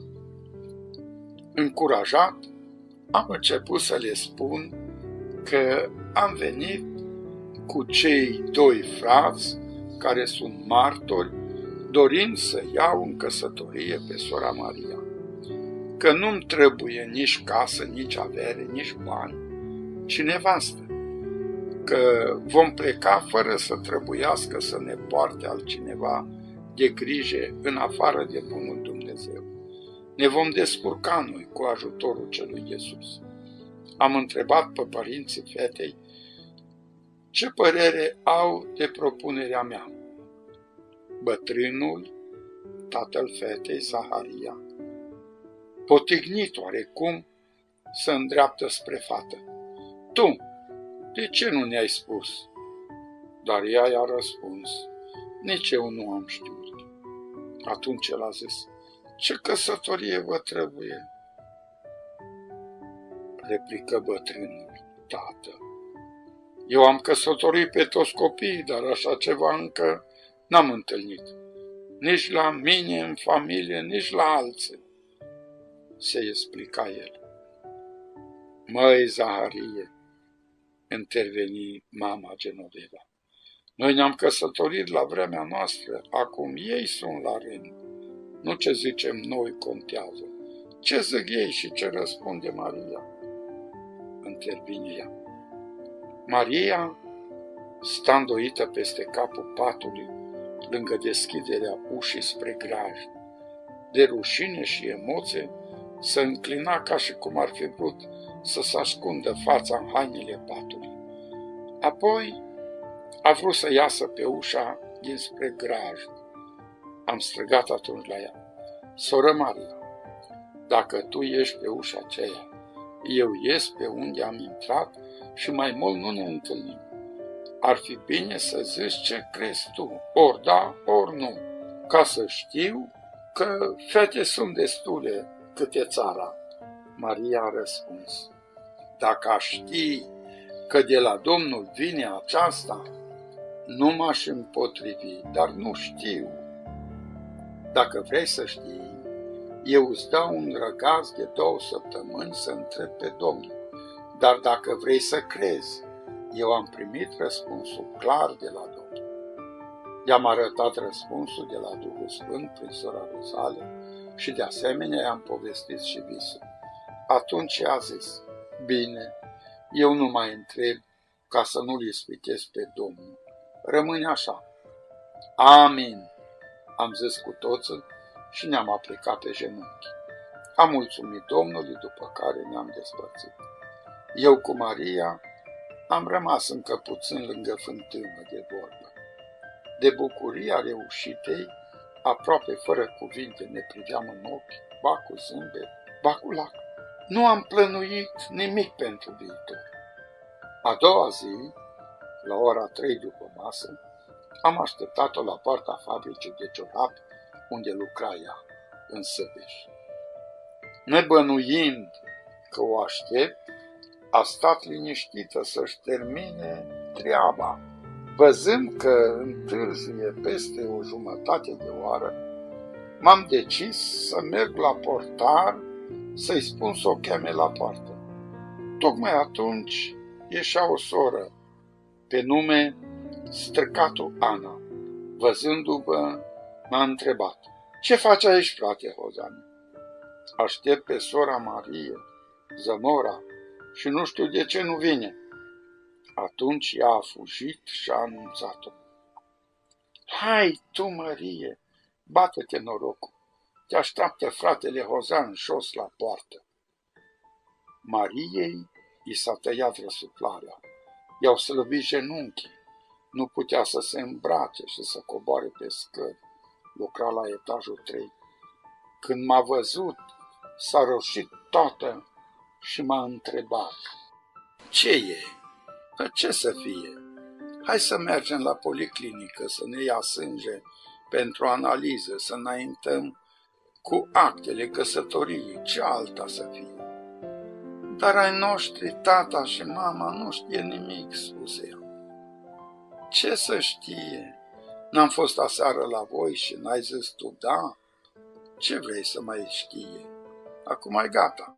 Speaker 1: Încurajat, am început să le spun că am venit cu cei doi frați care sunt martori, dorind să iau în căsătorie pe sora Maria, că nu-mi trebuie nici casă, nici avere, nici bani, ci nevastă, că vom pleca fără să trebuiască să ne poarte altcineva de grijă în afară de bunul Dumnezeu. Ne vom descurca noi cu ajutorul celui Iisus. Am întrebat pe părinții fetei ce părere au de propunerea mea. Bătrânul, tatăl fetei, Zaharia, potignit oarecum, se îndreaptă spre fată. Tu, de ce nu ne-ai spus? Dar ea i-a răspuns, nici eu nu am știut. Atunci el a zis, ce căsătorie vă trebuie? Replică bătrânul, tată, eu am căsătorit pe toți copiii, dar așa ceva încă n-am întâlnit. Nici la mine în familie, nici la alții. Se explica el. Măi, Zaharie, interveni mama Genoveva. Noi ne-am căsătorit la vremea noastră, acum ei sunt la rând. Nu ce zicem noi contează. Ce zic ei și ce răspunde Maria? Intervine ea. Maria sta îndoită peste capul patului, lângă deschiderea ușii spre graj. De rușine și emoție, se înclina ca și cum ar fi vrut să se ascundă fața în hainele patului. Apoi a vrut să iasă pe ușa dinspre graj. Am strigat atunci la ea. Soră Maria, dacă tu ești pe ușa aceea, eu ies pe unde am intrat și mai mult nu ne întâlnim. Ar fi bine să zici ce crezi tu, ori da, ori nu, ca să știu că fete sunt destule cât e țara. Maria a răspuns, dacă aș ști că de la Domnul vine aceasta, nu m-aș împotrivi, dar nu știu. Dacă vrei să știi, eu îți dau un răgaz de 2 săptămâni să întreb pe Domnul, dar dacă vrei să crezi, eu am primit răspunsul clar de la Domnul. I-am arătat răspunsul de la Duhul Sfânt prin sora Rosalia și de asemenea i-am povestit și visul. Atunci a zis, bine, eu nu mai întreb ca să nu-l ispitesc pe Domnul. Rămâne așa. Amin, am zis cu toții și ne-am aplicat pe genunchi. Am mulțumit Domnului, după care ne-am despărțit. Eu cu Maria am rămas încă puțin lângă fântână de vorbă. De bucuria reușitei, aproape fără cuvinte ne priveam în ochi, ba cu zâmbet, ba cu lacrimi. Nu am plănuit nimic pentru viitor. A doua zi, la ora 3 după masă, am așteptat-o la poarta fabricii de ciorapi, unde lucra ea, în Săbeș. Nebănuind că o aștept, a stat liniștită să-și termine treaba. Văzând că întârzie peste o jumătate de oră, m-am decis să merg la portar să-i spun să o cheme la poartă. Tocmai atunci ieșea o soră, pe nume Străcatu Ana. Văzându-vă, m-a întrebat, ce faci aici, frate Hozane? Aștept pe sora Marie, Zămora, și nu știu de ce nu vine. Atunci ea a fugit și a anunțat-o. Hai tu, Marie, bată-te norocul, te așteaptă fratele Hozan jos la poartă. Mariei i s-a tăiat răsuflarea, i-au slăbit genunchii, nu putea să se îmbrace și să coboare pe scări, lucra la etajul 3. Când m-a văzut, s-a roșit toată și m-a întrebat. Ce e? Ce să fie? Hai să mergem la policlinică să ne ia sânge pentru analiză, să înaintăm cu actele căsătoriei, ce alta să fie. Dar ai noștri, tata și mama, nu știe nimic, spuse ea. Ce să știe? N-am fost aseară la voi și n-ai zis tu da? Ce vrei să mai știe? Acum e gata.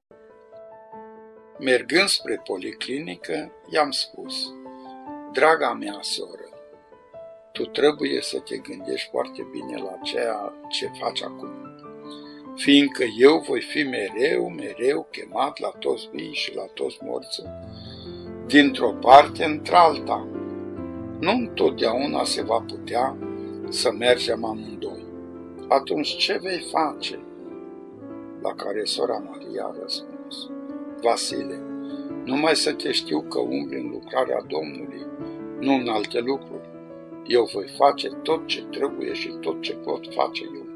Speaker 1: Mergând spre policlinică, i-am spus, draga mea soră, tu trebuie să te gândești foarte bine la ceea ce faci acum, fiindcă eu voi fi mereu chemat la toți vii și la toți morții, dintr-o parte într-alta. Nu întotdeauna se va putea să mergem amândoi. Atunci ce vei face? La care sora Maria a răspuns: Vasile, numai să te știu că umbli în lucrarea Domnului, nu în alte lucruri. Eu voi face tot ce trebuie și tot ce pot face eu.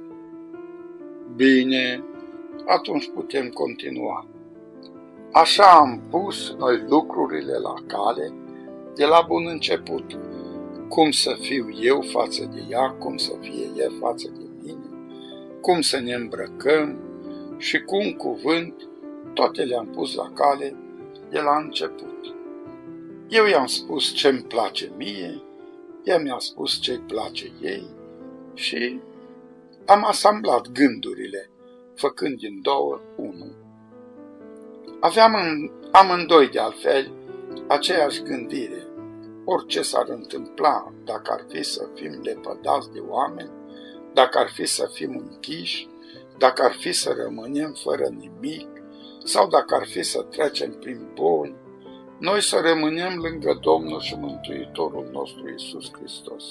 Speaker 1: Bine, atunci putem continua. Așa am pus noi lucrurile la cale de la bun început. Cum să fiu eu față de ea, cum să fie ea față de mine, cum să ne îmbrăcăm și cu un cuvânt, toate le-am pus la cale de la început. Eu i-am spus ce-mi place mie, ea mi-a spus ce-i place ei și am asamblat gândurile, făcând din două unul. Aveam amândoi de altfel aceeași gândire. Orice s-ar întâmpla, dacă ar fi să fim lepădați de oameni, dacă ar fi să fim închiși, dacă ar fi să rămânem fără nimic, sau dacă ar fi să trecem prin boli, noi să rămânem lângă Domnul și Mântuitorul nostru Iisus Hristos.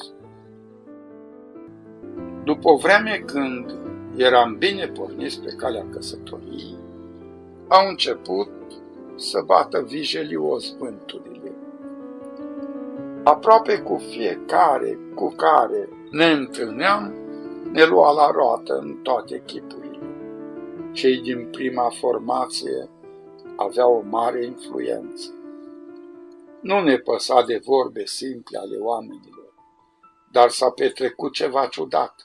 Speaker 1: După o vreme când eram bine porniți pe calea căsătoriei, au început să bată vijelios vânturile. Aproape cu fiecare cu care ne întâlneam, ne lua la roată în toate chipurile. Cei din prima formație aveau o mare influență. Nu ne păsa de vorbe simple ale oamenilor, dar s-a petrecut ceva ciudat.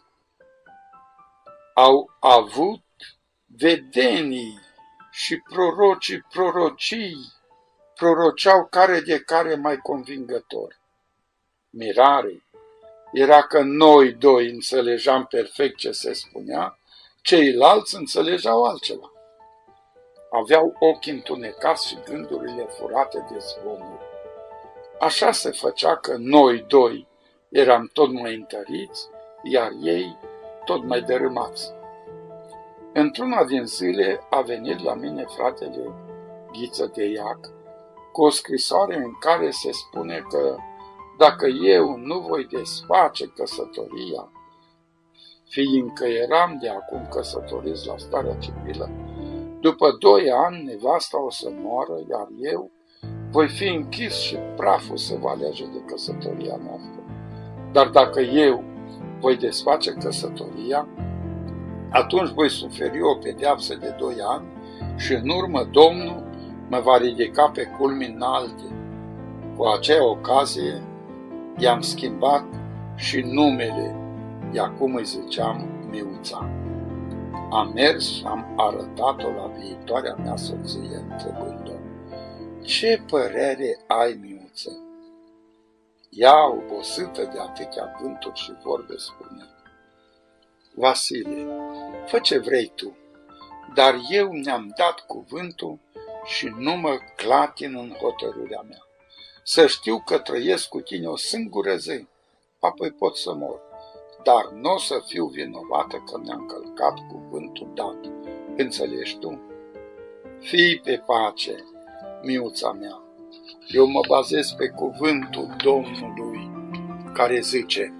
Speaker 1: Au avut vedenii și prorocii proroceau care de care mai convingător. Mirare era că noi doi înțelegeam perfect ce se spunea, ceilalți înțelegeau altceva. Aveau ochii întunecați și gândurile furate de zvonuri. Așa se făcea că noi doi eram tot mai întăriți, iar ei tot mai dărâmați. Într-una din zile a venit la mine fratele Ghiță de Iac cu o scrisoare în care se spune că dacă eu nu voi desface căsătoria, fiindcă eram de acum căsătoriți la starea civilă, după 2 ani nevasta o să moară, iar eu voi fi închis și praful se va alege de căsătoria noastră. Dar dacă eu voi desface căsătoria, atunci voi suferi o pedeapsă de 2 ani și în urmă Domnul mă va ridica pe culmi înalte. Cu acea ocazie i-am schimbat și numele, de acum îi ziceam Miuța. Am mers și am arătat-o la viitoarea mea soție, întrebând-o: ce părere ai, Miuță? Ea, obosită de atâtea vânturi și vorbe, spune: Vasile, fă ce vrei tu, dar eu mi-am dat cuvântul și nu mă clatin în hotărârea mea. Să știu că trăiesc cu tine o singură zi, apoi pot să mor, dar nu o să fiu vinovată că mi-am călcat cuvântul dat. Înțelegi tu? Fii pe pace, Miuța mea. Eu mă bazez pe cuvântul Domnului care zice: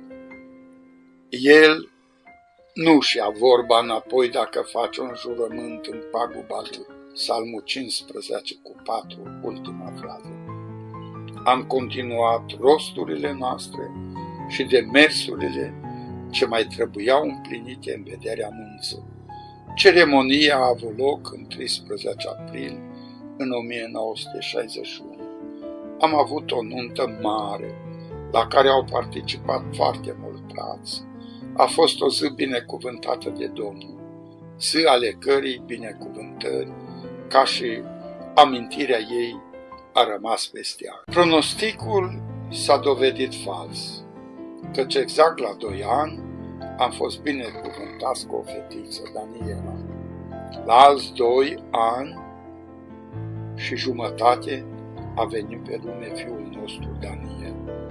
Speaker 1: El nu-și ia vorba înapoi dacă face un jurământ în paguba lui. Psalmul 15:4, ultima frază. Am continuat rosturile noastre și demersurile ce mai trebuiau împlinite în vederea anunțului. Ceremonia a avut loc în 13 april în 1961. Am avut o nuntă mare, la care au participat foarte mulți frați. A fost o zi binecuvântată de Domnul, zi ale cărei binecuvântări, ca și amintirea ei, a rămas peste ea. Pronosticul s-a dovedit fals, căci exact la 2 ani am fost binecuvântați cu o fetiță, Daniela. La alți 2 ani și jumătate a venit pe lume fiul nostru Daniel.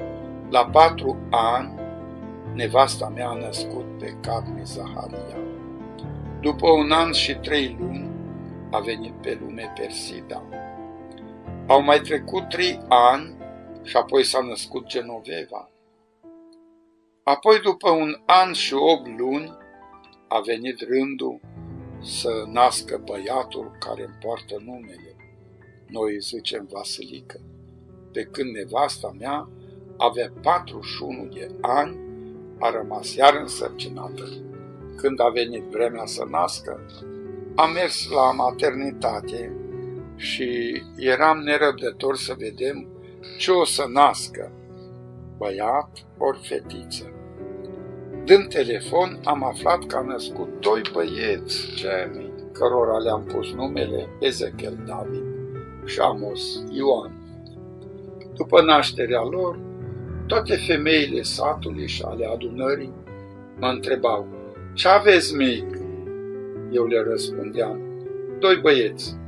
Speaker 1: La 4 ani, nevasta mea a născut pe Carme Zaharia. După 1 an și 3 luni, a venit pe lume Persida. Au mai trecut 3 ani și apoi s-a născut Genoveva. Apoi, după 1 an și 8 luni, a venit rândul să nască băiatul care îmi poartă numele. Noi îi zicem Vasilică. Pe când nevasta mea avea 41 de ani, a rămas iar însărcinată. Când a venit vremea să nască, am mers la maternitate și eram nerăbdător să vedem ce o să nască, băiat ori fetiță. Dând telefon, am aflat că a născut 2 băieți gemeni, cărora le-am pus numele Ezechiel David și Amos Ioan. După nașterea lor, toate femeile satului și ale adunării mă întrebau: "Ce aveți, mic?" Eu le răspundeam: 2 băieți.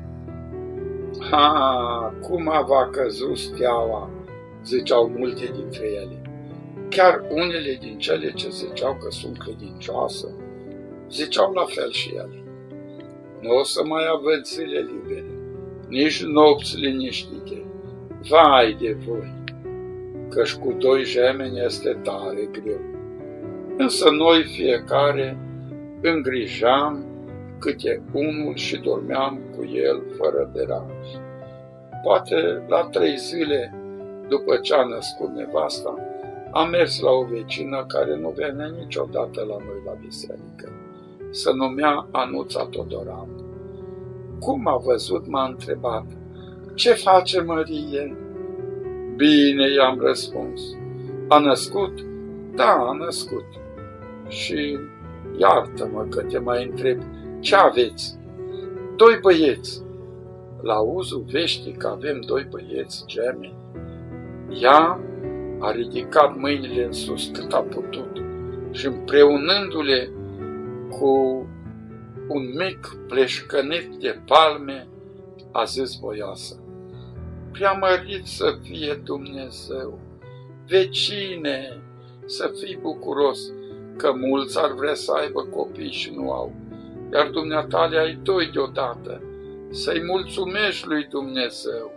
Speaker 1: "Ha, cum v-a căzut steaua?" ziceau multe dintre ele. Chiar unele din cele ce ziceau că sunt credincioase, ziceau la fel și ele. Nu o să mai aveți zile libere, nici nopți liniștite. Vai de voi, căci cu 2 gemeni este tare greu. Însă noi fiecare îngrijam câte unul și dormeam cu el fără deranj. Poate la 3 zile după ce a născut nevasta, am mers la o vecină care nu venea niciodată la noi la biserică. Se numea Anuța Todoran. Cum a văzut, m-a întrebat: "Ce face Mărie?" "Bine," i-am răspuns. "A născut?" "Da, a născut." "Și iartă-mă că te mai întreb, ce aveți?" "2 băieți." "La auzul veștii că avem 2 băieți gemeni?" Ea a ridicat mâinile în sus cât a putut și, împreunându-le cu un mic pleșcănit de palme, a zis voioasă: "Preamărit să fie Dumnezeu! Vecine, să fii bucuros, că mulți ar vrea să aibă copii și nu au, iar dumneata le ai 2 deodată. Să-i mulțumești lui Dumnezeu."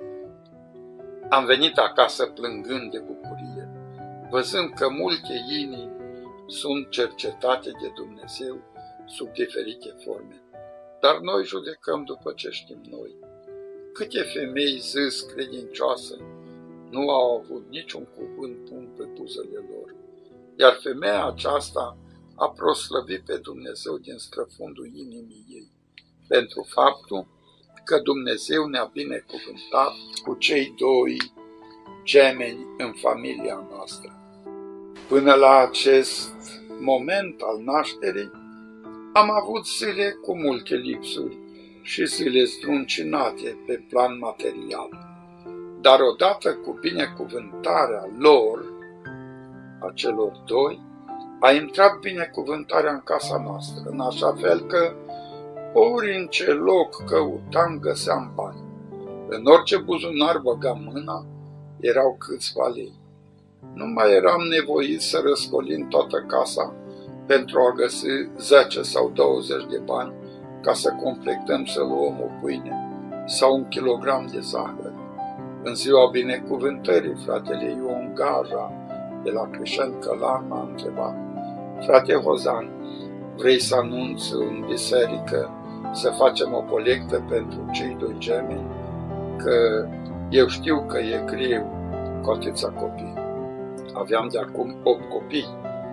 Speaker 1: Am venit acasă plângând de bucurie, văzând că multe inimi sunt cercetate de Dumnezeu sub diferite forme, dar noi judecăm după ce știm noi. Câte femei zis credincioase nu au avut niciun cuvânt bun pe buzele lor, iar femeia aceasta a proslăvit pe Dumnezeu din străfundul inimii ei, pentru faptul că Dumnezeu ne-a binecuvântat cu cei 2 gemeni în familia noastră. Până la acest moment al nașterii, am avut zile cu multe lipsuri și zile zdruncinate pe plan material, dar odată cu binecuvântarea lor, a celor 2, a intrat binecuvântarea în casa noastră, în așa fel că ori în ce loc căutam, găseam bani. În orice buzunar băgam mâna, erau câțiva lei. Nu mai eram nevoit să răscolim toată casa pentru a găsi 10 sau 20 de bani ca să completăm să luăm o pâine sau 1 kilogram de zahăr. În ziua binecuvântării, fratele Ion Gaja de la Crișan Călan m-a întrebat: "Frate Hozan, vrei să anunți în biserică să facem o colectă pentru cei 2 gemeni? Că eu știu că e greu cu atâția copii." Aveam de acum 8 copii.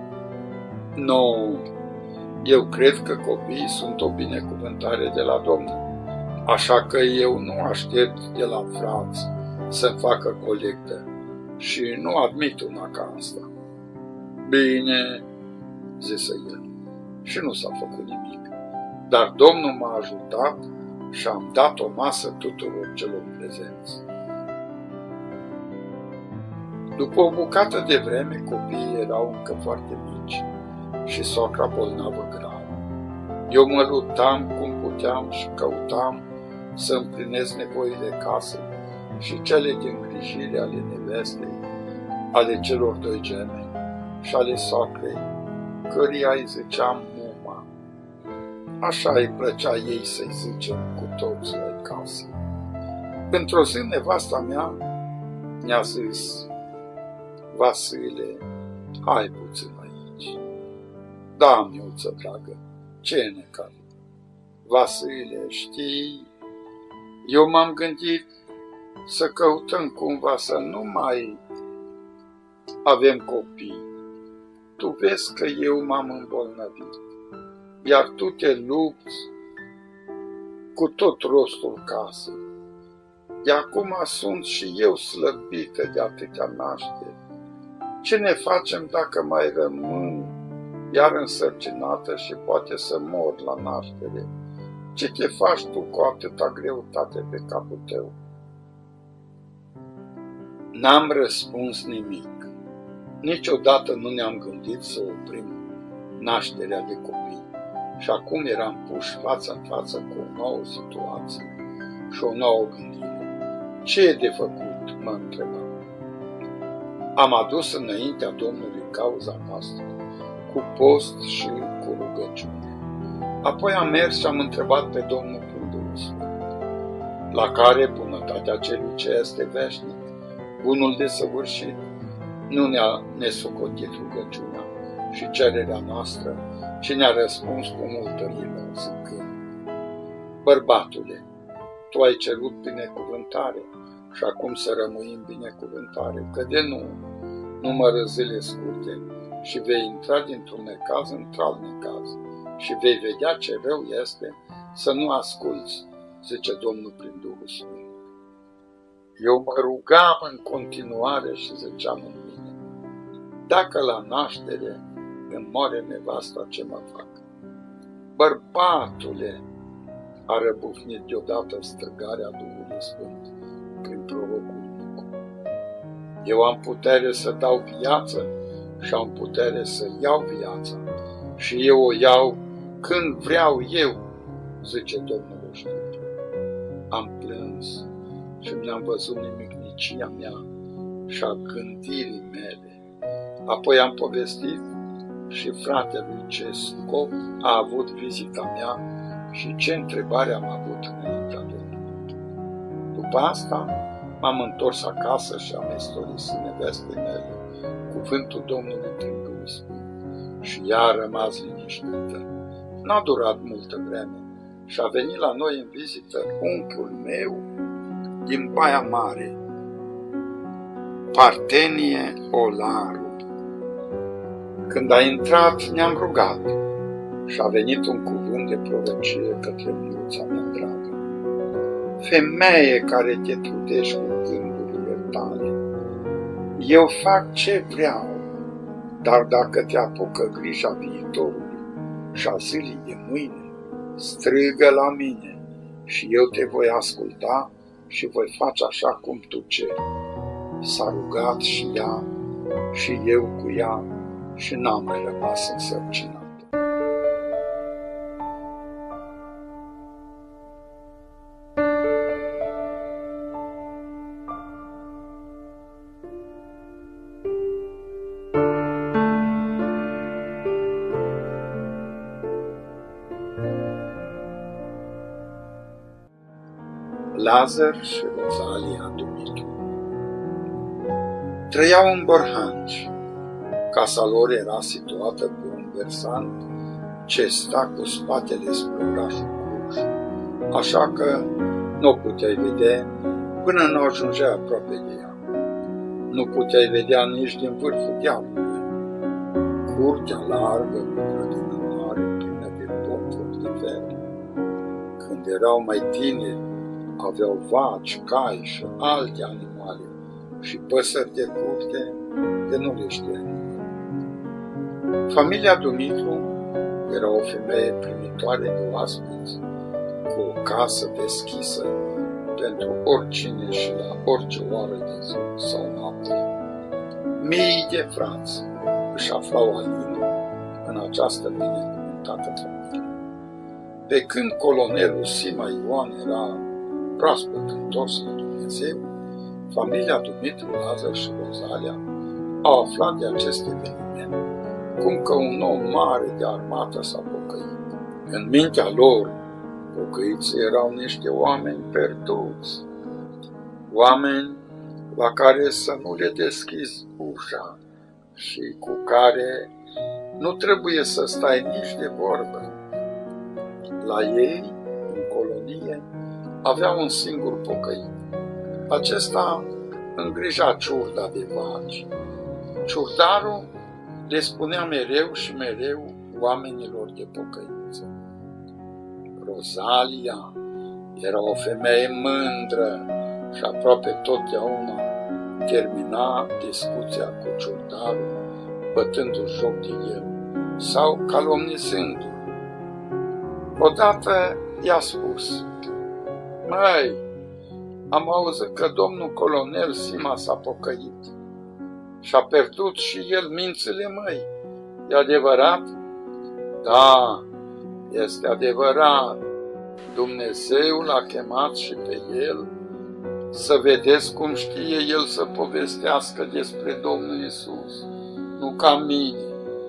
Speaker 1: Nu, eu cred că copiii sunt o binecuvântare de la Domnul, așa că eu nu aștept de la frați să-mi facă colectă și nu admit una ca asta. "Bine," zise el, și nu s-a făcut nimic, dar Domnul m-a ajutat și am dat o masă tuturor celor prezenți. După o bucată de vreme, copiii erau încă foarte mici și socra bolnavă grav. Eu mă luptam cum puteam și căutam să împlinesc nevoile casei și cele de îngrijire ale nevestei, ale celor doi gemeni și ale soacrei, căreia îi ziceam Muma. Așa îi plăcea ei să-i zicem cu toți în casă. Într-o zi, nevasta mea mi-a zis: Vasile, hai puțin aici. Da, miuță dragă, ce e necaz? Vasile, știi, eu m-am gândit să căutăm cumva să nu mai avem copii. Tu vezi că eu m-am îmbolnăvit, iar tu te lupți cu tot rostul casă. De acum sunt și eu slăbită de atâtea nașteri. Ce ne facem dacă mai rămân iar însărcinată și poate să mor la naștere? Ce te faci tu cu atâta greutate pe capul tău? N-am răspuns nimic. Niciodată nu ne-am gândit să oprim nașterea de copii și acum eram puși față în față cu o nouă situație și o nouă gândire. Ce e de făcut? Mă întrebam. Am adus înaintea Domnului cauza noastră cu post și cu rugăciune. Apoi am mers și am întrebat pe Domnul prin Duhul Sfânt, la care bunătatea celui ce este veșnic, bunul desăvârșit, nu ne-a nesocotit rugăciunea și cererea noastră, ci ne-a răspuns cu multă milă, zicând: Bărbatule, tu ai cerut binecuvântare și acum să rămâi în binecuvântare, că de nu numără zile scurte și vei intra dintr-un necaz într-alt necaz și vei vedea ce rău este să nu asculți, zice Domnul prin Duhul Sfânt. Eu mă rugam în continuare și ziceam în mine: dacă la naștere îmi moare nevasta, ce mă fac? Bărbatule, a răbufnit deodată strigarea Duhului Sfânt prin prorocul Nicu. Eu am putere să dau viață și am putere să iau viața și eu o iau când vreau eu, zice Domnul oștirilor. Am plâns și mi-am văzut nimicnicia mea și a gândirii mele. Apoi am povestit și fratelui ce scop a avut vizita mea și ce întrebare am avut înaintea Domnului. După asta m-am întors acasă și am istorisit nevestei mele cuvântul Domnului prin Duhul Sfânt și ea a rămas liniștită. N-a durat multă vreme și a venit la noi în vizită unchiul meu din Baia Mare, Partenie Olaru. Când a intrat, ne-am rugat și a venit un cuvânt de prorocie către miuța mea dragă. Femeie care te trudești cu gândurile tale, eu fac ce vreau, dar dacă te apucă grija viitorului și a zilei de mâine, strigă la mine și eu te voi asculta și voi face așa cum tu ceri. S-a rugat și ea și eu cu ea și n-am mai rămas însărcinat. Lazar și Rozalia Dumitru trăiau în Borhanci. Casa lor era situată pe un versant ce sta cu spatele spre orașul Cluj, așa că nu puteai vedea până nu ajungea aproape de ea. Nu puteai vedea nici din vârful dealului. Curtea largă, cu grădină mare, plină de pomfuri de fer. Când erau mai tineri, aveau vaci, cai și alte animale și păsări de curte de nu le știa nimeni. Familia Dumitru era o femeie primitoare de oaspeți, cu o casă deschisă pentru oricine și la orice oră de zi sau noapte. Mii de frați își aflau alină în această binecuvântată familie. Pe când colonelul Sima Ioan era proaspăt întors la Dumnezeu, familia Dumitru, Lazar și Rozalia au aflat de acest eveniment, cum că un om mare de armată s-a pocăit. În mintea lor, pocăiții erau niște oameni pierduți, oameni la care să nu le deschizi ușa și cu care nu trebuie să stai nici de vorbă. La ei, în colonie, avea un singur pocăit. Acesta îngrija ciurda de vaci. Ciurdarul le spunea mereu și mereu oamenilor de pocăință. Rozalia era o femeie mândră și aproape totdeauna termina discuția cu ciurdarul, bătându-l joc de el sau calomnizându-l. Odată i-a spus: „Măi, am auzit că domnul colonel Sima s-a pocăit și a pierdut și el mințile, măi. E adevărat?” „Da, este adevărat. Dumnezeu l-a chemat și pe el să vedeți cum știe el să povestească despre Domnul Iisus, nu ca mine.”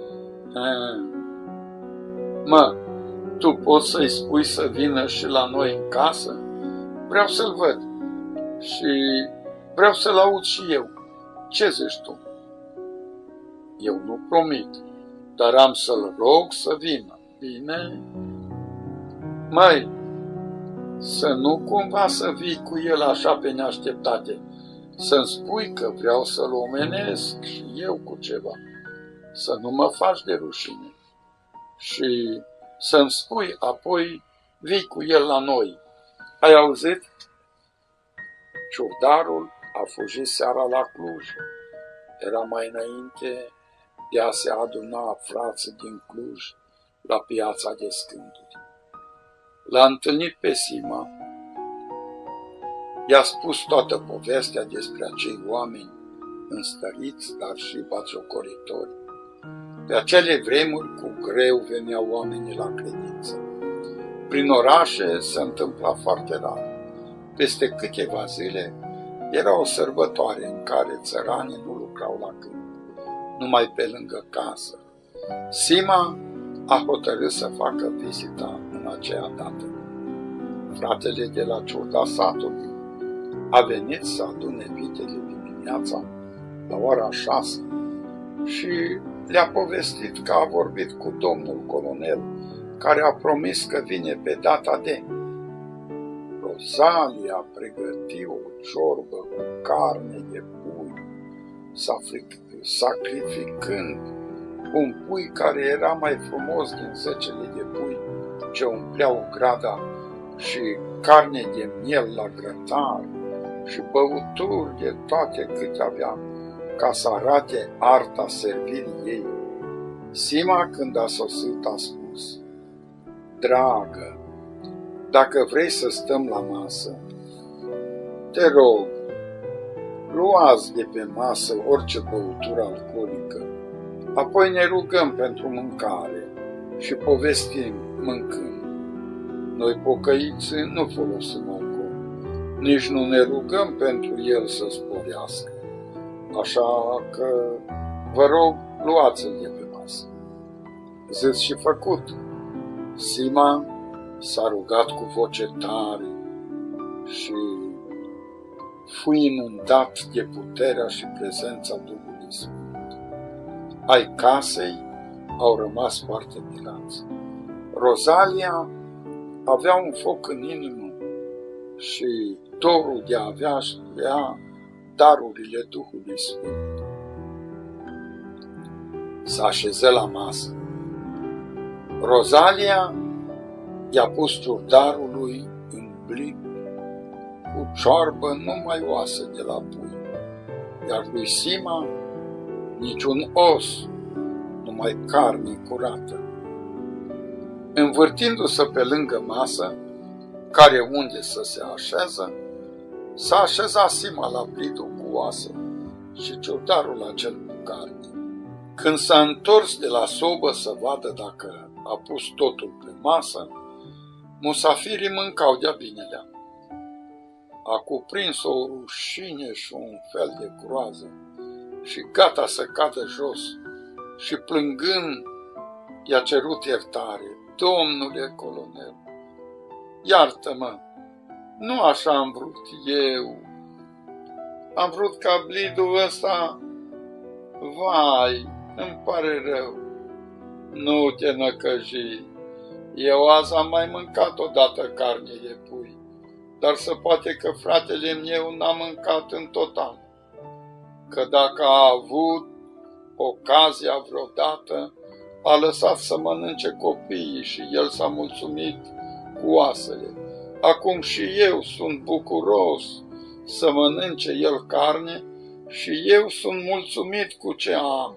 Speaker 1: „Mă, tu poți să-i spui să vină și la noi în casă? Vreau să-l văd și vreau să-l aud și eu. Ce zici tu?” „Eu nu promit, dar am să-l rog să vină. Bine?” „Măi, să nu cumva să vii cu el așa pe neașteptate, să-mi spui că vreau să-l omenesc și eu cu ceva, să nu mă faci de rușine și să-mi spui apoi vii cu el la noi. Ai auzit?” Ciurdarul a fugit seara la Cluj. Era mai înainte de a se aduna frații din Cluj la piața de Scânduri. L-a întâlnit pe Sima, i-a spus toată povestea despre acei oameni înstăriți, dar și batjocoritori. Pe acele vremuri, cu greu veneau oamenii la credință. Prin orașe se întâmpla foarte rar. Peste câteva zile era o sărbătoare în care țăranii nu lucrau la câmp, numai pe lângă casă. Sima a hotărât să facă vizita în aceea dată. Fratele de la ciurda satului a venit să adune vitele dimineața la ora 6 și le-a povestit că a vorbit cu domnul colonel, care a promis că vine pe data de. Rozalia pregăti o ciorbă cu carne de pui, sacrificând un pui care era mai frumos din 10 de pui ce umpleau grada și carne de miel la grătar și băuturi de toate câte avea, ca să arate arta servirii ei. Sima, când a sosit, a spus: „Dragă, dacă vrei să stăm la masă, te rog, luați de pe masă orice băutură alcoolică, apoi ne rugăm pentru mâncare și povestim mâncând. Noi pocăiții nu folosim alcool, nici nu ne rugăm pentru el să sporească, așa că vă rog, luați-l de pe masă.” Zis și făcut. Sima s-a rugat cu voce tare și fu inundat de puterea și prezența Duhului Sfânt. Ai casei au rămas foarte mirați. Rozalia avea un foc în inimă și dorul de a avea și vrea darurile Duhului Sfânt. S-a așezat la masă. Rozalia i-a pus ciurdarului în blic cu ciorbă numai oase de la pui, iar lui Sima niciun os, numai carne curată. Învârtindu-se pe lângă masă, care unde să se așeză, s-a așezat Sima la blidul cu oase și ciurdarul la cel cu carne. Când s-a întors de la sobă să vadă dacă a pus totul pe masă, musafirii mâncau de-a binelea. A cuprins o rușine și un fel de groază și gata să cadă jos și plângând i-a cerut iertare. Domnule colonel, iartă-mă, nu așa am vrut eu. Am vrut ca blidul ăsta, vai, îmi pare rău. Nu te năcăji, eu azi am mai mâncat odată carne de pui, dar se poate că fratele meu n-a mâncat în tot anul. Că dacă a avut ocazia vreodată, a lăsat să mănânce copiii și el s-a mulțumit cu oasele. Acum și eu sunt bucuros să mănânce el carne și eu sunt mulțumit cu ce am.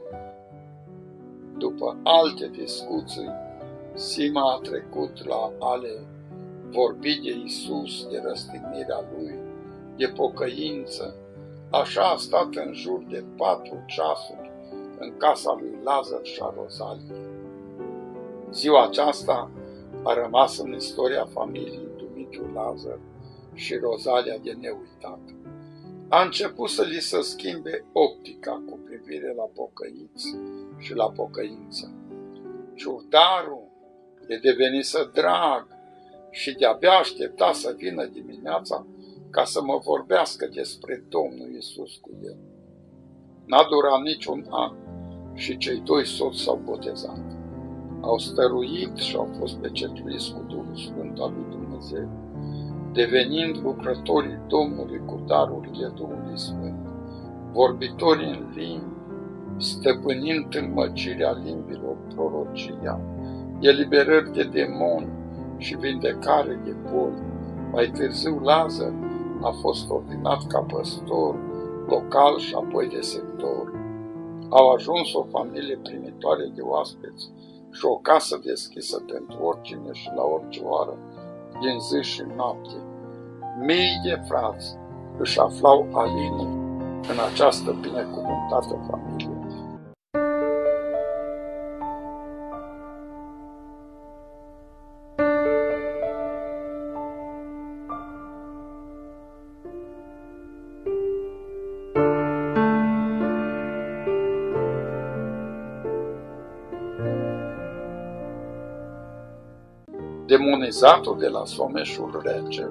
Speaker 1: După alte discuții, Sima a trecut la ale vorbi de Iisus, de răstignirea Lui, de pocăință. Așa a stat în jur de 4 ceasuri în casa lui Lazar și a Rozaliei. Ziua aceasta a rămas în istoria familiei Dumitru Lazar și Rozalia de neuitat. A început să li se schimbe optica cu privire la pocăiți și la pocăință. Ciurdarul e devenise drag și de-abia aștepta să vină dimineața ca să mă vorbească despre Domnul Iisus cu el. N-a durat niciun an și cei 2 soți s-au botezat. Au stăruit și au fost pecetuiți cu Duhul Sfânt al lui Dumnezeu, devenind lucrătorii Domnului cu darurile Duhului Sfânt, vorbitori în limbi, stăpânind tâlmăcirea limbilor, prorocia, eliberări de demoni și vindecare de boli. Mai târziu Lazar a fost ordinat ca păstor local și apoi de sector. Au ajuns o familie primitoare de oaspeți și o casă deschisă pentru oricine și la orice oră, din zi și noapte. Mii de frați își aflau alinii în această binecuvântată familie. Demonizatul de la Someșul Rece.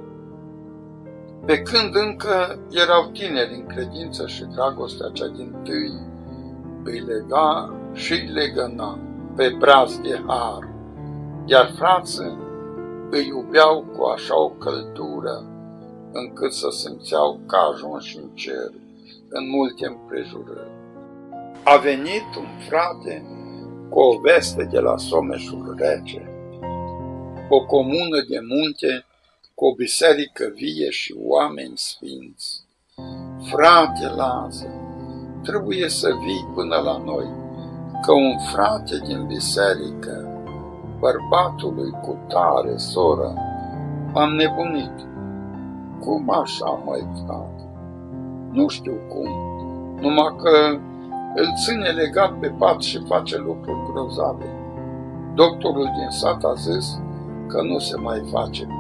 Speaker 1: Pe când încă erau tineri în credință și dragostea cea dintâi îi lega și îi legăna pe braț de har, iar frații îi iubeau cu așa o căldură, încât să simțeau că ajunși în cer în multe împrejurări. A venit un frate cu o veste de la Someșul Rece, o comună de munte cu o biserică vie și oameni sfinți. Frate Lazar, trebuie să vii până la noi, că un frate din biserică, bărbatului cu tare, soră, am nebunit. Cum așa, măi, frate? Nu știu cum, numai că îl ține legat pe pat și face lucruri grozave. Doctorul din sat a zis că nu se mai face bine.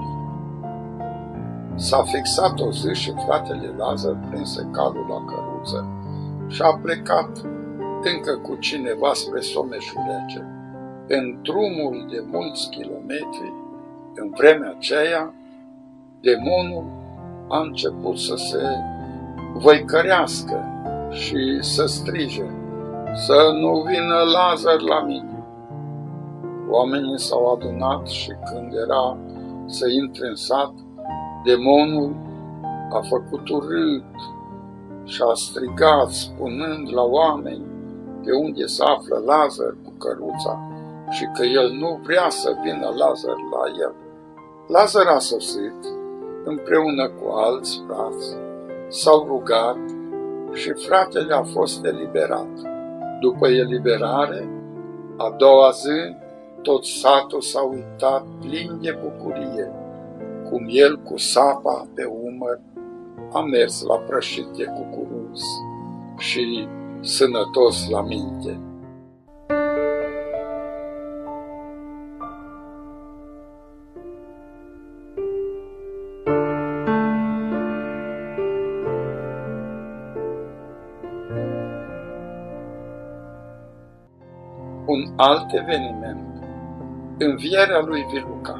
Speaker 1: S-a fixat o zi și fratele Lazar prinse calul la căruță și a plecat încă cu cineva spre Someșul Rece. În drumul de mulți kilometri, în vremea aceea, demonul a început să se văicărească și să strige: să nu vină Lazar la mine. Oamenii s-au adunat și când era să intre în sat, demonul a făcut urât și a strigat spunând la oameni pe unde se află Lazar cu căruța și că el nu vrea să vină Lazar la el. Lazar a sosit împreună cu alți frați, s-au rugat și fratele a fost eliberat. După eliberare, a doua zi, tot satul s-a uitat plin de bucurie, cum el cu sapa pe umăr a mers la prășit de cucuruz și sănătos la minte. Un alt eveniment, învierea lui Viluca.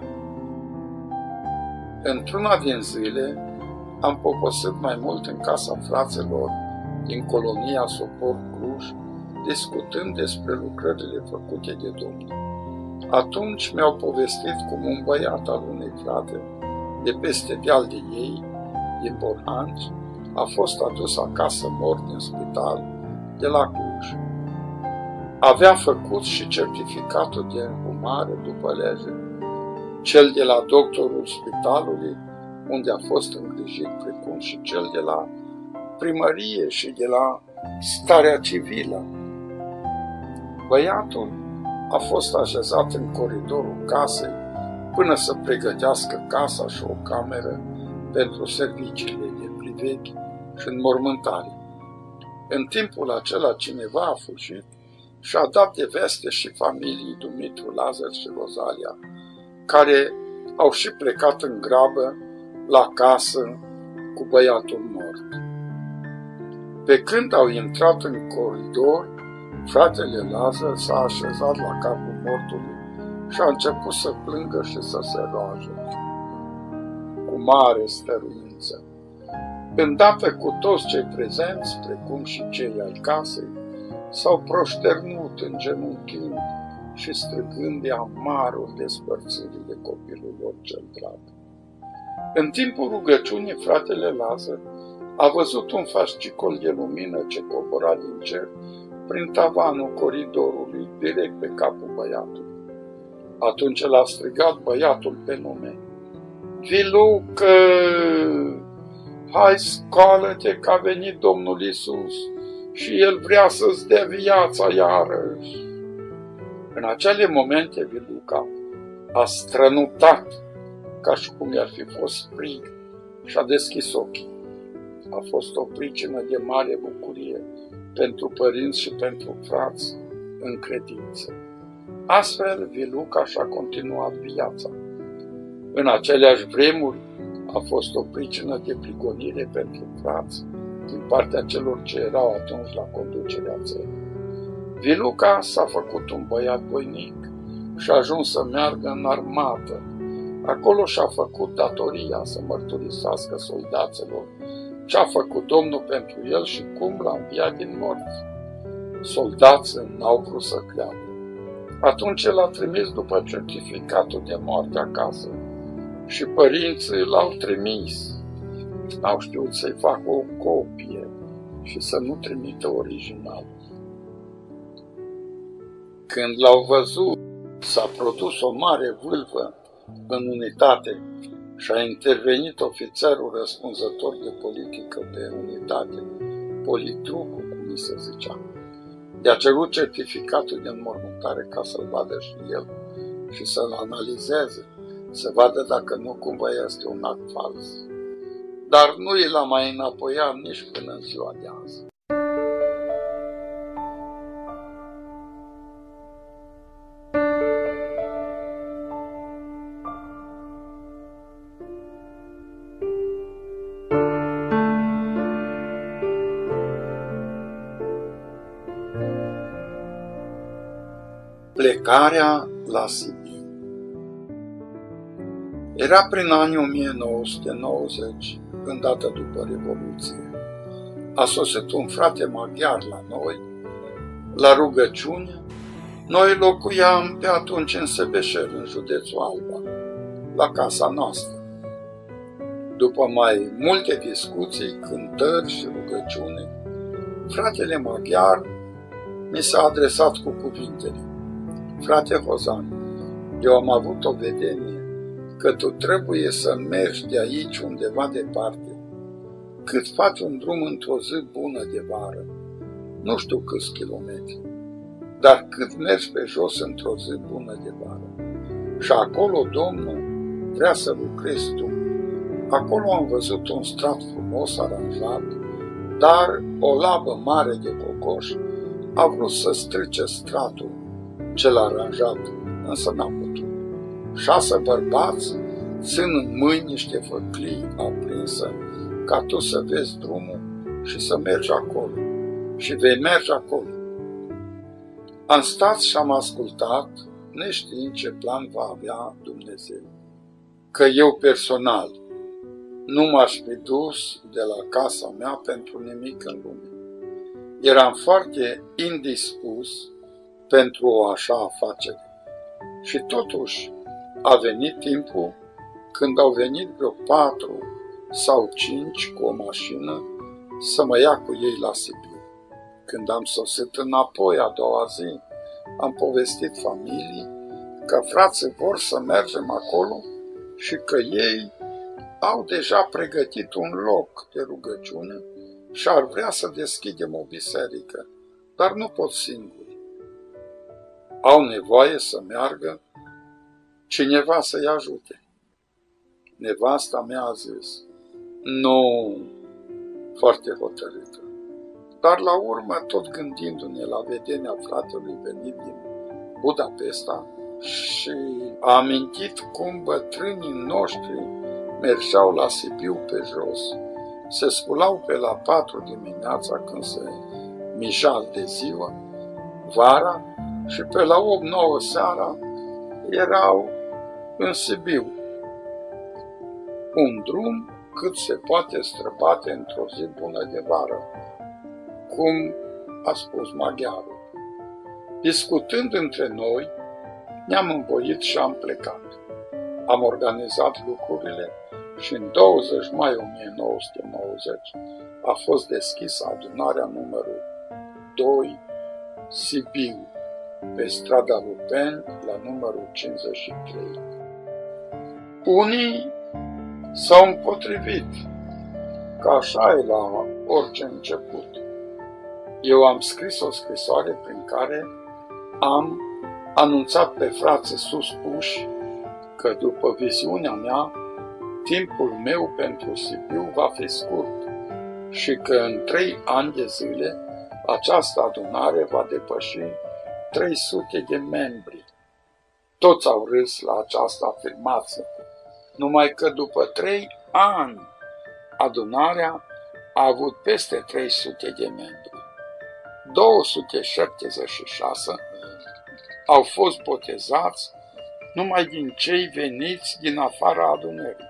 Speaker 1: Într-una din zile am poposit mai mult în casa fraților din colonia Sopor Cluj, discutând despre lucrările făcute de Domnul. Atunci mi-au povestit cum un băiat al unei frate de peste deal de ei, din Borhanci, a fost adus acasă mort din spital de la Cluj. Avea făcut și certificatul de înhumare după lege, cel de la doctorul spitalului, unde a fost îngrijit, precum și cel de la primărie și de la starea civilă. Băiatul a fost așezat în coridorul casei până să pregătească casa și o cameră pentru serviciile de priveghi și înmormântare. În timpul acela cineva a fugit și a dat de veste și familiei Dumitru, Lazar și Rozalia, care au și plecat în grabă la casă cu băiatul mort. Pe când au intrat în coridor, fratele Lazar s-a așezat la capul mortului și a început să plângă și să se roage. Cu mare stăruință. Îndată cu toți cei prezenți, precum și cei ai casei, s-au proșternut îngenunchind și strigând de amarul despărțirii de copilul lor cel drag. În timpul rugăciunii, fratele Lazar a văzut un fascicol de lumină ce cobora din cer prin tavanul coridorului, direct pe capul băiatului. Atunci l-a strigat băiatul pe nume. Vilucă! Hai, scoală-te că a venit Domnul Iisus și El vrea să-ți dea viața iarăși. În acele momente, Viluca a strănutat ca și cum i-ar fi fost frig și a deschis ochii. A fost o pricină de mare bucurie pentru părinți și pentru frați în credință. Astfel, Viluca și-a continuat viața. În aceleași vremuri, a fost o pricină de prigonire pentru frați din partea celor ce erau atunci la conducerea țării. Viluca s-a făcut un băiat voinic și a ajuns să meargă în armată. Acolo și-a făcut datoria să mărturisească soldaților ce a făcut Domnul pentru el și cum l-a înviat din morți. Soldații n-au vrut să creadă. Atunci l-a trimis după certificatul de moarte acasă și părinții l-au trimis. N-au știut să-i facă o copie și să nu trimită original. Când l-au văzut, s-a produs o mare vâlvă în unitate și a intervenit ofițerul răspunzător de politică pe unitate, politrucul, cum mi se zicea. I-a cerut certificatul de înmormântare ca să-l vadă și el și să-l analizeze, să vadă dacă nu cumva este un act fals. Dar nu i l-a mai înapoiat nici până în ziua de azi. Plecarea la Sibiu. Era prin anii 1990, îndată după Revoluție. A sosit un frate maghiar la noi, la rugăciune. Noi locuiam pe atunci în Sebeșer, în județul Alba, la casa noastră. După mai multe discuții, cântări și rugăciune, fratele maghiar mi s-a adresat cu cuvintele: Frate Hozan, eu am avut o vedenie că tu trebuie să mergi de aici undeva departe, cât faci un drum într-o zi bună de vară, nu știu câți kilometri, dar cât mergi pe jos într-o zi bună de vară. Și acolo Domnul vrea să lucrezi tu. Acolo am văzut un strat frumos aranjat, dar o labă mare de cocoș a vrut să strice stratul cel aranjat, însă n-a putut. 6 bărbați țin în mâini niște făclii aprinsă ca tu să vezi drumul și să mergi acolo. Și vei merge acolo. Am stat și am ascultat, neștiind ce plan va avea Dumnezeu. Că eu personal nu m-aș fi dus de la casa mea pentru nimic în lume. Eram foarte indispus pentru o așa afacere. Și totuși a venit timpul când au venit vreo 4 sau 5 cu o mașină să mă ia cu ei la Sibiu. Când am sosit înapoi a doua zi, am povestit familiei că frații vor să mergem acolo și că ei au deja pregătit un loc de rugăciune și ar vrea să deschidem o biserică, dar nu pot singuri. Au nevoie să meargă cineva să-i ajute. Nevasta mea a zis, nu, foarte hotărâtă. Dar la urmă, tot gândindu-ne la vedenia fratelui venit din Budapesta și a amintit cum bătrânii noștri mergeau la Sibiu pe jos, se sculau pe la 4 dimineața când se mijal de ziua, vara, și pe la 8-9 seara erau în Sibiu. Un drum cât se poate străbate într-o zi bună de vară, cum a spus maghiarul. Discutând între noi, ne-am învoit și am plecat. Am organizat lucrurile și în 20 mai 1990 a fost deschisă adunarea numărul 2 Sibiu, pe strada Rupeni, la numărul 53. Unii s-au împotrivit, că așa e la orice început. Eu am scris o scrisoare prin care am anunțat pe frații suspuși că după viziunea mea, timpul meu pentru Sibiu va fi scurt și că în 3 ani de zile această adunare va depăși 300 de membri. Toți au râs la această afirmație, numai că după 3 ani adunarea a avut peste 300 de membri. 276 au fost botezați numai din cei veniți din afara adunării.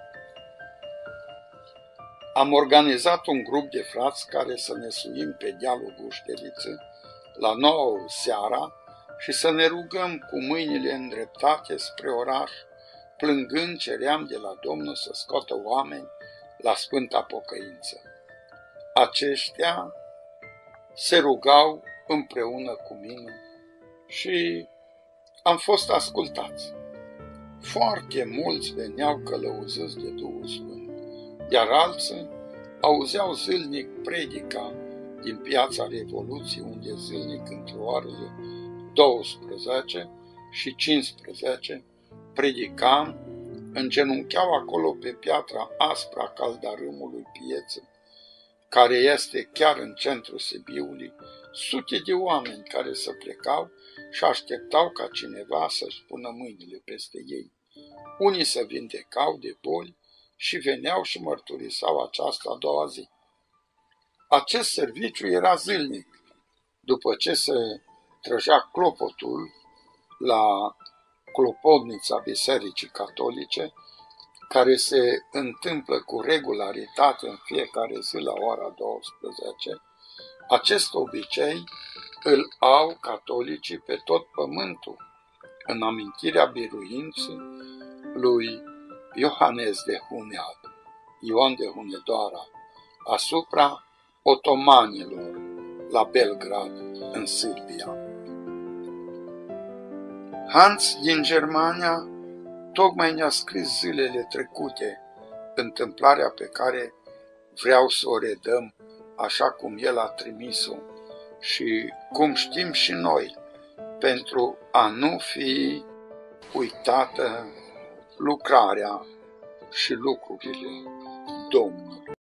Speaker 1: Am organizat un grup de frați care să ne suim pe dealul Gușteliței la 9 seara și să ne rugăm cu mâinile îndreptate spre oraș, plângând ceream de la Domnul să scoată oameni la Sfânta Pocăință. Aceștia se rugau împreună cu mine și am fost ascultați. Foarte mulți veneau călăuziți de Duhul Sfânt, iar alții auzeau zilnic predica din Piața Revoluției, unde zilnic între orele 12 și 15 predicam, îngenuncheau acolo pe piatra aspră a caldarâmului pieței, care este chiar în centrul Sibiului, sute de oameni care se plecau și așteptau ca cineva să-și pună mâinile peste ei. Unii se vindecau de boli și veneau și mărturisau aceasta a doua zi. Acest serviciu era zilnic. După ce se trăgea clopotul la clopotnița Bisericii Catolice, care se întâmplă cu regularitate în fiecare zi la ora 12, acest obicei îl au catolicii pe tot pământul, în amintirea biruinței lui Iohannes de Hunead, Ion de Hunedoara, asupra otomanilor la Belgrad, în Serbia. Hans din Germania tocmai ne-a scris zilele trecute întâmplarea pe care vreau să o redăm așa cum el a trimis-o și cum știm și noi, pentru a nu fi uitată lucrarea și lucrurile Domnului.